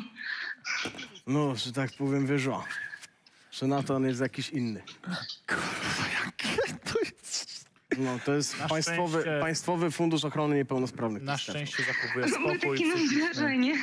No, że tak powiem, wyżo. Że Natan jest jakiś inny. Kurwa, jakie to jest... No, to jest Na państwowy, szczęście- państwowy Fundusz Ochrony Niepełnosprawnych. Na szczęście zachowuje No, mam spokój takie mam psychiczny. wrażenie.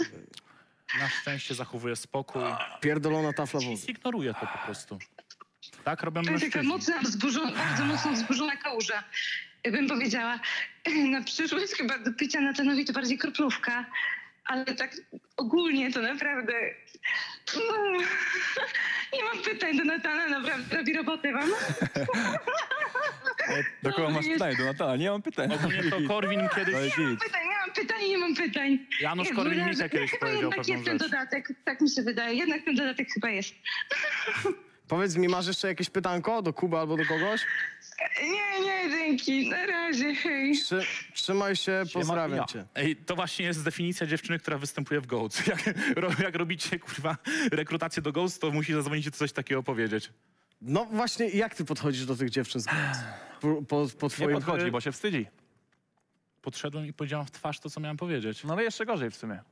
Na szczęście zachowuje spokój. Pierdolona tafla wody. Ignoruje to po prostu. Tak robią To jest taka mężczyźni. mocna, wzburzona, bardzo mocno wzburzona kałuża. Ja bym powiedziała, na przyszłość chyba do picia Natanowi to bardziej kroplówka, ale tak ogólnie to naprawdę... No, nie mam pytań do Natana, naprawdę robi robotę wam. Do kogo masz pytanie? Do Natana? Nie mam pytań. Ogólnie to Korwin kiedyś... Nie mam pytań, nie mam pytań, nie mam pytań. Janusz Nie, Korwin-Mikke chyba kiedyś powiedział jednak pewną jest ten rzecz. dodatek, tak mi się wydaje. Jednak ten dodatek chyba jest. Powiedz mi, masz jeszcze jakieś pytanko do Kuby albo do kogoś? Nie, nie, dzięki. Na razie, hej. Trzy, trzymaj się, pozdrawiam Ja. cię. Ej, to właśnie jest definicja dziewczyny, która występuje w Goats. Jak, ro- jak robicie, kurwa, rekrutację do Goats, to musi zadzwonić i coś takiego powiedzieć. No właśnie, jak ty podchodzisz do tych dziewczyn z Goats? Po, po, po twoim... Nie podchodzi, bo się wstydzi. Podszedłem i powiedziałem w twarz to, co miałem powiedzieć. No ale jeszcze gorzej w sumie.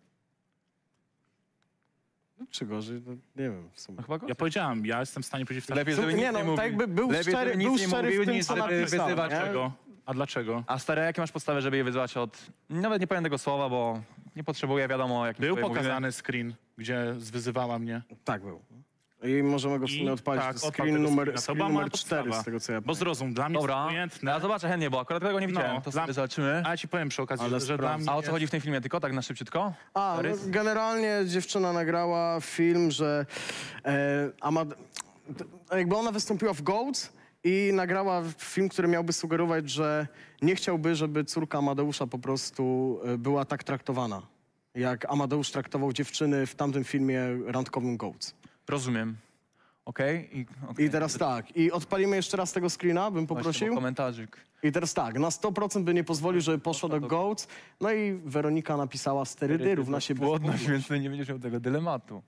Czy gorzej? No, nie wiem w sumie. No chyba gorzej. Ja powiedziałem, ja jestem w stanie powiedzieć w twarz. Lepiej, żeby Nie, nic no, nie tak mówił. jakby był Lepiej, szczery- żeby nic był nie szczery w mówił, tym, niż co żeby napisał, wyzywać nie? czego. A dlaczego? A stary, jakie masz podstawy, żeby je wyzywać od... Nawet nie powiem tego słowa, bo nie potrzebuję, wiadomo, jakim Był słowem pokazany mówimy. screen, gdzie zwyzywała mnie. Tak był. I możemy go w sumie I odpalić. tak, to odpal screen tego numer, screena. To screen była moja numer cztery, podstawa. z tego co ja Bo zrozum, dla mnie jest Dobra, obojętne. ja zobaczę chętnie, bo akurat tego nie widziałem. No, to dla- sobie zobaczymy. A ja ci powiem przy okazji, Ale że, że dla sprawdź. mnie... A o co chodzi w tym filmie? Tylko tak na szybciutko? A, no, Rys? generalnie dziewczyna nagrała film, że e, Amad... jakby ona wystąpiła w Goats i nagrała film, który miałby sugerować, że nie chciałby, żeby córka Amadeusza po prostu e, była tak traktowana, jak Amadeusz traktował dziewczyny w tamtym filmie randkowym Goats. Rozumiem. Okej? I, okej. I teraz tak, i odpalimy jeszcze raz tego screena, bym Właśnie, poprosił. bo komentarzyk. I teraz tak, na sto procent by nie pozwolił, żeby poszła do Goats. No i Weronika napisała sterydy równa się Płodność, więc nie będziesz miał tego dylematu.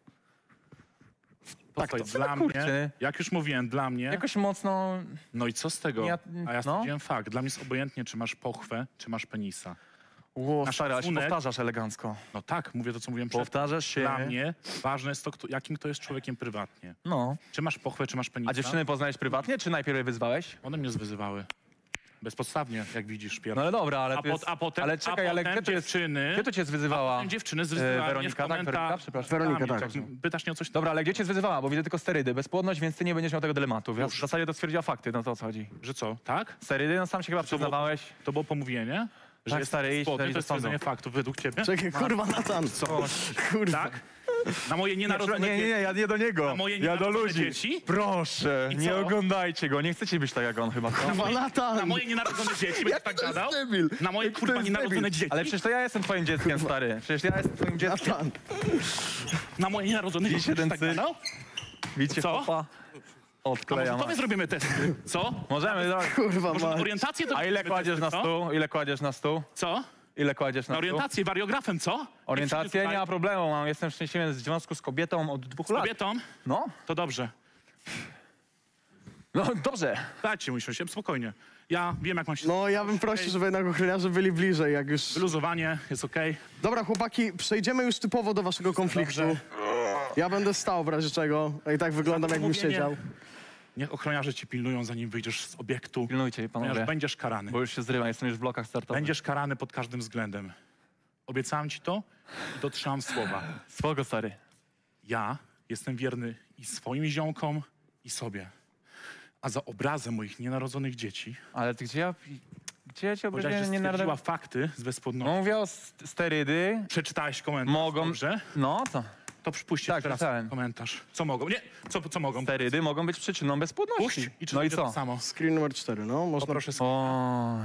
Tak, to, to- dla kurczę. mnie, jak już mówiłem, dla mnie... Jakoś mocno... No i co z tego? Ja- A ja no. stwierdziłem fakt. Dla mnie jest obojętnie, czy masz pochwę, czy masz penisa. Ło, Na stary, ale się szacunek- powtarzasz elegancko. No tak, mówię to, co mówiłem przed. Powtarzasz się. Dla mnie ważne jest to, kto, jakim to jest człowiekiem prywatnie. No. Czy masz pochwę, czy masz penisa. A dziewczyny poznałeś prywatnie, czy najpierw je wyzwałeś? One mnie zwyzywały. Bezpodstawnie, jak widzisz, pierwszy. No ale dobra, ale a, to pot, jest... a potem, ale czekaj, a ale potem kto cię, dziewczyny... kto cię zwyzywała? A potem dziewczyny zwyzywały mnie w Weronika, tak? komentarzu. Weronika, przepraszam. Weronika, tak. Pytasz mnie o coś... Dobra, ale gdzie cię zwyzywała? Bo widzę tylko sterydy, bezpłodność, więc ty nie będziesz miał tego dylematu. W zasadzie to stwierdziła fakty, no to o co chodzi? Że co, tak? Sterydy, no sam się chyba To było, przyznawałeś. to było pomówienie? Że Tak, jest stary, idź, spodnie, idź to jest do sądu. stwierdzenie faktów według ciebie? Czekaj, kurwa, Natan. Co? Kurwa. Tak? Na moje nienarodzone Nie, nie, nie, ja nie do niego. Na moje Ja do nienarodzone ludzi. dzieci? Proszę, I nie co? oglądajcie go. Nie chcecie być tak jak on chyba. co? Kurwa, Natan. Na moje nienarodzone dzieci będziesz tak gadał? debil? Na moje Jaki to kurwa jest nienarodzone debil? dzieci? Ale przecież to ja jestem twoim dzieckiem, stary. Przecież ja jestem twoim dzieckiem. Natan. Na moje nienarodzone dzieci jeden będziesz tak cyk. gadał? Widzicie Co? chłopa? A może Odklejam. tobie zrobimy testy? Co? Możemy, dobra. Kurwa, Może mać. orientację to A ile robimy kładziesz testy, na co? stół? Ile kładziesz na stół? Co? Ile kładziesz na Na stół? orientację wariografem, co? Orientację? Nie ma problemu. Mam, jestem szczęśliwy w związku z kobietą od dwóch Z lat. kobietą? No, To dobrze. no dobrze. Dajcie mu się, spokojnie. Ja wiem, jak mam się... No, ja bym prosił, żeby jednak ochroniarze byli bliżej, jak już... Wyluzowanie, jest okej. Dobra, chłopaki, przejdziemy już typowo do waszego konfliktu. Dobrze. Ja będę stał w razie czego. I tak wyglądam, jakbym Mówienie. siedział. Niech ochroniarze ci pilnują, zanim wyjdziesz z obiektu. Pilnujcie, panowie. Ponieważ będziesz karany. Bo już się zrywam, jestem już w blokach startowych. Będziesz karany pod każdym względem. Obiecałem ci to i dotrzymam słowa. Spoko, stary. Ja jestem wierny i swoim ziomkom, i sobie. A za obrazem moich nienarodzonych dzieci Ale ty gdzie ja... Gdzie ja cię powiedziałeś, że obraziłem? Nie stwierdziła narodziłem. fakty z bezpłodnością. No mówię o st- sterydy. Przeczytałeś komentarz, Mogą... dobrze? No, to. To przypuść Tak, jeszcze raz przeczytałem. komentarz. Co mogą? Nie, co, co mogą? Sterydy mogą być przyczyną bezpłodności. Puść i czy No i będzie to co? samo? Screen numer cztery, no. Można... Poproszę Oj.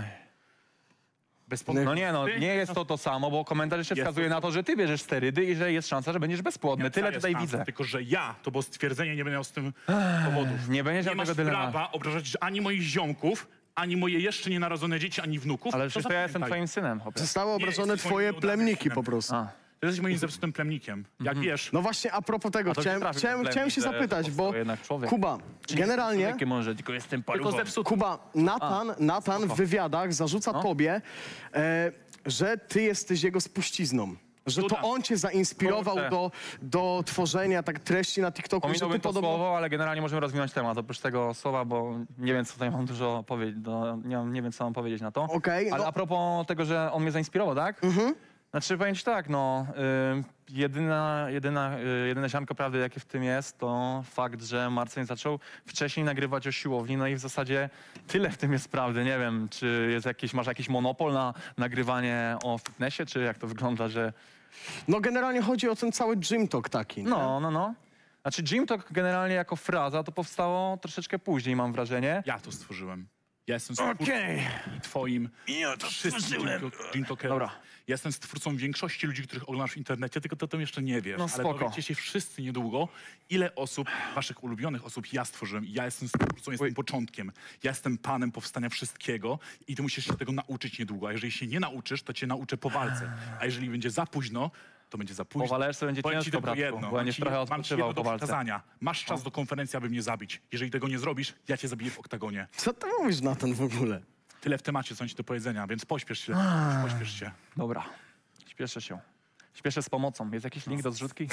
bezpłodności. No nie, no nie jest to to samo, bo komentarz jeszcze Jest wskazuje to- na to, że ty bierzesz sterydy i że jest szansa, że będziesz bezpłodny. Nie, Tyle jest tutaj szansa, widzę. Tylko, że ja, to było stwierdzenie, nie będę miał z tym powodów. Nie będziesz Nie miał masz tego dylematu. prawa obrażać ani moich ziomków, ani moje jeszcze nienarodzone dzieci, ani wnuków. Ale przecież to ja jestem zapamiętaj. twoim synem, chłopie. Zostały Nie, obrażone jesteś moim twoje nieudanym plemniki synem. po prostu. A. Ty jesteś moim zepsutym plemnikiem. Jak wiesz, No właśnie, a propos tego, A to chciałem, trafi chciałem, problem, chciałem się że zapytać, bo to jednak człowiek. Kuba, generalnie, Jakie może, tylko jestem tylko parubą. zepsuty. Kuba, Natan, Natan w wywiadach zarzuca No. tobie, e, że ty jesteś jego spuścizną. Że to Cuda. on cię zainspirował Kurczę. do, do tworzenia tak treści na TikToku, że ty Pominąłbym to podobno... słowo, ale generalnie możemy rozwinąć temat oprócz tego słowa, bo nie wiem, co tutaj mam dużo powiedzieć, do, nie, mam, nie wiem, co mam powiedzieć na to. Okej, Ale no. a propos tego, że on mnie zainspirował, tak? Mhm. Znaczy, powiem ci tak, no, y, jedyna, jedyna, y, jedyne ziarnko prawdy, jakie w tym jest, to fakt, że Marcin zaczął wcześniej nagrywać o siłowni, no i w zasadzie tyle w tym jest prawdy. Nie wiem, czy jest jakiś, masz jakiś monopol na nagrywanie o fitnessie, czy jak to wygląda, że... No generalnie chodzi o ten cały gym talk taki, nie? No, no, no. Znaczy, gym talk generalnie jako fraza to powstało troszeczkę później, mam wrażenie. ja to stworzyłem. Ja jestem stwórcą Okej. twoim Ja to wszystkim słyszałem. Gymtokerów. Ja jestem stwórcą większości ludzi, których oglądasz w internecie, tylko ty o tym jeszcze nie wiesz. No ale spoko. dowiecie się wszyscy niedługo, ile osób, waszych ulubionych osób ja stworzyłem. Ja jestem stwórcą, jestem początkiem. Ja jestem panem powstania wszystkiego i ty musisz się tego nauczyć niedługo. A jeżeli się nie nauczysz, to cię nauczę po walce. A jeżeli będzie za późno, to będzie za późno. Po walce będzie Powiem ci ciężko, tylko bratku, jedno. bo Mam będziesz ci- trochę Mam ci odpoczywał jedno po do walce. przekazania. Masz czas do konferencji, aby mnie zabić. Jeżeli tego nie zrobisz, ja cię zabiję w oktagonie. Co ty mówisz na ten w ogóle? Tyle w temacie, co mam ci do powiedzenia, więc pośpiesz się. Pośpiesz się. Dobra, śpieszę się. Śpieszę z pomocą. Jest jakiś link do zrzutki?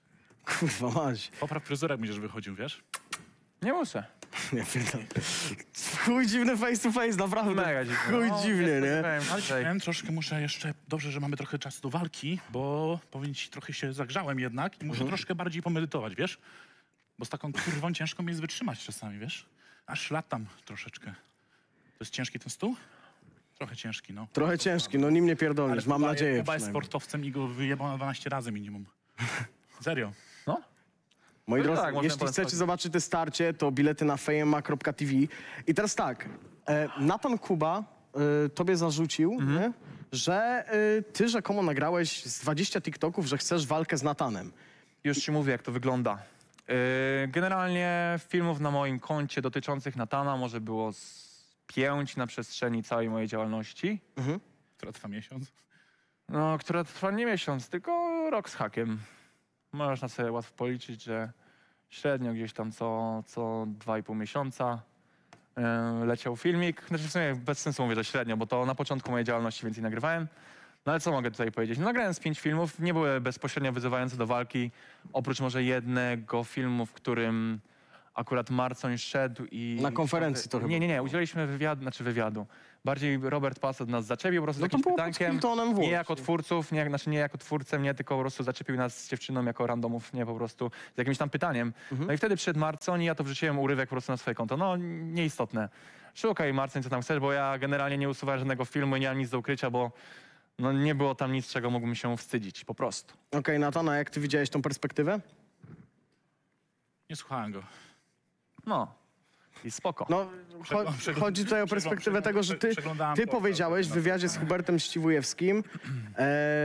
Kurwa, masz. Popraw fryzurę, jak będziesz wychodził, wiesz? Nie muszę. Nie pierdolę. Chuj dziwny face to face, naprawdę. Mega dziwny. Chuj No, dziwny, nie nie? spodziewałem się. Ale ci powiem, troszkę muszę jeszcze... Dobrze, że mamy trochę czasu do walki, bo powiem ci, trochę się zagrzałem jednak i muszę Mhm. troszkę bardziej pomedytować, wiesz? Bo z taką kurwą ciężko mi jest wytrzymać czasami, wiesz? Aż latam troszeczkę. To jest ciężki ten stół? Trochę ciężki, no. Trochę ciężki, no nim nie pierdolisz, mam Kuba- nadzieję Kuba jest przynajmniej. sportowcem i go wyjebał na dwanaście razy minimum. Serio. No. Moi No drodzy, tak, możemy jeśli potem chcecie sprawdzić. zobaczyć te starcie, to bilety na fejma kropka t v. I teraz tak, e, Nathan Kuba e, tobie zarzucił, Mhm. nie? że e, ty rzekomo nagrałeś z dwudziestu TikToków, że chcesz walkę z Nathanem. Już ci mówię, jak to wygląda. Yy, generalnie filmów na moim koncie dotyczących Natana może było z pięć na przestrzeni całej mojej działalności. Mhm. Która trwa miesiąc? No, która trwa nie miesiąc, tylko rok z hakiem. Można sobie łatwo policzyć, że średnio gdzieś tam co, co dwa i pół miesiąca yy, leciał filmik. Znaczy w sumie bez sensu mówię, że średnio, bo to na początku mojej działalności więcej nagrywałem. No ale co mogę tutaj powiedzieć? No, nagrałem z pięć filmów, nie były bezpośrednio wyzywające do walki, oprócz może jednego filmu, w którym akurat Marcoń szedł i... Na konferencji to chyba Nie, nie, nie, udzieliliśmy wywiadu, znaczy wywiadu. Bardziej Robert Passat nas zaczepił po prostu No z to jakimś było pod pytankiem. Hiltonem Nie włącznie. jako twórców, nie, znaczy nie jako twórcę mnie, tylko po prostu zaczepił nas z dziewczyną jako randomów, nie po prostu z jakimś tam pytaniem. No i wtedy przyszedł Marcoń i ja to wrzuciłem urywek po prostu na swoje konto. No nieistotne. Szukaj Marcoń, co tam chcesz, bo ja generalnie nie usuwałem żadnego filmu i nie mam nic do ukrycia, bo no nie było tam nic, czego mógłbym się wstydzić, po prostu. Okej, Nathan, a jak ty widziałeś tą perspektywę? Nie słuchałem go. No. I spoko. No, cho Przegląd- chodzi tutaj o przegląd- perspektywę tego, że ty, przeglądałem ty to, powiedziałeś w wywiadzie z Hubertem Ściwujewskim, e,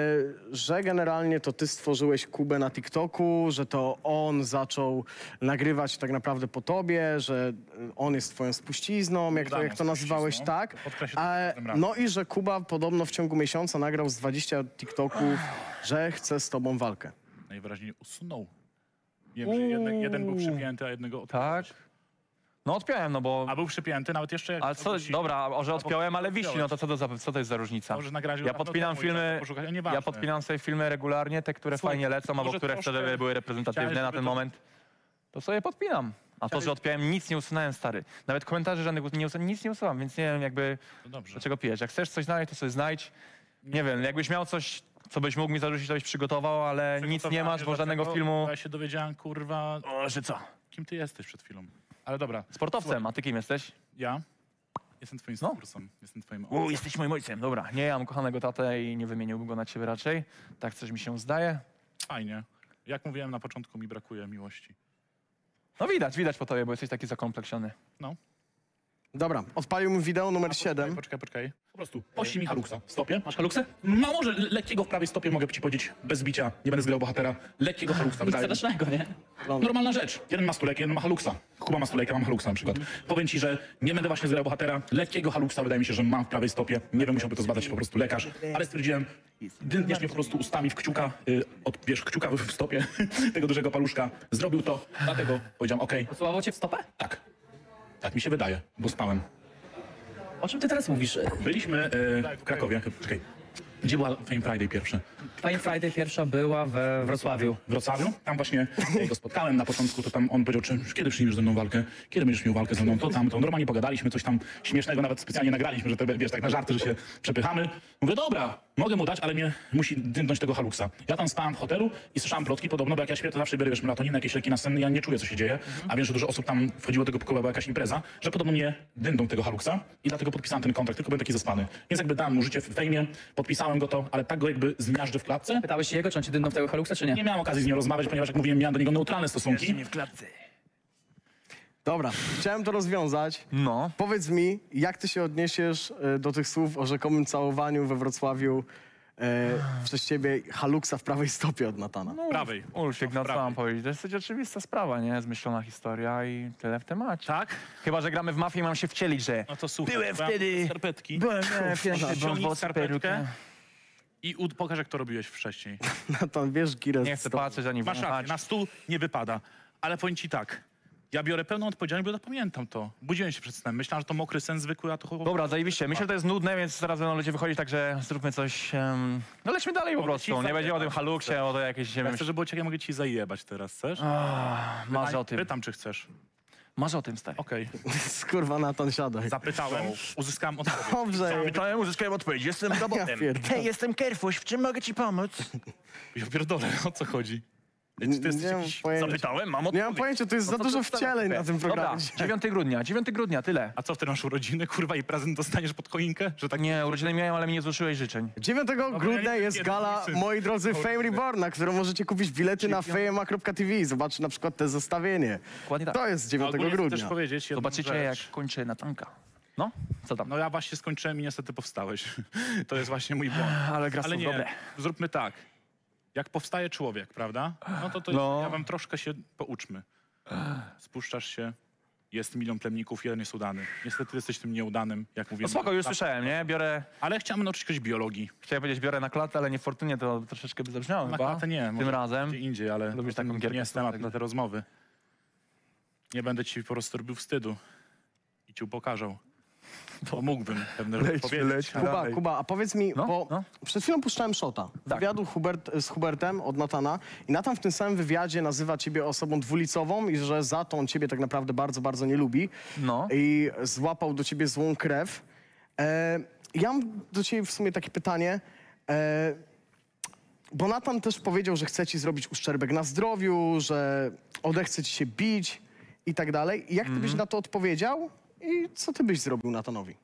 że generalnie to ty stworzyłeś Kubę na TikToku, że to on zaczął nagrywać tak naprawdę po tobie, że on jest twoją spuścizną, jak to, jak to nazywałeś, tak? A, no i że Kuba podobno w ciągu miesiąca nagrał z dwudziestu TikToków, że chce z tobą walkę. Najwyraźniej usunął. Nie wiem, że jeden, jeden był przypięty, a jednego odpiąłeś. Tak. No odpiąłem, no bo... A był przypięty, nawet jeszcze... jak Ale co, wisi. dobra, a że A odpiąłem, ale wisi, odpiąłeś. no to co to, za, co to jest za różnica? Może nagrać Ja dawno podpinam temu i filmy, tak poszukać, a nieważne. ja podpinam sobie filmy regularnie, te, które Słuchaj, fajnie lecą, albo może które troszkę wtedy były reprezentatywne chciałeś, na żeby ten to- moment, to sobie podpinam. A to, Chciałeś- że odpiąłem, nic nie usunąłem, stary. Nawet komentarzy żadnych nie usunąłem, nic nie usuwam, więc nie wiem jakby, No dobrze. dlaczego pijesz. Jak chcesz coś znaleźć, to sobie znajdź. Nie wiem, jakbyś miał coś, co byś mógł mi zarzucić, to byś przygotował, ale nic nie masz, bo żadnego Dlatego filmu... Ja się dowiedziałem, kurwa... O, że co? Kim ty jesteś przed chwilą. Ale dobra. Sportowcem, a ty kim jesteś? Ja? Jestem twoim No. stwórcą. Jestem twoim U, jesteś moim ojcem, dobra. Nie, ja mam kochanego tatę i nie wymieniłbym go na ciebie raczej. Tak coś mi się zdaje. Fajnie. Jak mówiłem na początku, mi brakuje miłości. No widać, widać po tobie, bo jesteś taki zakompleksiony. No. Dobra, odpalił mi wideo numer siedem. Poczekaj, poczekaj. Po prostu pości mi haluxa w stopie. Masz haluksę? No może le- lekkiego w prawej stopie, mogę ci powiedzieć, bez bicia. Nie będę zgrał bohatera. Lekkiego haluxa. Nic strasznego, nie? Normalna rzecz. Jeden ma stulek, jeden ma haluxa. Kuba ma stulek, ja mam haluxa na przykład. Powiem ci, że nie będę właśnie zgrał bohatera. Lekkiego haluxa wydaje mi się, że mam w prawej stopie. Nie wiem, musiałby to zbadać po prostu lekarz. Ale stwierdziłem, dętniesz mnie po prostu ustami w kciuka, y, od, wiesz, kciuka w, w stopie tego dużego paluszka. Zrobił to, dlatego powiedziałem, okej. Pocałował cię w stopę? Tak. Tak mi się wydaje, bo spałem. O czym ty teraz mówisz? Byliśmy y, w Krakowie. Czekaj. Gdzie była Fame Friday pierwsza? Fame Friday pierwsza była we Wrocławiu. W Wrocławiu? Tam właśnie ja go spotkałem na początku, to tam on powiedział, czy, kiedy przyjmiesz ze mną walkę? Kiedy będziesz miał walkę ze mną? To tam, to normalnie pogadaliśmy, coś tam śmiesznego, nawet specjalnie nagraliśmy, że to, wiesz, tak na żarty, że się przepychamy. Mówię, dobra, mogę mu dać, ale mnie musi dyndnąć tego haluxa. Ja tam spałem w hotelu i słyszałem plotki podobno, bo jak ja śpię, to zawsze biorę, wiesz, melatoninę, jakieś leki nasenne, ja nie czuję, co się dzieje, a wiem, że dużo osób tam wchodziło do tego pokoju, była jakaś impreza, że podobno mnie dyndą tego haluxa i dlatego podpisałem ten kontrakt, tylko byłem taki zaspany. Więc jakby dałem mu życie w fejmie, podpisałem go to, ale tak go jakby zmiażdżę w klatce. Pytałeś się jego, czy on cię dynął w tego haluxa, czy nie? Nie miałem okazji z nim rozmawiać, ponieważ jak mówiłem, miałem do niego neutralne stosunki. w klatce. Dobra, chciałem to rozwiązać. No. Powiedz mi, jak ty się odniesiesz e, do tych słów o rzekomym całowaniu we Wrocławiu e, przez ciebie haluksa w prawej stopie od Natana? No, Prawej. Ulfik, no co mam powiedzieć? To jest dosyć oczywista sprawa, nie? Zmyślona historia i tyle w temacie. Tak? Chyba, że gramy w mafię i mam się wcielić, że... No to słuchaj. Byłem byłam wtedy... Skarpetki. Byłem, nie, piękny Ściągnij wąs, skarpetkę perukę. i ud- pokaż, jak to robiłeś wcześniej. Natan, wiesz, Girez... Nie chcę patrzeć ani Masz rację, wąchać. na stół nie wypada. Ale powiem ci tak, ja biorę pełną odpowiedzialność, bo zapamiętam to. Budziłem się przed snem, myślałem, że to mokry sen zwykły, a to... Dobra, zajebiście. Myślę, że to jest nudne, więc zaraz będą ludzie wychodzić, także zróbmy coś... Um... No lećmy dalej po Mogę prostu. ci Nie zajebać. będzie o tym haluksie, o to jakieś... Nie Ja wiem, chcę, żeby było ciekawe, ja mogę ci zajebać teraz, chcesz? Ah, masz Pytań- o tym. Pytam, czy chcesz. Masz o tym, stary. Okej. Kurwa, Natan, siadaj. Zapytałem, uzyskałem odpowiedź. Dobrze. Zapytałem, uzyskałem odpowiedź. Jestem robotem. pierdolę. Hej, jestem Kerfuś, w czym mogę ci pomóc? Ja pierdolę, o co chodzi? Czy ty jesteś Nie mam jakiś... pojęcia. Zapytałem, mam Nie odpowiedź. mam pojęcia, to jest No za to dużo to wcieleń na tym Dobra, programie. dziewiątego grudnia, dziewiątego grudnia, tyle. A co, wtedy masz urodziny, kurwa, i prezent dostaniesz pod choinkę? Że tak... Nie, urodziny miałem, ale mi nie złożyłeś życzeń. dziewiątego grudnia ja nie jest wiem, gala, syn. moi drodzy, Fame Reborn, na którą możecie kupić bilety na fejema kropka t v. Zobacz na przykład te zestawienie. Dokładnie tak. To jest dziewiątego Ogólnie chcę grudnia. też powiedzieć jedną Zobaczycie, rzecz. jak kończy Natanka. No, co tam? No ja właśnie skończyłem i niestety powstałeś. To jest właśnie mój błąd. Ale gra Ale są nie, dobre. zróbmy tak. Jak powstaje człowiek, prawda? No to, to No. ja wam troszkę się pouczmy. Spuszczasz się, jest milion plemników, jeden jest udany. Niestety ty jesteś tym nieudanym, jak mówię. No spoko, już słyszałem, nie? Biorę... Ale chciałem nauczyć kogoś biologii. Chciałem powiedzieć, biorę na klatę, ale niefortunnie to troszeczkę by zabrzmiało Na chyba. klatę nie, Tym może razem. gdzie indziej, ale Lubisz to taką gierkę nie jest z temat tego. na te rozmowy. Nie będę ci po prostu robił wstydu i ci upokarzał. Bo mógłbym pewne rzeczy powiedzieć. Kuba, Kuba, a powiedz mi, No, bo no. przed chwilą puszczałem shota. Tak. Wywiadu Hubert, z Hubertem od Natana i Natan w tym samym wywiadzie nazywa ciebie osobą dwulicową i że za to on ciebie tak naprawdę bardzo, bardzo nie lubi. No. I złapał do ciebie złą krew. E, ja mam do ciebie w sumie takie pytanie. E, bo Natan też powiedział, że chce ci zrobić uszczerbek na zdrowiu, że odechce ci się bić i tak dalej. I jak ty byś na to odpowiedział? I co ty byś zrobił Natanowi?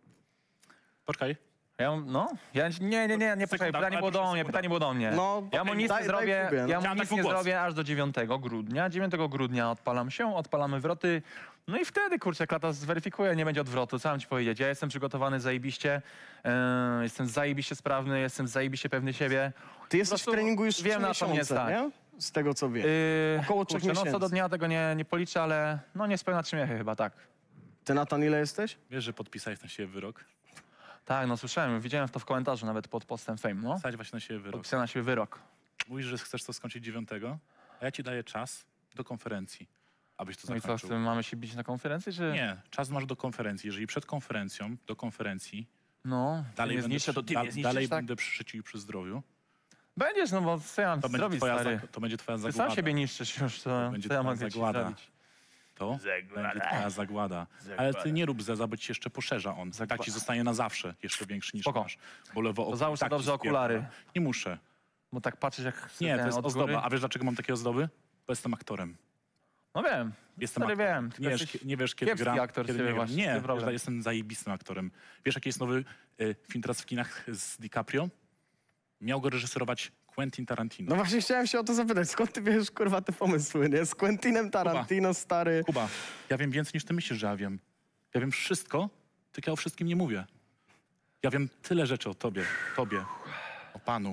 Poczekaj. Ja, no, ja, nie, nie, nie, nie, poczekaj, Sekunda, pytanie ale było do proszę, mnie, sekunda. pytanie było do mnie. No, ja mu okej, nic daj- nie daj zrobię, Kubie, no. ja mu Chciałem nic taki nie głos. zrobię aż do dziewiątego grudnia. dziewiątego grudnia odpalam się, odpalamy wroty, no i wtedy, kurczę, klata zweryfikuje, nie będzie odwrotu, co mam ci powiedzieć. Ja jestem przygotowany zajebiście, e, jestem zajebiście sprawny, jestem zajebiście pewny siebie. Ty jesteś w prostu treningu już wiem, trzy na co mnie miesiące, stać. nie? Z tego co wiem. Yy, Około trzech kurczę, no miesięcy. co do dnia tego nie, nie policzę, ale no niespełna trzy miechy chyba, tak. Ty, Natan, ile jesteś? Wiesz, że podpisałeś na siebie wyrok? Tak, no słyszałem, widziałem to w komentarzu nawet pod postem Fame, no. Stać właśnie na siebie wyrok. Podpisałem na siebie wyrok. Mówisz, że chcesz to skończyć dziewiątego, a ja ci daję czas do konferencji, abyś to No i co, z zakończył. tym mamy się bić na konferencji, czy... Nie, czas masz do konferencji. Jeżeli przed konferencją, do konferencji, No, dalej, nie będę, zniszczę, to ty da, mnie zniszczysz, dalej tak? będę przy życiu i przy zdrowiu, Będziesz, no bo co ja mam to ci będzie, zrobić, twoja, stary? za- to będzie twoja Ty zagłada. sam siebie niszczysz już, to, To będzie co ja twoja mogę ci zagłada. zrobić? To Zagłada. będzie twoja zagłada. Ale ty nie rób zeza, bo ci jeszcze poszerza on. Tak ci zostanie na zawsze jeszcze większy niż Spoko. masz. Bo lewo oko To załóż tak sobie dobrze ci spierdala. okulary. Nie muszę. Bo tak patrzysz jak... Nie, ten to jest od góry. ozdoba. A wiesz dlaczego mam takie ozdoby? Bo jestem aktorem. No wiem, Jestem stary aktorem. wiem. tylko Nie wiesz, jesteś nie wiesz kiedy kiepski gram. aktor kiedy z ciebie nie, gram. właśnie, nie to wiesz, problem. że jestem zajebistym aktorem. Wiesz jaki jest nowy y, film teraz w kinach z DiCaprio? Miał go reżyserować Quentin Tarantino. No właśnie chciałem się o to zapytać, skąd ty bierzesz, kurwa, te pomysły, nie? Z Quentinem Tarantino, stary. Kuba, ja wiem więcej niż ty myślisz, że ja wiem. Ja wiem wszystko, tylko ja o wszystkim nie mówię. Ja wiem tyle rzeczy o tobie, tobie, o panu.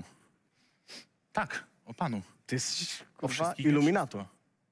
Tak, o panu. Ty jesteś, O kurwa, wszystkich iluminator.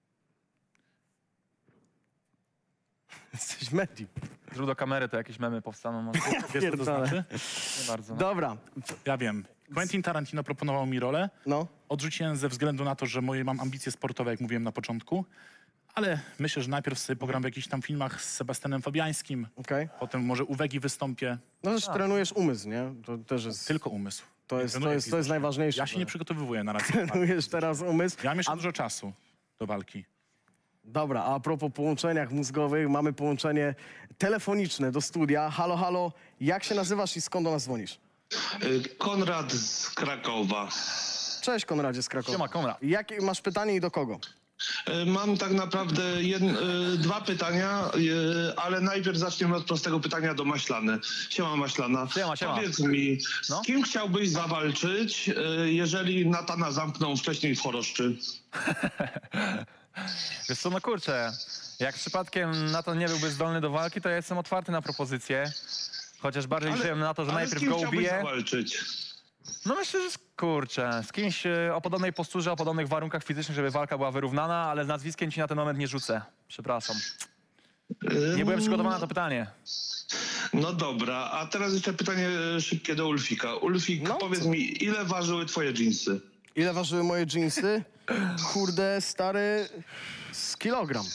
Jesteś medium. Zrób do kamery, to jakieś memy powstaną. Może. Wiesz co to Pierdolę. znaczy? Nie bardzo. No. Dobra, Ja wiem. Quentin Tarantino proponował mi rolę. no. Odrzuciłem ze względu na to, że moje mam ambicje sportowe, jak mówiłem na początku. Ale myślę, że najpierw sobie pogram w jakichś tam filmach z Sebastianem Fabiańskim. Okej. Potem może u Wegi wystąpię. No też trenujesz umysł, nie? To też jest... Tylko umysł. To jest, to trenuję jest, to jest fizycznie. najważniejsze. Ja się nie przygotowywuję na razie. Trenujesz teraz umysł. Ja mam jeszcze dużo czasu do walki. Dobra, a propos połączeniach mózgowych, mamy połączenie telefoniczne do studia. Halo, halo, jak się nazywasz i skąd do nas dzwonisz? Konrad z Krakowa. Cześć, Konradzie z Krakowa. Siema, Konrad. Jakie masz pytanie i do kogo? Mam tak naprawdę jedn, y, dwa pytania, y, ale najpierw zaczniemy od prostego pytania do Maślany. Siema Maślana. Siema, siema. Powiedz mi, No? z kim chciałbyś zawalczyć, y, jeżeli Natana zamkną wcześniej w Choroszczy? Wiesz co, no kurczę, Jak przypadkiem Natan nie byłby zdolny do walki, to ja jestem otwarty na propozycje. Chociaż bardziej Ale- liczyłem na to, że ale najpierw z kim go chciałbyś ubiję. zawalczyć? No myślę, że z- kurczę, z kimś e, o podobnej posturze, o podobnych warunkach fizycznych, żeby walka była wyrównana, ale z nazwiskiem ci na ten moment nie rzucę. Przepraszam. Nie byłem przygotowany na to pytanie. No dobra, a teraz jeszcze pytanie szybkie do Ulfika. Ulfik, powiedz mi, ile ważyły twoje dżinsy? Ile ważyły moje dżinsy? Kurde, stary, z kilogram.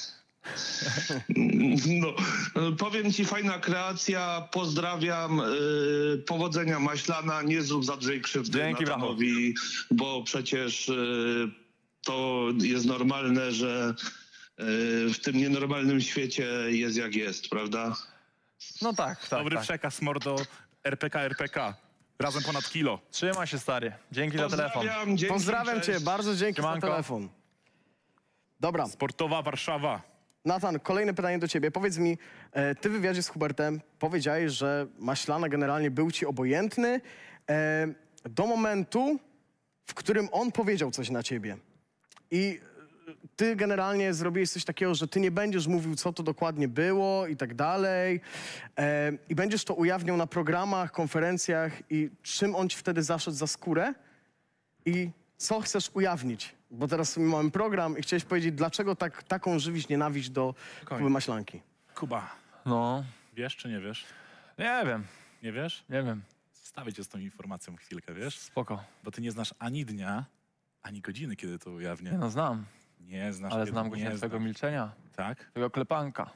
No, powiem ci, fajna kreacja, pozdrawiam, yy, powodzenia Maślana, nie zrób za dużej krzywdy Dzięki, Natanowi, bo przecież yy, to jest normalne, że yy, w tym nienormalnym świecie jest jak jest, prawda? No tak, tak. Dobry tak. przekaz, mordo. R P K, R P K. Razem ponad kilo. Trzymaj się, stary. Dzięki za telefon. Pozdrawiam, dzięki, Pozdrawiam cię, cześć. bardzo dzięki Siemanko. za telefon. Dobra. Sportowa Warszawa. Natan, kolejne pytanie do ciebie. Powiedz mi, e, ty w wywiadzie z Hubertem powiedziałeś, że Maślana generalnie był ci obojętny e, do momentu, w którym on powiedział coś na ciebie. I ty generalnie zrobiłeś coś takiego, że ty nie będziesz mówił, co to dokładnie było i tak dalej. E, I będziesz to ujawniał na programach, konferencjach i czym on ci wtedy zaszedł za skórę i co chcesz ujawnić. Bo teraz sobie mamy program i chciałeś powiedzieć, dlaczego tak, taką żywisz nienawiść do Kuby Maślanki. Kuba, No, wiesz czy nie wiesz? nie wiem, Nie wiesz? nie wiem. Zostawię cię z tą informacją chwilkę, wiesz? Spoko. Bo ty nie znasz ani dnia, ani godziny, kiedy to ujawnię. Nie no, znam. Nie znasz, Ale kiedy znam nie godzinę twojego znasz. milczenia. Tak? Twojego klepanka.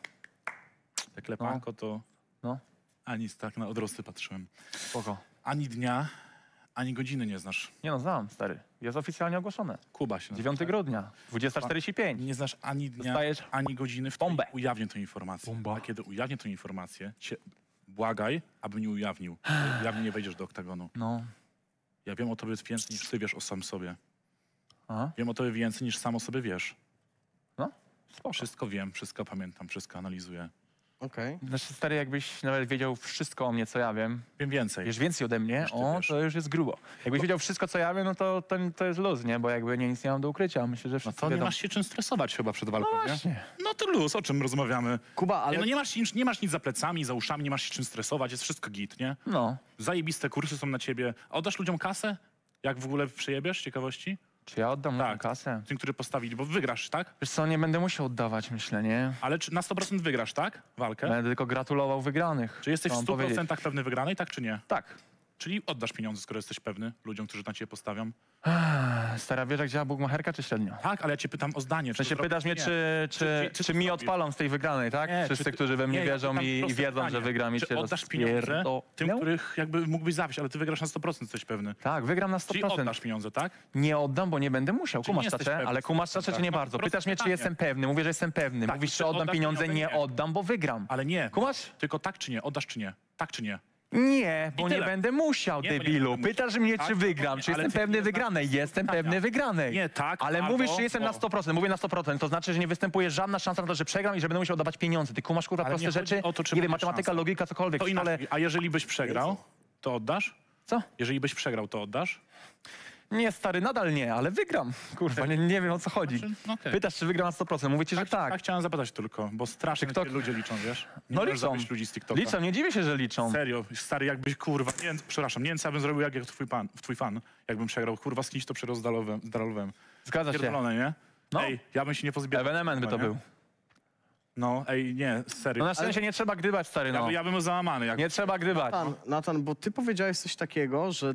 Te klepanko to... No. Ani tak na odrosty patrzyłem. Spoko. Ani dnia, ani godziny nie znasz. Nie no, znam, stary. Jest oficjalnie ogłoszone. Kuba się nazywa. dziewiątego grudnia, dwudziesta czterdzieści pięć. Nie znasz ani dnia, Dostajesz ani godziny, w której ujawnię tę informację. A kiedy ujawnię tę informację, cię błagaj, aby nie ujawnił. Ujawnie nie wejdziesz do oktagonu. No. Ja wiem o tobie więcej niż ty wiesz o sam sobie. Aha. Wiem o tobie więcej niż sam o sobie wiesz. No, spoko. Wszystko wiem, wszystko pamiętam, wszystko analizuję. Okej. Znaczy, stary, jakbyś nawet wiedział wszystko o mnie, co ja wiem. Wiem więcej. Wiesz więcej ode mnie, Niż ty o, wiesz. to już jest grubo. Jakbyś wiedział wszystko, co ja wiem, no to, to, to jest luz, nie? Bo jakby nie, nic nie mam do ukrycia. Myślę, że No wszyscy to nie wiedzą. masz się czym stresować chyba przed walką, No nie? właśnie. No to luz, o czym rozmawiamy? Kuba, ale... Nie, no nie masz, nic, nie masz nic za plecami, za uszami, nie masz się czym stresować, jest wszystko git, nie? No. Zajebiste kursy są na ciebie. A oddasz ludziom kasę? Jak w ogóle przejebiesz z ciekawości? Czy ja oddam Tak. tak. kasę? Tym, który postawili, bo wygrasz, tak? Wiesz co, nie będę musiał oddawać, myślę, nie? Ale czy na sto procent wygrasz, tak? Walkę? Będę tylko gratulował wygranych. Czy jesteś Co w mam stu powiedzieć? procentach pewny wygranej, tak czy nie? Tak. Czyli oddasz pieniądze, skoro jesteś pewny ludziom, którzy na ciebie postawią? Ech, Stara, wiesz jak działa bugmacherka, czy średnio? Tak, ale ja cię pytam o zdanie. W sensie to pytasz mnie, zrobisz, czy, czy, Czy- czy- czy, czy mi zrobisz? odpalą z tej wygranej, tak? Nie, Wszyscy, czy ty- którzy we mnie nie, ja wierzą pytam i, i proste wiedzą, pytanie. że wygram i Czy się oddasz pieniądze rozpierdolę? tym, których jakby mógłbyś zawieść, ale ty wygrasz na sto procent, jesteś pewny. Tak, wygram na sto Czyli procent. oddasz pieniądze, tak? Nie oddam, bo nie będę musiał. Czyli nie Kumasz jesteś tacze? pewny. Ale kumasz tacze, czy nie No, bardzo? proste Pytasz mnie, czy pytanie. jestem pewny. Mówię, że jestem pewny. Tak, Mówisz, czy czy oddam oddasz pieniądze? pieniądze? Nie Nie. oddam, bo wygram. Ale nie. Kumasz? Tylko tak czy nie? Oddasz czy nie? Tak czy nie? Nie, bo I nie tyle. będę musiał, Nie, bo nie debilu. będę musiał. Pytasz mnie, Tak, czy to wygram, nie, czy ale jestem ty pewny nie znasz wygranej. Jestem pytania. pewny wygranej. Nie, tak, Ale albo- mówisz, że jestem na o. sto procent. Mówię na sto procent. To znaczy, że nie występuje żadna szansa na to, że przegram i że będę musiał oddawać pieniądze. Ty kumasz, kurwa, Ale proste nie chodzi rzeczy. o to, czy Nie wiem, masz matematyka, szansę. logika, cokolwiek. To w szkole... inaczej. A jeżeli byś przegrał, to oddasz? Co? Jeżeli byś przegrał, to oddasz? Nie, stary, nadal nie, ale wygram. Kurwa, nie, nie wiem, o co chodzi. Znaczy, no okej. Pytasz, czy wygram na sto procent. Mówię ci, że tak. Tak chciałem zapytać tylko, bo strasznie TikTok. cię ludzie liczą, wiesz? Nie No możesz liczą. zawieść ludzi z TikToka. Liczą, nie dziwię się, że liczą. Serio, stary, jakbyś, kurwa, nie wiem, przepraszam, nie wiem, co ja bym zrobił, jak, jak twój, pan, twój fan, jakbym przegrał, kurwa, z kimś to przegrał z Dalowem. Z Dalowem. Zgadza się. Pierdolone, nie? No. Ej, ja bym się nie pozbierał. Ewenement by to nie? był. No, ej, nie, serio. No na szczęście nie trzeba gdybać, stary, Ja, no. by- ja bym był załamany. Jak... Nie trzeba gdybać. Natan, Natan, bo ty powiedziałeś coś takiego, że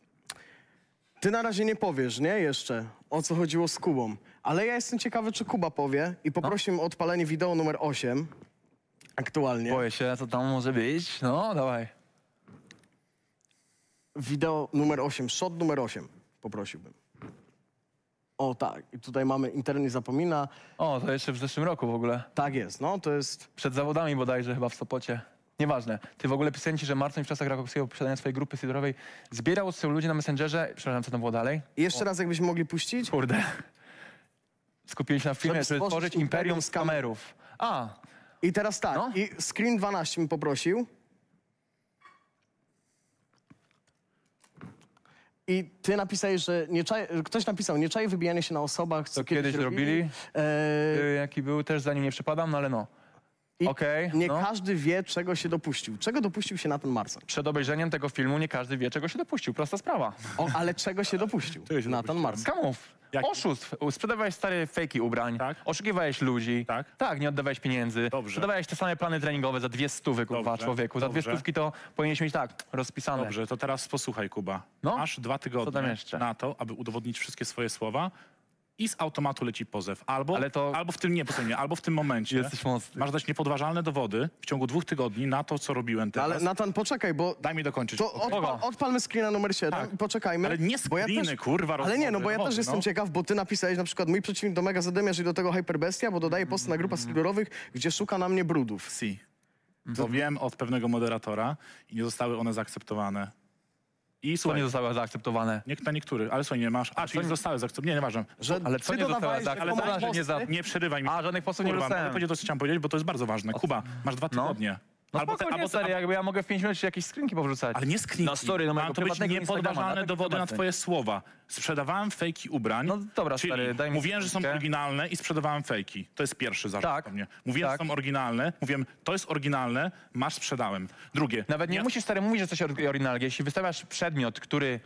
ty na razie nie powiesz, nie? Jeszcze, o co chodziło z Kubą. Ale ja jestem ciekawy, czy Kuba powie i poprosił o odpalenie wideo numer osiem. Aktualnie. Boję się, co tam może być. No, dawaj. Wideo numer osiem, shot numer osiem poprosiłbym. O tak, i tutaj mamy Internet nie zapomina. O, to jeszcze w zeszłym roku w ogóle. Tak jest, no to jest... Przed zawodami bodajże chyba w Sopocie. Nieważne. Ty w ogóle pisałem ci, że Marcin w czasach Rakowskiego posiadania swojej grupy sidorowej zbierał od tyłu ludzi na Messengerze. Przepraszam, co tam było dalej? I jeszcze raz, jakbyśmy mogli puścić. Kurde. Skupiłem się na filmie, Żeby żeby stworzyć tworzyć imperium z kamerów. A, I teraz tak, No. i screen dwanaście mi poprosił. I ty napisałeś, że nie czaj, ktoś napisał, nie czaję wybijanie się na osobach, co To kiedyś robili. E, Y, Jaki był, też za nim nie przepadam, no ale no. I Okej, nie no. każdy wie, czego się dopuścił. Czego dopuścił się Nathan Marson? Przed obejrzeniem tego filmu nie każdy wie, czego się dopuścił. Prosta sprawa. O, ale czego się dopuścił? Nathan Marson. Skamów. Oszustw. Sprzedawałeś stare fejki ubrań, Tak? oszukiwałeś ludzi, Tak? tak, nie oddawałeś pieniędzy, Dobrze. sprzedawałeś te same plany treningowe za dwie stówy, kurwa, Dobrze, człowieku. Za dwie dobrze. stówki to powinieneś mieć tak, rozpisane. Dobrze, to teraz posłuchaj, Kuba. No? Masz dwa Co tam tygodnie jeszcze? na to, aby udowodnić wszystkie swoje słowa i z automatu leci pozew. Albo, Ale to- albo w tym, nie, posłuchaj mnie, albo w tym momencie Jesteś mocny. masz dać niepodważalne dowody w ciągu dwóch tygodni na to, co robiłem teraz. Ale Nathan, poczekaj, bo... Daj mi dokończyć. To odpal, odpalmy screena numer siedem Tak. i poczekajmy. Ale nie bo ja screeny, też, kurwa, Ale nie, no rozmowy, bo ja też rozmowy, jestem no. ciekaw, bo ty napisałeś na przykład mój przeciwnik do Mega Zadymiarz i do tego Hyperbestia, bo dodaje posty na grupach silverowych, gdzie szuka na mnie brudów. Si. To wiem od pewnego moderatora i nie zostały one zaakceptowane. I Co słuchaj, nie zostało zaakceptowane? nie, na niektórych, ale słuchaj, nie masz. A, czyli nie- zostały zaakceptowane. Nie, nieważne. Że Ale co ty nie zostało dodawałeś, że Ale zaakceptowane, daj, że nie za... nie przerywaj mi. A, żadnych postów nie Kurwa, dostałem. mogę powiedzieć to, co chciałem powiedzieć, bo to jest bardzo ważne. Kuba, masz dwa No. tygodnie. No Albo te- spokojnie, albo te- stary, jakby ja mogę w pięć minut jakieś skrzynki powrzucać. Ale nie skniki. Na story, na mojego Mają to być prywatnego Instagrama, niepodważalne tak? dowody na Zobaczmy. twoje słowa. Sprzedawałem fejki ubrań. No dobra, czyli stary, daj mi mówiłem, że są skrzynkę. oryginalne i sprzedawałem fejki. To jest pierwszy zarzut Tak. do mnie. Mówiłem, Tak. że są oryginalne. Mówiłem, to jest oryginalne, masz, sprzedałem. Drugie. Nawet nie ja- musisz, stary, mówić, że coś ory- oryginalne. Jeśli wystawiasz przedmiot, który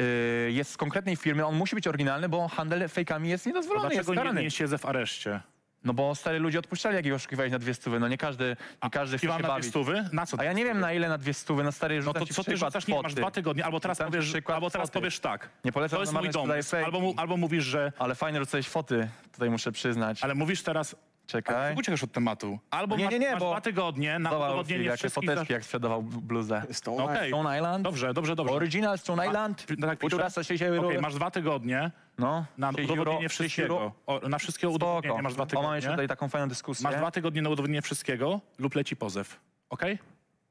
y, jest z konkretnej firmy, on musi być oryginalny, bo handel fejkami jest To niedozwolony, jest dlaczego nie, karany. nie siedzę w areszcie? No bo stary ludzie odpuszczali, jak ich oszukiwałeś na dwie stówy. No nie każdy, nie każdy chce Piwam się na dwie bawić. stówy? Na co? A ja nie wiem na ile na dwie stówy, no stary, No rzucam to ci co ty przykład rzucasz? Nie, masz foty. dwa tygodnie, albo teraz Rzucam ci powiesz, przykład albo teraz foty. powiesz tak. Nie polecam, to jest że mój marneć dom, tutaj fake. albo, mu- albo mówisz, że... Ale fajnie rzucałeś foty, tutaj muszę przyznać. Ale mówisz teraz... Czekaj. Uciekasz od tematu. Albo Nie, nie, nie, masz, masz bo- dwa tygodnie na Zobacz, udowodnienie jakie wszystkich... foteczki, jak sprzedawał b- bluzę. Stone Okej. Stone Island. Dobrze, dobrze, dobrze. Original Stone Ma- Island. tak piszę. Kultura sto sześćdziesiąt euro. Okej, masz dwa tygodnie No, na sześć udowodnienie euro, sześć wszystkiego. euro. O, na wszystkie Spoko. udowodnienie masz dwa O, mamy tygodnie. jeszcze tutaj taką fajną dyskusję. Masz dwa tygodnie na udowodnienie wszystkiego lub leci pozew. Okej?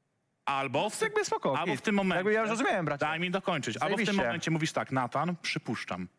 Albo, w, jakby spoko, albo git. w tym momencie... Jakby ja już rozumiałem, bracie. Daj mi dokończyć. Albo w tym Zajebiście. momencie mówisz tak, Natan, przypuszczam.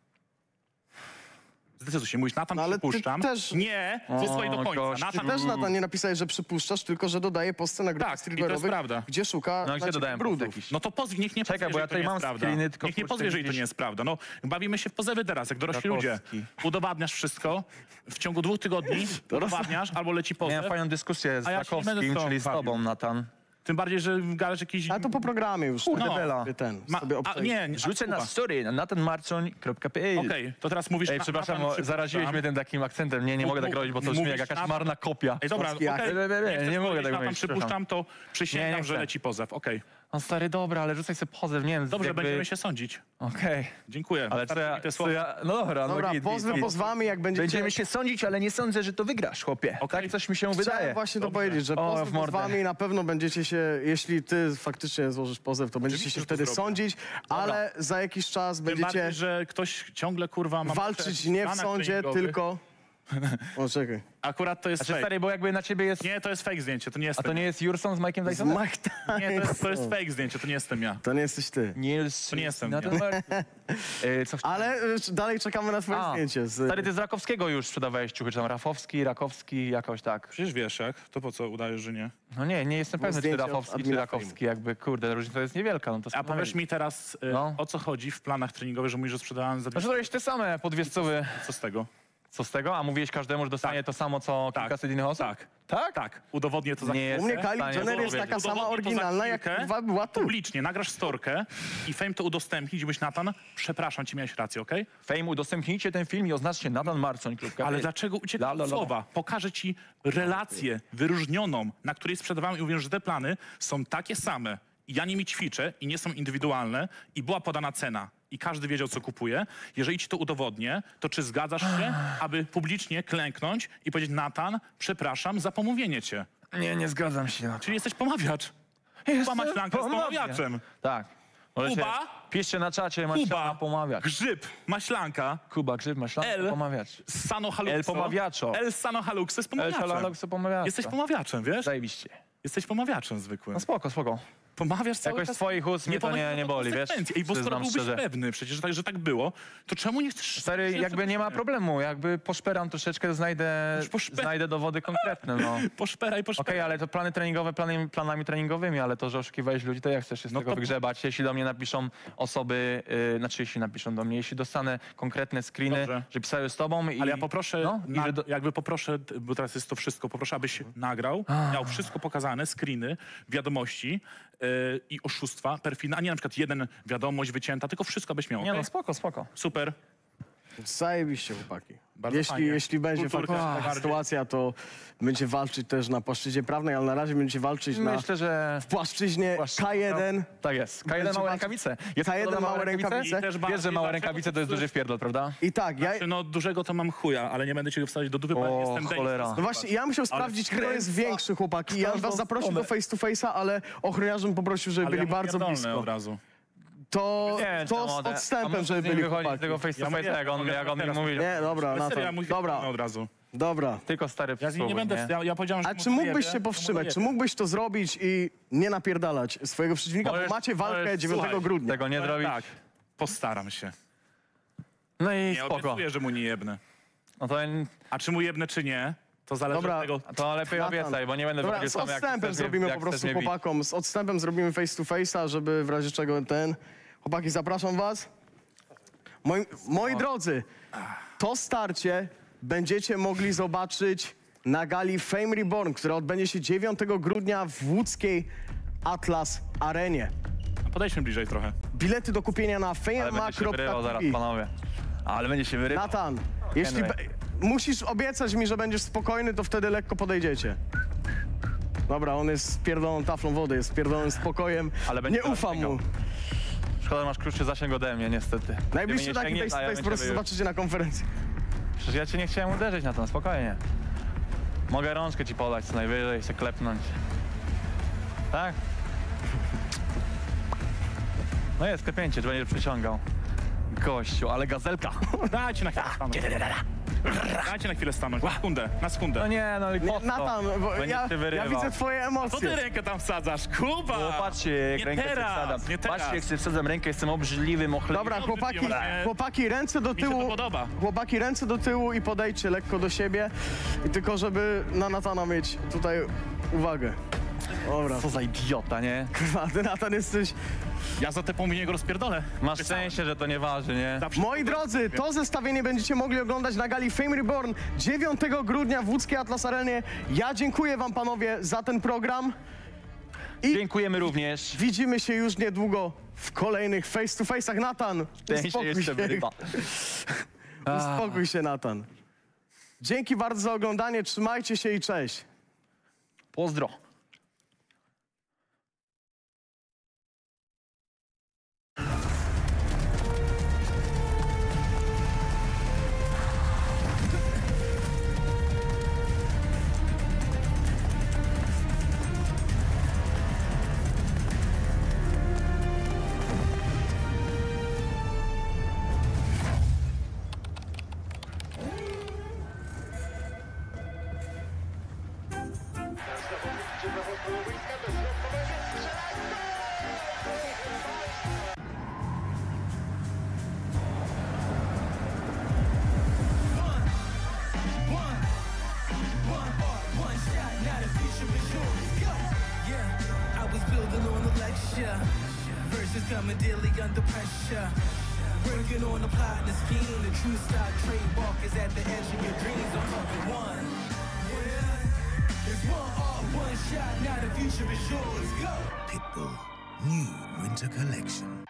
Zdecyduj się, mówisz, Natan, No, ale ty przypuszczam. też- Nie, O, wysłuchaj do końca. gościu. Natan, Ty też, Nathan, nie napisałeś, że przypuszczasz, tylko że dodaje posty na grupach Tak, i to jest silverowych, prawda. gdzie szuka No na gdzie ciebie dodałem brudów. post jakiś? No to pozwij, niech nie Czekaj, pozwie, bo że ja to tutaj nie mam jest prawda. screeny, tylko Niech nie kurczę, pozwie, że to nie widzisz. jest prawda. No, bawimy się w pozewy teraz, jak dorośli ludzie. Rakowski. Udowadniasz wszystko, w ciągu dwóch tygodni udowadniasz, albo leci pozew. Miałem fajną dyskusję z A ja się nie będę Rakowskim, z tobą czyli z bawił. tobą, Natan. Tym bardziej, że gadasz jakiś... Ale to po programie już. Kurde tak? bela. Sobie Ten, Ma, sobie a, obczaj. nie, nie, Rzucę Kuba. na story na natanmarcoń kropka p l. Okej, to teraz mówisz... Ej, na- przepraszam, Natan, o, przypuszczam. zaraziłeś mnie tym takim akcentem. Nie, nie Mów- mogę tak mów- robić, bo to brzmi jak mówisz jakaś na- marna kopia. Ej, dobra, Polski okej. akcent. Nie, nie, nie, chcesz nie mogę powiedzieć, tego Natan, mieć, przypuszczam, to Nie, przysięgam, nie że chcę. leci pozew. Okej. On stary, dobra, ale rzucaj sobie pozew, nie wiem. Dobrze, jakby... będziemy się sądzić. Okej. Dziękuję. Ale co Starczy ja, mi te co słowa. ja... No dobra, no Dobra, git, pozwy git. pozwami, jak będziecie... Będziemy się sądzić, ale nie sądzę, że to wygrasz, chłopie. Okej. Tak coś mi się Chciałem wydaje. właśnie to Dobrze. powiedzieć, że O, pozwy w mordę. pozwami na pewno będziecie się, jeśli ty faktycznie złożysz pozew, to będziecie Oczywiście, się że to wtedy zrobię. sądzić, ale za jakiś czas Tym będziecie bardziej, że ktoś ciągle, kurwa, ma... walczyć nie w planach sądzie, treningowych. tylko... O, czekaj. Akurat to jest Znaczy fake. stary, bo jakby na ciebie jest... Nie, to jest fake zdjęcie, to nie A jestem to nie ja. jest Jurson z Mike'em Tysonem? Mike Tyson. Nie, to jest, to jest fake zdjęcie, to nie jestem ja. To nie jesteś ty. Niels... To nie jestem Na ja. ten e, co chciałem? Ale y, dalej czekamy na twoje A, zdjęcie. Z... Stary, ty z Rakowskiego już sprzedawałeś ciuchy, czy tam Rafowski, Rakowski, jakoś tak. Przecież wiesz jak, to po co udajesz, że nie? No nie, nie jestem Było pewny, czy zdjęcie od Rafowski, czy admina Rakowski, jakby, kurde, różnica jest niewielka, no to A powiesz mi teraz, y, No. o co chodzi w planach treningowych, że mówisz, że sprzedałem za Znaczy, dwie... to jest te same po dwie stówy. Co z tego? Co z tego? A mówiłeś każdemu, że dostanie Tak. to samo, co Tak. kilkaset innych osób? Tak. Tak? Tak. Udowodnię to za Nie U mnie jestem w Kylie stanie Jenner jest powiedzieć. taka sama Udowodnię to za oryginalna, jak chwilkę. kurwa była tu. Publicznie nagrasz storkę i Fame to udostępni, gdzie byś Natan, przepraszam cię, miałeś rację, okej? Fame, udostępnijcie ten film i oznaczcie natanmarcoń. Ale dlaczego uciekasz od słowa? Pokażę ci relację wyróżnioną, na której sprzedawałem i mówię, że te plany są takie same. I ja nimi ćwiczę i nie są indywidualne i była podana cena. I każdy wiedział, co kupuje. Jeżeli ci to udowodnię, to czy zgadzasz się, aby publicznie klęknąć i powiedzieć, Natan, przepraszam za pomówienie cię. Nie, nie zgadzam się. Czyli jesteś pomawiacz. Kuba Maślanka jest pomawiaczem. Tak. Możecie, Kuba? Piszcie na czacie, Maślana Kuba, pomawiacz. Grzyb, Maślanka, Kuba, Grzyb, Maślana L. pomawiacz. Sano Haluxo. El pomawiaczo. El Sano Haluxo jest El pomawiaczem. Haluxo pomawiacz. Jesteś pomawiaczem, wiesz? Zajebiście. Jesteś pomawiaczem zwykłym. No spoko, spoko. pomawiasz cały Jakoś czas. z twoich ust mnie to nie, pomawiasz nie boli, wiesz? konsekwencji. Ej, bo skoro Przyznam byłbyś szczerze. pewny przecież, że tak, że tak było, to czemu nie chcesz... Stary, jakby nie ma problemu, jakby poszperam troszeczkę, znajdę, znajdę dowody konkretne, no. Poszperaj, poszperaj. Okej, ale to plany treningowe plany, planami treningowymi, ale to, że oszukiwałeś ludzi, to jak chcesz się z No tego to- wygrzebać? Jeśli do mnie napiszą osoby, yy, znaczy jeśli napiszą do mnie, jeśli dostanę konkretne screeny, Dobrze. że pisały z tobą i... Ale ja poproszę, no, i na, że do... jakby poproszę, bo teraz jest to wszystko, poproszę, abyś nagrał, miał wszystko pokazane, screeny, wiadomości yy, i oszustwa, perfidne, a nie na przykład jeden wiadomość wycięta, tylko wszystko byś miał, Nie okej? no, spoko, spoko. Super. Zajebiście, chłopaki. Bardzo jeśli, fajnie. jeśli będzie Kulturka faktycznie jak taka najbardziej. sytuacja, to będzie walczyć też na płaszczyźnie prawnej, ale na razie będzie walczyć Myślę, na, że... w płaszczyźnie K jeden. Tak jest. K jeden Będzie małe walczyć- rękawice. K jeden małe rękawice. I też Wiesz, bardziej że małe dlaczego rękawice to jest duży wpierdol, prawda? I tak, ja... Znaczy, no dużego to mam chuja, ale nie będę cię wstać do dupy, bo O, ja jestem cholera. Dave. No właśnie, ja musiał sprawdzić, kto jest większy, chłopaki. Ja bym was zaprosił do face to face'a, ale ochroniarzem poprosił, żeby Ale byli ja mu bardzo pierdolnę blisko. od razu. To, Nie, to no, z te- a odstępem, może żeby z nim byli wychodzić chłopaki. tego face Ja to mogę- face, jak on, mogę jak on mi teraz mówi. Nie, dobra, Bez serio, Natan. ja mu Dobra, od razu. dobra. Tylko stary Ja z nim nie przysłowie, będę, ja, ja powiedziałem, że A mu czy mógłbyś dojebie, się to powstrzymać? mu Czy mógłbyś to zrobić i nie napierdalać swojego przeciwnika, Możesz- bo macie walkę możesz- dziewiątego słuchaj, grudnia. Tego nie dojebie. zrobić. Tak, postaram się. No i Nie spoko. obiecuję, że mu nie jebnę. No to, A czy mu jebnę, czy nie, to zależy Dobra. od tego... to lepiej Natan. obiecaj, bo nie będę Dobra, wychodził z sam, jak odstępem chcesz, zrobimy jak po chcesz prostu mnie bić. chłopakom. Z odstępem zrobimy face to face'a, żeby w razie czego ten... Chłopaki, zapraszam was. Moi, moi drodzy, to starcie będziecie mogli zobaczyć na gali Fame Reborn, która odbędzie się dziewiątego grudnia w łódzkiej Atlas Arenie. A podejdźmy bliżej trochę. Bilety do kupienia na Ale fame będzie się wyrywał zaraz, kropka t v. panowie. Ale będzie się wyrywał. Natan, jeśli Henry. be- musisz obiecać mi, że będziesz spokojny, to wtedy lekko podejdziecie. Dobra, on jest spierdoloną taflą wody, jest spierdolonym spokojem. Ale będzie Nie teraz ufam mu. biegał. Szkoda, masz krótszy zasięg ode mnie, niestety. Najbliższy Gdyby nie taki sięgniesz, face a to ja face bym po prostu cię wyjął. zobaczycie na konferencji. Przecież ja cię nie chciałem uderzyć na to, spokojnie. Mogę rączkę ci podać co najwyżej, się klepnąć. Tak? No jest klepnięcie, że będziesz przyciągał. Gościu, ale gazelka. Dajcie na chwilę stanąć. Dajcie na chwilę stanąć, na sekundę, na sekundę. No nie, no i po co? Natan, bo Będziesz ja, ty ja wyrywał. widzę twoje Co emocje. ty rękę tam wsadzasz, Kuba? No patrzcie, jak Nie rękę teraz, sobie wsadzam. nie teraz. Patrzcie, jak sobie wsadzam rękę, jestem obrzydliwym, ochlebnym. Dobra, chłopaki, Dobrze, chłopaki, ręce do Mi się to tyłu. podoba. Chłopaki, ręce do tyłu i podejdźcie lekko do siebie. I tylko, żeby na Natana mieć tutaj uwagę. Dobra. Co za idiota, nie? Kurwa, ty Natan jesteś... Ja za te pominienie go rozpierdolę. Masz szczęście, że to nie waży, nie? Zawsze- Moi drodzy, to zestawienie będziecie mogli oglądać na gali Fame Reborn dziewiątego grudnia w łódzkiej Atlas Arenie. Ja dziękuję wam, panowie, za ten program. I Dziękujemy również. widzimy się już niedługo w kolejnych face to face'ach. Natan, Ten się uspokój jeszcze się. wyrywa. Uspokój się, Natan. Dzięki bardzo za oglądanie, trzymajcie się i cześć. Pozdro. Yeah, I was building on the lecture. Verses coming daily under pressure. Working on the plot and the scheme. The true stock trademark is at the edge of your dreams. I'm talking one. Yeah, it's one art, one shot. Now the future is yours. Go. Pitbull, new winter collection.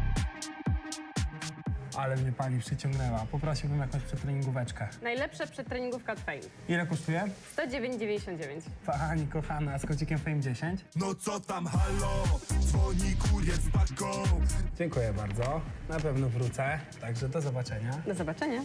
Ale mnie pani przyciągnęła. Poprosiłbym jakąś przetreningóweczkę. Najlepsza przedtreningówka Fame. Ile kosztuje? sto dziewięć dziewięćdziesiąt dziewięć. Pani kochana, z kocikiem Fame dziesięć. No co tam, halo? Dzwoni kurier z paką. Dziękuję bardzo. Na pewno wrócę. Także do zobaczenia. Do zobaczenia.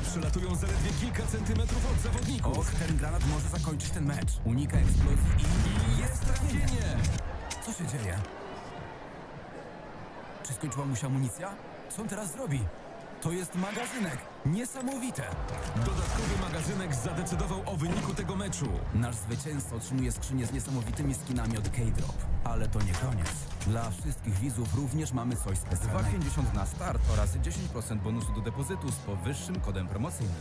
przelatują zaledwie kilka centymetrów od zawodników. Och, ten granat może zakończyć ten mecz. Unika eksplozji i, i jest trafienie. Co się dzieje? Czy skończyła mu się amunicja? Co on teraz zrobi? To jest magazynek. Niesamowite. Dodatkowy magazynek zadecydował o wyniku tego meczu. Nasz zwycięzca otrzymuje skrzynię z niesamowitymi skinami od K-Drop. Ale to nie koniec. Dla wszystkich widzów również mamy coś specjalnego. dwa pięćdziesiąt na start oraz dziesięć procent bonusu do depozytu z powyższym kodem promocyjnym.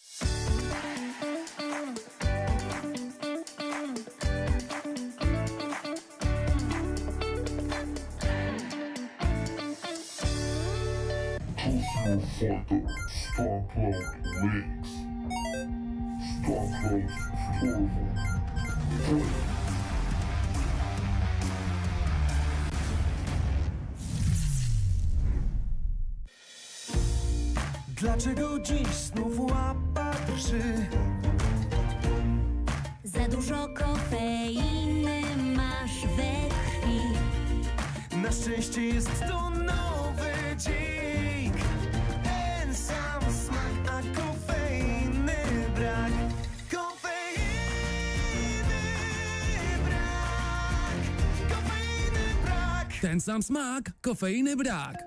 Fighter, StarCloud links. StarCloud Turbo. Dlaczego dziś znów łapa drży? Za dużo kofeiny masz we krwi. Na szczęście jest to nowy dźwięk. Ten sam smak, a kofeiny brak. Kofeiny brak. Kofeiny brak. Ten sam smak, kofeiny brak.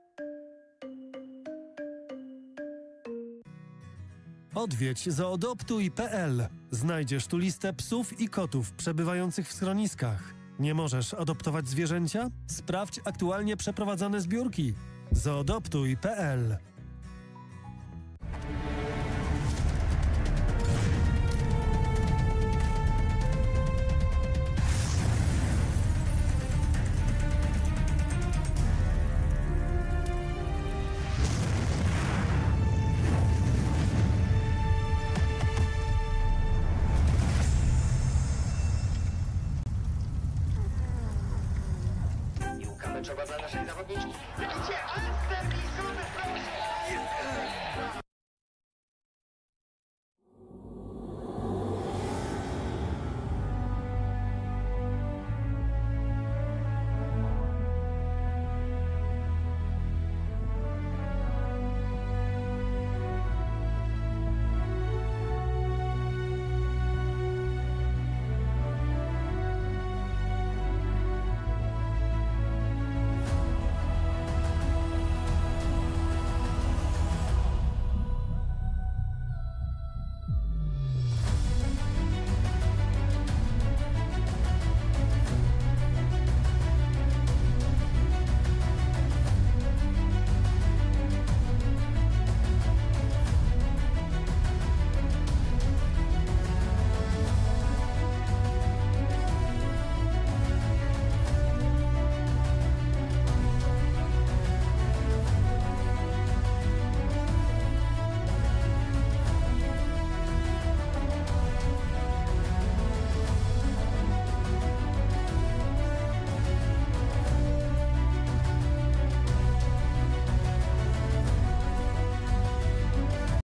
Odwiedź zaadoptuj kropka pe el. Znajdziesz tu listę psów i kotów przebywających w schroniskach. Nie możesz adoptować zwierzęcia? Sprawdź aktualnie przeprowadzane zbiórki. zaadoptuj kropka pe el. Meczowa dla naszej zawodniczki. Widzicie, Asper i Suzy, proszę!